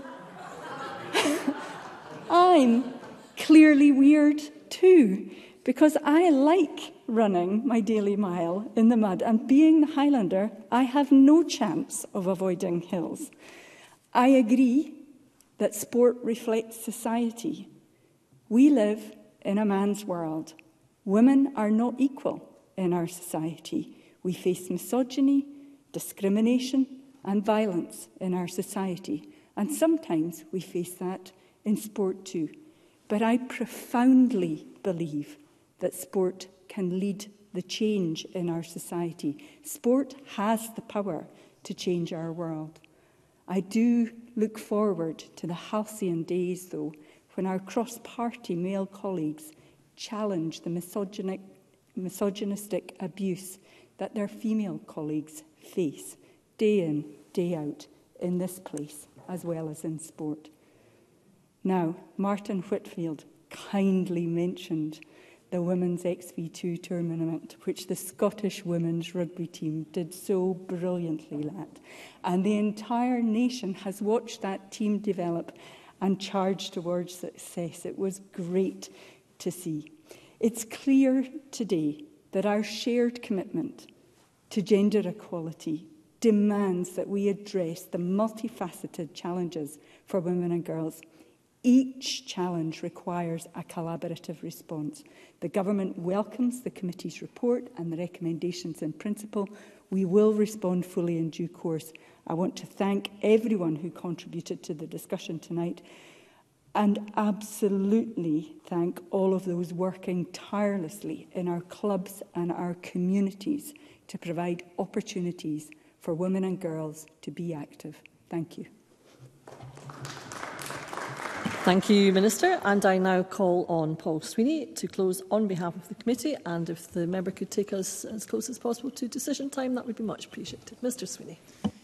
I'm clearly weird too, because I like running my daily mile in the mud, and being the Highlander, I have no chance of avoiding hills. I agree that sport reflects society. We live in a man's world. Women are not equal in our society. We face misogyny, discrimination, and violence in our society, and sometimes we face that in sport too. But I profoundly believe that sport can lead the change in our society. Sport has the power to change our world. I do look forward to the halcyon days, though, when our cross-party male colleagues challenge the misogynic, misogynistic abuse that their female colleagues face day in, day out, in this place, as well as in sport. Now, Martin Whitfield kindly mentioned the Women's X V two tournament, which the Scottish women's rugby team did so brilliantly at. And the entire nation has watched that team develop and charge towards success. It was great to see. It's clear today that our shared commitment to gender equality, demands that we address the multifaceted challenges for women and girls. Each challenge requires a collaborative response. The Government welcomes the committee's report and the recommendations in principle. We will respond fully in due course. I want to thank everyone who contributed to the discussion tonight, and absolutely thank all of those working tirelessly in our clubs and our communities to provide opportunities for women and girls to be active. Thank you.
Thank you, Minister. And I now call on Paul Sweeney to close on behalf of the committee. And if the member could take us as close as possible to decision time, that would be much appreciated. Mr Sweeney.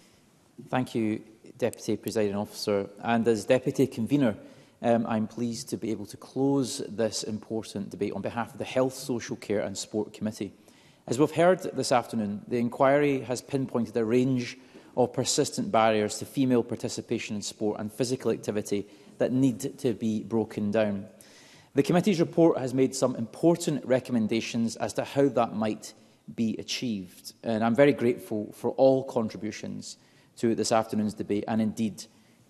Thank you, Deputy Presiding Officer. And as Deputy Convener, um, I'm pleased to be able to close this important debate on behalf of the Health, Social Care and Sport Committee. As we've heard this afternoon, the inquiry has pinpointed a range of persistent barriers to female participation in sport and physical activity that need to be broken down. The committee's report has made some important recommendations as to how that might be achieved, and I'm very grateful for all contributions to this afternoon's debate and indeed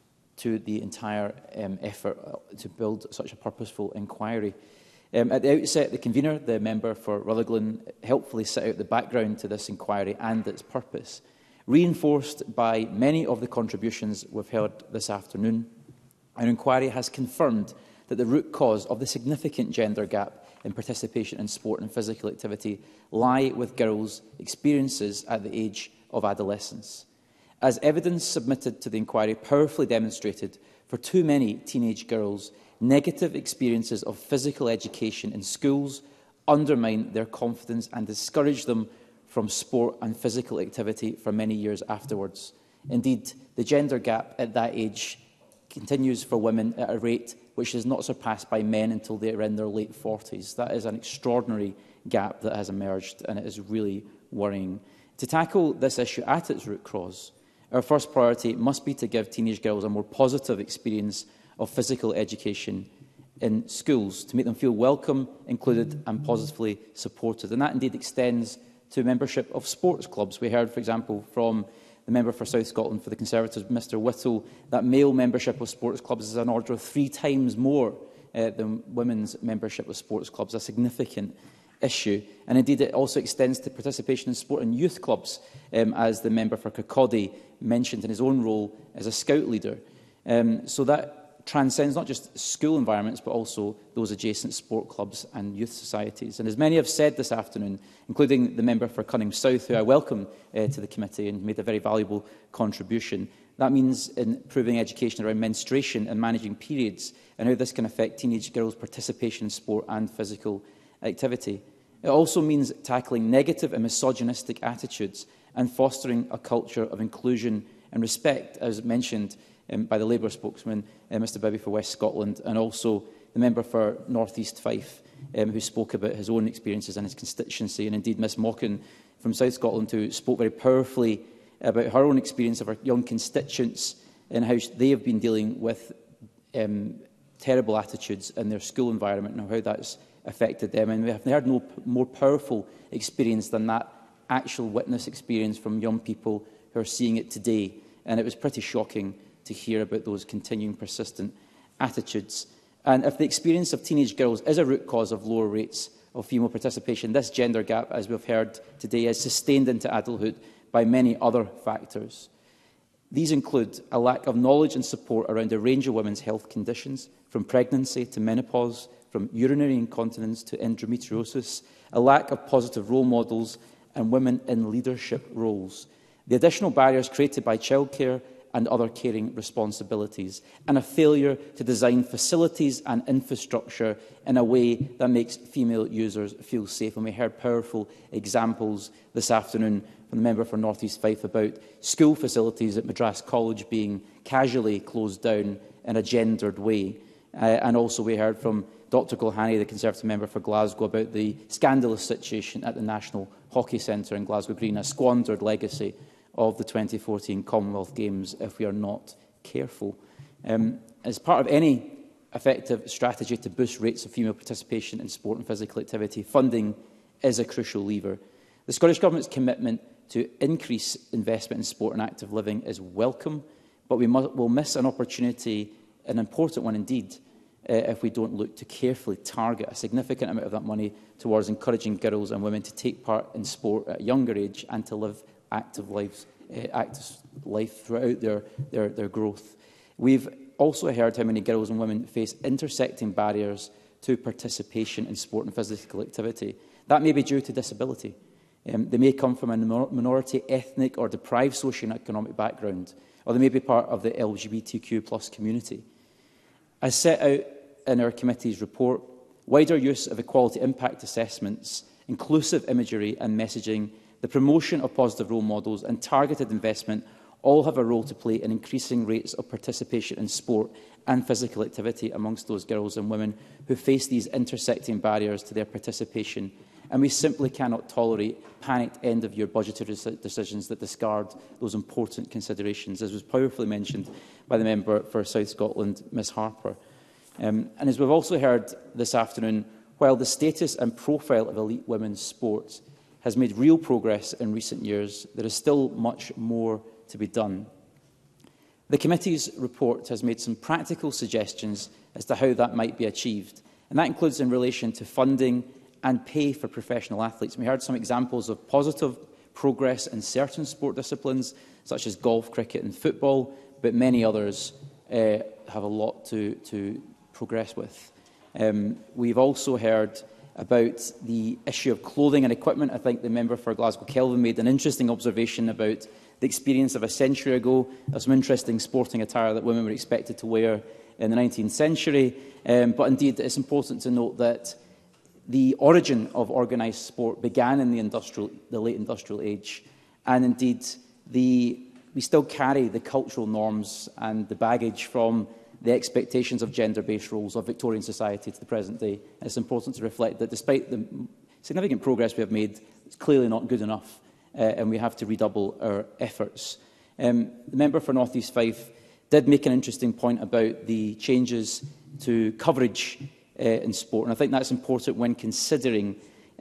to the entire um, effort to build such a purposeful inquiry. Um, at the outset, the convener, the member for Rutherglen, helpfully set out the background to this inquiry and its purpose, reinforced by many of the contributions we've heard this afternoon. Our inquiry has confirmed that the root cause of the significant gender gap in participation in sport and physical activity lie with girls' experiences at the age of adolescence. As evidence submitted to the inquiry powerfully demonstrated, for too many teenage girls, negative experiences of physical education in schools undermine their confidence and discourage them from sport and physical activity for many years afterwards. Indeed, the gender gap at that age continues for women at a rate which is not surpassed by men until they are in their late forties. That is an extraordinary gap that has emerged, and it is really worrying. To tackle this issue at its root cause, our first priority must be to give teenage girls a more positive experience of physical education in schools, to make them feel welcome, included and positively supported. And that indeed extends to membership of sports clubs. We heard, for example, from the member for South Scotland for the Conservatives, Mr Whittle, that male membership of sports clubs is an order of three times more uh, than women's membership of sports clubs, a significant issue. And indeed it also extends to participation in sport and youth clubs, um, as the member for Kirkcaldy mentioned in his own role as a scout leader. Um, so that transcends not just school environments, but also those adjacent sport clubs and youth societies. And as many have said this afternoon, including the member for Cunningham South, who I welcome uh, to the committee and made a very valuable contribution, that means improving education around menstruation and managing periods, and how this can affect teenage girls' participation in sport and physical activity. It also means tackling negative and misogynistic attitudes and fostering a culture of inclusion and respect, as mentioned Um, by the Labour spokesman, uh, Mr Bibby for West Scotland, and also the member for North East Fife, um, who spoke about his own experiences and his constituency, and indeed Miss Mockin from South Scotland, who spoke very powerfully about her own experience of her young constituents and how they have been dealing with um, terrible attitudes in their school environment and how that's affected them. And we have heard no more powerful experience than that actual witness experience from young people who are seeing it today. And it was pretty shocking to hear about those continuing persistent attitudes. And if the experience of teenage girls is a root cause of lower rates of female participation, this gender gap, as we've heard today, is sustained into adulthood by many other factors. These include a lack of knowledge and support around a range of women's health conditions, from pregnancy to menopause, from urinary incontinence to endometriosis, a lack of positive role models and women in leadership roles, the additional barriers created by childcare and other caring responsibilities, and a failure to design facilities and infrastructure in a way that makes female users feel safe. And we heard powerful examples this afternoon from the member for North East Fife about school facilities at Madras College being casually closed down in a gendered way. Uh, and also we heard from Doctor Gulhani, the Conservative member for Glasgow, about the scandalous situation at the National Hockey Centre in Glasgow Green, a squandered legacy of the twenty fourteen Commonwealth Games if we are not careful. Um, as part of any effective strategy to boost rates of female participation in sport and physical activity, funding is a crucial lever. The Scottish Government's commitment to increase investment in sport and active living is welcome, but we must, will miss an opportunity, an important one indeed, uh, if we don't look to carefully target a significant amount of that money towards encouraging girls and women to take part in sport at a younger age and to live active lives, uh, active life throughout their, their, their growth. We've also heard how many girls and women face intersecting barriers to participation in sport and physical activity. That may be due to disability. Um, they may come from a minority, ethnic or deprived socio-economic background, or they may be part of the L G B T Q plus community. As set out in our committee's report, wider use of equality impact assessments, inclusive imagery and messaging, the promotion of positive role models and targeted investment all have a role to play in increasing rates of participation in sport and physical activity amongst those girls and women who face these intersecting barriers to their participation. And we simply cannot tolerate panicked end-of-year budgetary decisions that discard those important considerations, as was powerfully mentioned by the member for South Scotland, Miz Harper. Um, and as we've also heard this afternoon, while the status and profile of elite women's sports has made real progress in recent years, there is still much more to be done. The committee's report has made some practical suggestions as to how that might be achieved, and that includes in relation to funding and pay for professional athletes. We heard some examples of positive progress in certain sport disciplines, such as golf, cricket and football, but many others uh, have a lot to, to progress with. Um, we've also heard about the issue of clothing and equipment. I think the member for Glasgow Kelvin made an interesting observation about the experience of a century ago. There's some interesting sporting attire that women were expected to wear in the nineteenth century. Um, but indeed, it's important to note that the origin of organised sport began in the, industrial, the late industrial age. And indeed, the, we still carry the cultural norms and the baggage from the expectations of gender-based roles of Victorian society to the present day. And it's important to reflect that despite the significant progress we have made, it's clearly not good enough. Uh, and we have to redouble our efforts. Um, the member for North East Fife did make an interesting point about the changes to coverage uh, in sport, and I think that's important when considering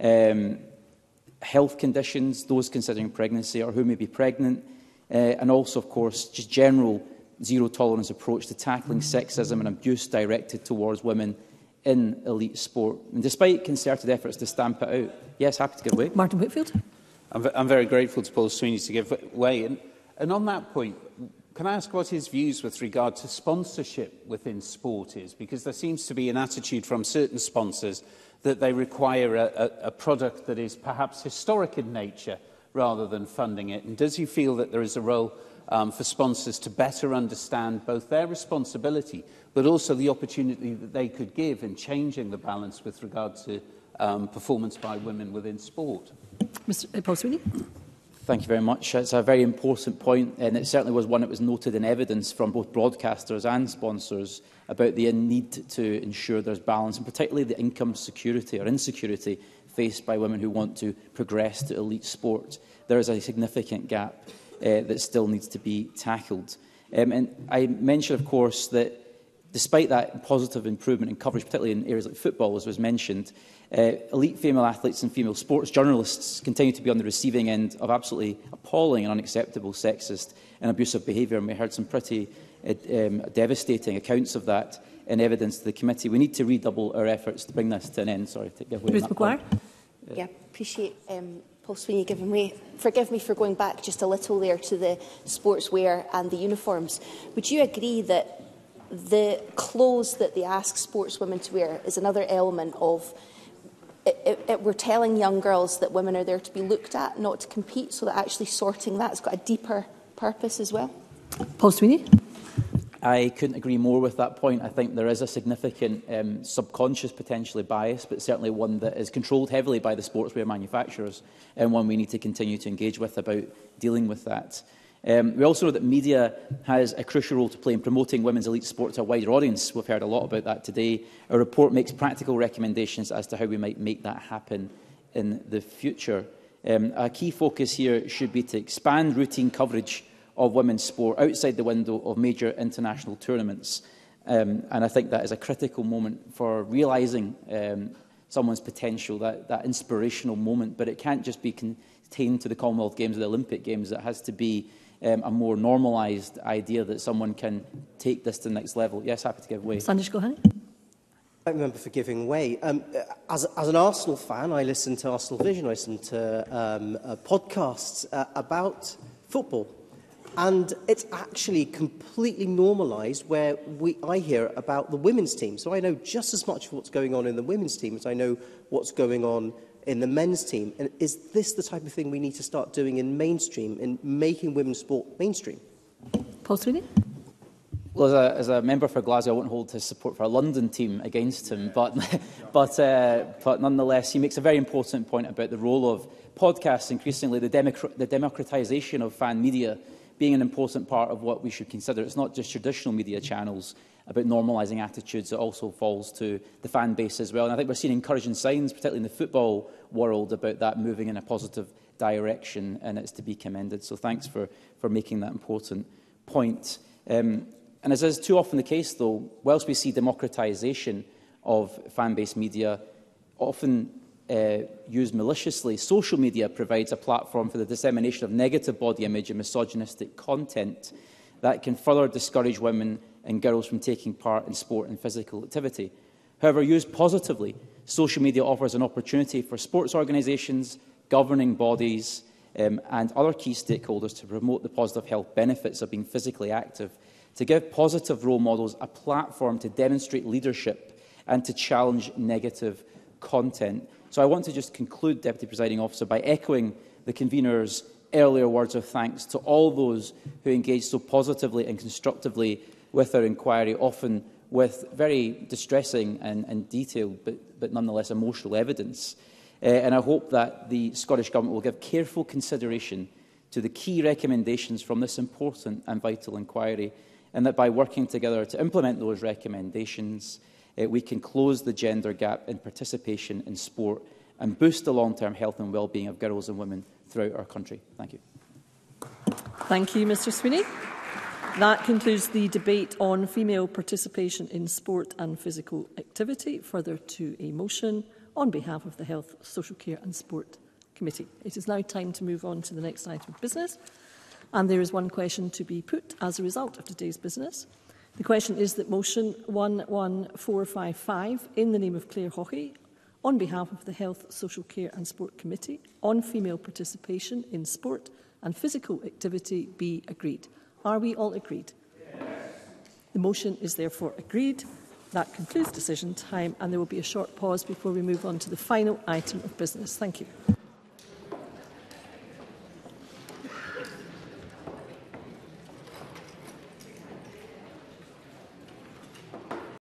um, health conditions, those considering pregnancy or who may be pregnant, uh, and also, of course, just general zero-tolerance approach to tackling sexism and abuse directed towards women in elite sport. And despite concerted efforts to stamp it out, yes, happy to give way.
Martin Whitfield.
I'm, I'm very grateful to Paul Sweeney to give way. And, and on that point, can I ask what his views with regard to sponsorship within sport is? Because there seems to be an attitude from certain sponsors that they require a, a, a product that is perhaps historic in nature rather than funding it. And does he feel that there is a role um, for sponsors to better understand both their responsibility but also the opportunity that they could give in changing the balance with regard to um, performance by women within sport?
Mr Paul Sweeney.
Thank you very much. It's a very important point, and it certainly was one that was noted in evidence from both broadcasters and sponsors about the need to ensure there's balance, and particularly the income security or insecurity faced by women who want to progress to elite sport. There is a significant gap uh, that still needs to be tackled. Um, and I mentioned, of course, that despite that positive improvement in coverage, particularly in areas like football, as was mentioned, uh, elite female athletes and female sports journalists continue to be on the receiving end of absolutely appalling and unacceptable sexist and abusive behaviour. And we heard some pretty uh, um, devastating accounts of that in evidence to the committee. We need to redouble our efforts to bring this to an end. Sorry to give way.
Ruth McGuire. Yeah, appreciate um, Paul Sweeney giving way. Forgive me for going back just a little there to the sportswear and the uniforms. Would you agree that the clothes that they ask sportswomen to wear is another element of it, it, it, we're telling young girls that women are there to be looked at, not to compete, so that actually sorting that's got a deeper purpose as well?
Paul Sweeney.
I couldn't agree more with that point. I think there is a significant um, subconscious, potentially bias, but certainly one that is controlled heavily by the sportswear manufacturers, and one we need to continue to engage with about dealing with that. Um, we also know that media has a crucial role to play in promoting women's elite sport to a wider audience. We've heard a lot about that today. Our report makes practical recommendations as to how we might make that happen in the future. Um, a key focus here should be to expand routine coverage of women's sport outside the window of major international tournaments. Um, and I think that is a critical moment for realising um, someone's potential, that, that inspirational moment. But it can't just be con contained to the Commonwealth Games or the Olympic Games. It has to be um, a more normalised idea that someone can take this to the next level. Yes, happy to give way.
Sandesh Gohani.
I remember for giving way. Um, as, as an Arsenal fan, I listen to Arsenal Vision, I listen to um, uh, podcasts uh, about football. And it's actually completely normalised where we, I hear about the women's team. So I know just as much of what's going on in the women's team as I know what's going on in the men's team. And is this the type of thing we need to start doing in mainstream, in making women's sport mainstream?
Paul Sweeney.
Well, as a, as a member for Glasgow, I won't hold his support for a London team against him, but, but, uh, but nonetheless, he makes a very important point about the role of podcasts, increasingly the, democr the democratisation of fan media being an important part of what we should consider. It's not just traditional media channels about normalising attitudes, it also falls to the fan base as well. And I think we're seeing encouraging signs, particularly in the football world, about that moving in a positive direction, and it's to be commended. So thanks for, for making that important point. Um, And as is too often the case, though, whilst we see democratisation of fan-based media often uh, used maliciously, social media provides a platform for the dissemination of negative body image and misogynistic content that can further discourage women and girls from taking part in sport and physical activity. However, used positively, social media offers an opportunity for sports organisations, governing bodies um, and other key stakeholders to promote the positive health benefits of being physically active, to give positive role models a platform to demonstrate leadership and to challenge negative content. So I want to just conclude, Deputy Presiding Officer, by echoing the convener's earlier words of thanks to all those who engaged so positively and constructively with our inquiry, often with very distressing and, and detailed but, but nonetheless emotional evidence. Uh, and I hope that the Scottish Government will give careful consideration to the key recommendations from this important and vital inquiry, and that by working together to implement those recommendations, uh, we can close the gender gap in participation in sport and boost the long-term health and well-being of girls and women throughout our country. Thank you.
Thank you, Mr Sweeney. That concludes the debate on female participation in sport and physical activity. Further to a motion on behalf of the Health, Social Care and Sport Committee. It is now time to move on to the next item of business. And there is one question to be put as a result of today's business. The question is that motion one one four five five, in the name of Claire Haughey, on behalf of the Health, Social Care and Sport Committee, on female participation in sport and physical activity, be agreed. Are we all agreed? Yes. The motion is therefore agreed. That concludes decision time, and there will be a short pause before we move on to the final item of business. Thank you.